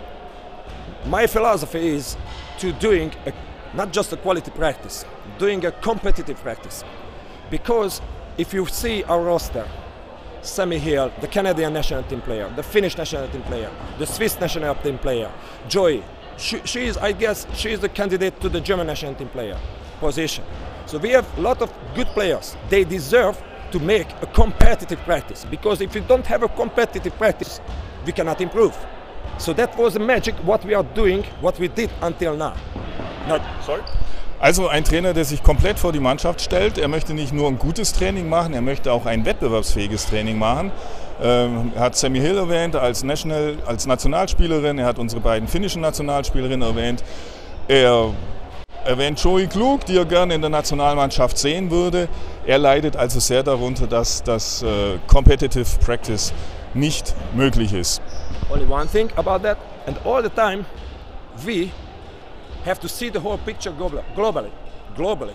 my philosophy is to doing a not just a quality practice, doing a competitive practice. Because if you see our roster, Sammy Hill, the Canadian national team player, the Finnish national team player, the Swiss national team player, Joy, she, she is, I guess, she is the candidate to the German national team player position. So we have a lot of good players. They deserve to make a competitive practice, because if you don't have a competitive practice, we cannot improve. So that was the magic, what we are doing, what we did until now. No, sorry? Also ein Trainer, der sich komplett vor die Mannschaft stellt. Er möchte nicht nur ein gutes Training machen, er möchte auch ein wettbewerbsfähiges Training machen. Ähm, er hat Sammy Hill erwähnt als, National, als Nationalspielerin, er hat unsere beiden finnischen Nationalspielerinnen erwähnt. Er erwähnt Joey Klug, die er gerne in der Nationalmannschaft sehen würde. Er leidet also sehr darunter, dass das äh, Competitive Practice nicht möglich ist. Only one thing about that, and all the time we have to see the whole picture globally, globally.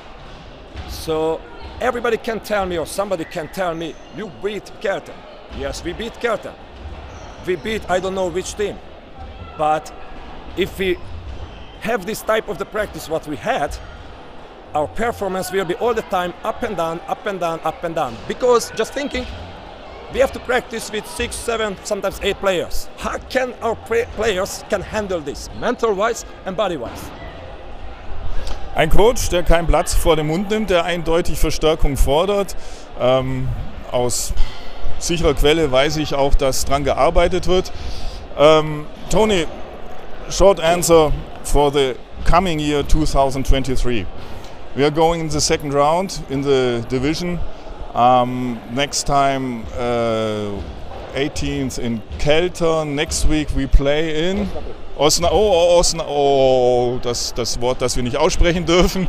So everybody can tell me, or somebody can tell me, you beat Kelten. Yes, we beat Kelten. We beat I don't know which team. But if we have this type of the practice what we had, our performance will be all the time up and down, up and down, up and down. Because just thinking, we have to practice with six, seven, sometimes eight players. How can our players can handle this, mental-wise and body-wise? Ein Coach, der kein Blatt vor den Mund nimmt, der eindeutig Verstärkung fordert. Ähm, aus sicherer Quelle weiß ich auch, dass daran gearbeitet wird. Ähm, Toni, short answer for the coming year two thousand twenty-three. We are going in the second round in the division. Um, next time, uh, eighteenth in Kelten. Next week we play in Osna. Oh, oh, Osna. Oh, das, das Wort, das wir nicht aussprechen dürfen.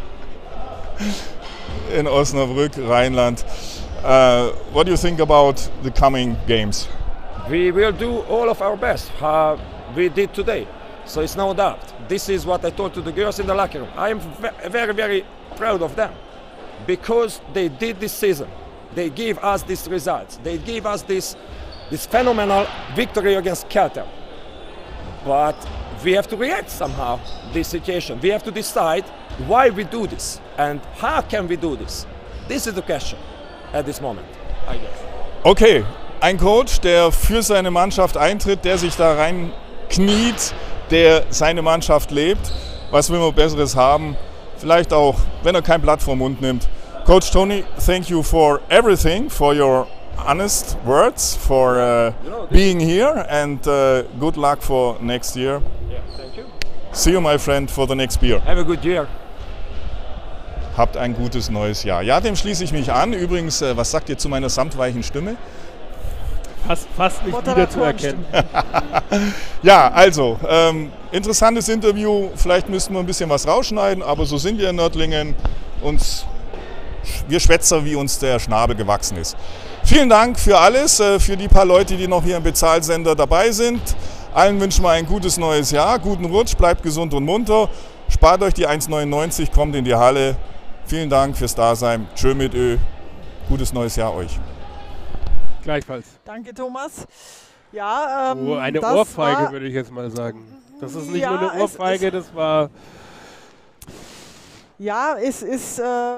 In Osnabrück, Rheinland. Uh, what do you think about the coming games? We will do all of our best. Uh, we did today, so it's no doubt. This is what I told to the girls in the locker room. I am very, very proud of them. Because they did this season, they gave us these results, they gave us this, this phenomenal victory against Kelten. But we have to react somehow this situation. We have to decide why we do this and how can we do this. This is the question at this moment, I guess. Okay, ein Coach, der für seine Mannschaft eintritt, der sich da rein kniet, der seine Mannschaft lebt. Was will man Besseres haben? Vielleicht auch, wenn er kein Blatt vom Mund nimmt. Coach Toni, thank you for everything, for your honest words, for uh, being here, and uh, good luck for next year. Yeah, thank you. See you, my friend, for the next beer. Have a good year. Habt ein gutes neues Jahr. Ja, dem schließe ich mich an. Übrigens, äh, was sagt ihr zu meiner samtweichen Stimme? Fast, fast nicht wieder zu erkennen. Ja, also, ähm, interessantes Interview. Vielleicht müssten wir ein bisschen was rausschneiden, aber so sind wir in Nördlingen. Uns, wir Schwätzer, wie uns der Schnabel gewachsen ist. Vielen Dank für alles, äh, für die paar Leute, die noch hier im Bezahlsender dabei sind. Allen wünschen wir ein gutes neues Jahr, guten Rutsch, bleibt gesund und munter. Spart euch die eins neunundneunzig, kommt in die Halle. Vielen Dank fürs Dasein. Tschö mit Ö. Gutes neues Jahr euch. Gleichfalls. Danke, Thomas. Ja, ähm, Oh, eine das Ohrfeige, war, würde ich jetzt mal sagen. Das ist nicht Ja, nur eine es Ohrfeige, ist- das war... Ja, es ist. Äh,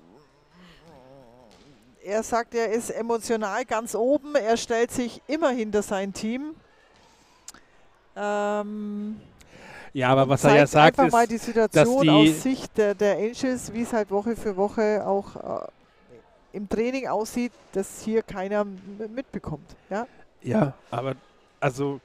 er sagt, er ist emotional ganz oben. Er stellt sich immer hinter sein Team. Ähm, Ja, aber was er zeigt ja sagt, einfach mal die ist, Situation die- aus Sicht der, der Angels, wie es halt Woche für Woche auch äh, im Training aussieht, dass hier keiner m- mitbekommt. Ja? ja, aber also,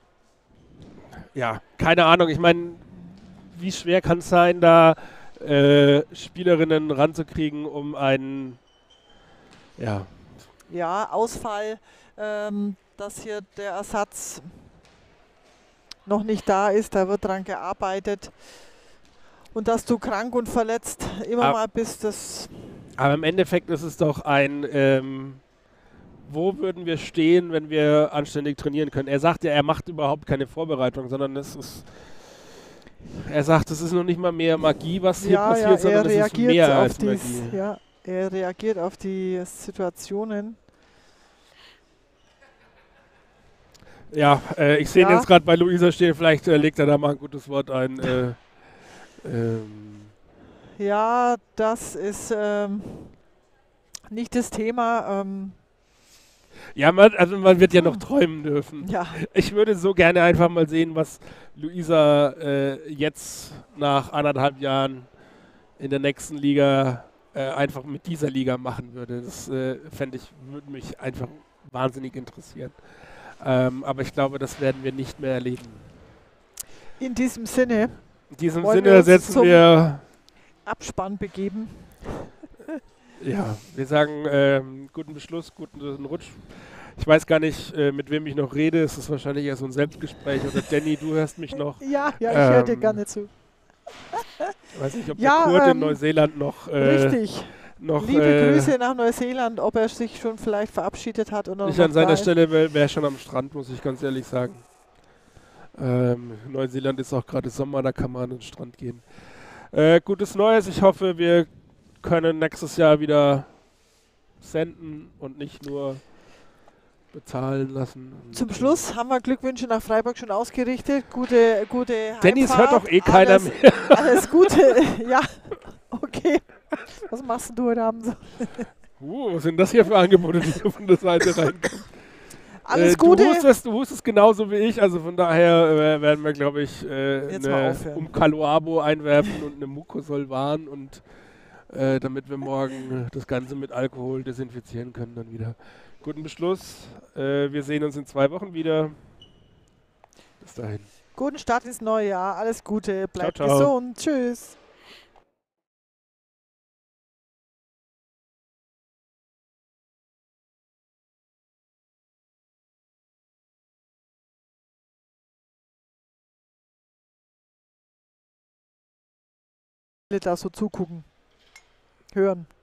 ja, keine Ahnung. Ich meine, wie schwer kann es sein, da äh, Spielerinnen ranzukriegen, um einen, ja, Ja, Ausfall, ähm, dass hier der Ersatz noch nicht da ist, da wird dran gearbeitet. Und dass du krank und verletzt immer Ab- mal bist, das aber im Endeffekt ist es doch ein, ähm, wo würden wir stehen, wenn wir anständig trainieren können? Er sagt ja, er macht überhaupt keine Vorbereitung, sondern es ist, er sagt, es ist noch nicht mal mehr Magie, was hier ja, passiert, ja, er sondern es ist reagiert mehr auf als die, Magie. ja, er reagiert auf die Situationen. Ja, äh, ich sehe ihn Ja. jetzt gerade bei Luisa stehen, vielleicht äh, legt er da mal ein gutes Wort ein. Äh, ähm, Ja, das ist ähm, nicht das Thema. Ähm, ja, man, also man wird ja noch träumen dürfen. ja, Ich würde so gerne einfach mal sehen, was Luisa äh, jetzt nach anderthalb Jahren in der nächsten Liga äh, einfach mit dieser Liga machen würde. Das äh, fände ich, würde mich einfach wahnsinnig interessieren. Ähm, aber ich glaube, das werden wir nicht mehr erleben. in diesem Sinne In diesem Wollen wir Sinne uns setzen zum- wir, Abspann begeben. ja, wir sagen ähm, guten Beschluss, guten Rutsch. Ich weiß gar nicht, äh, mit wem ich noch rede. Es ist wahrscheinlich eher so ein Selbstgespräch. Oder Danny, du hörst mich noch. Ja, ja, ich höre dir Ähm, gerne zu. Ich weiß nicht, ob Ja, der Kurt in ähm, Neuseeland noch, äh, Richtig. noch Liebe äh, Grüße nach Neuseeland, ob er sich schon vielleicht verabschiedet hat oder ich noch an seiner da ist. Stelle wäre wär schon am Strand, muss ich ganz ehrlich sagen. Ähm, Neuseeland ist auch gerade Sommer, da kann man an den Strand gehen. Äh, gutes Neues. Ich hoffe, wir können nächstes Jahr wieder senden und nicht nur bezahlen lassen. Zum Schluss haben wir Glückwünsche nach Freiburg schon ausgerichtet. Gute, gute Dennis hört Heimfahrt. doch eh keiner alles, mehr. Alles Gute. Ja, okay. Was machst denn du heute Abend so? Uh, was sind das hier für Angebote, die hier von der Seite reinkommen? Alles äh, Gute. Du hustest, du hustest genauso wie ich, also von daher äh, werden wir, glaube ich, äh, Jetzt mal eine aufhören. Umkaloabo einwerfen und eine Mucosolvan und äh, damit wir morgen das Ganze mit Alkohol desinfizieren können dann wieder. Guten Beschluss. Äh, wir sehen uns in zwei Wochen wieder. Bis dahin. Guten Start ins neue Jahr. Alles Gute. Bleibt Ciao, ciao. gesund. Tschüss. Da so zugucken. Hören.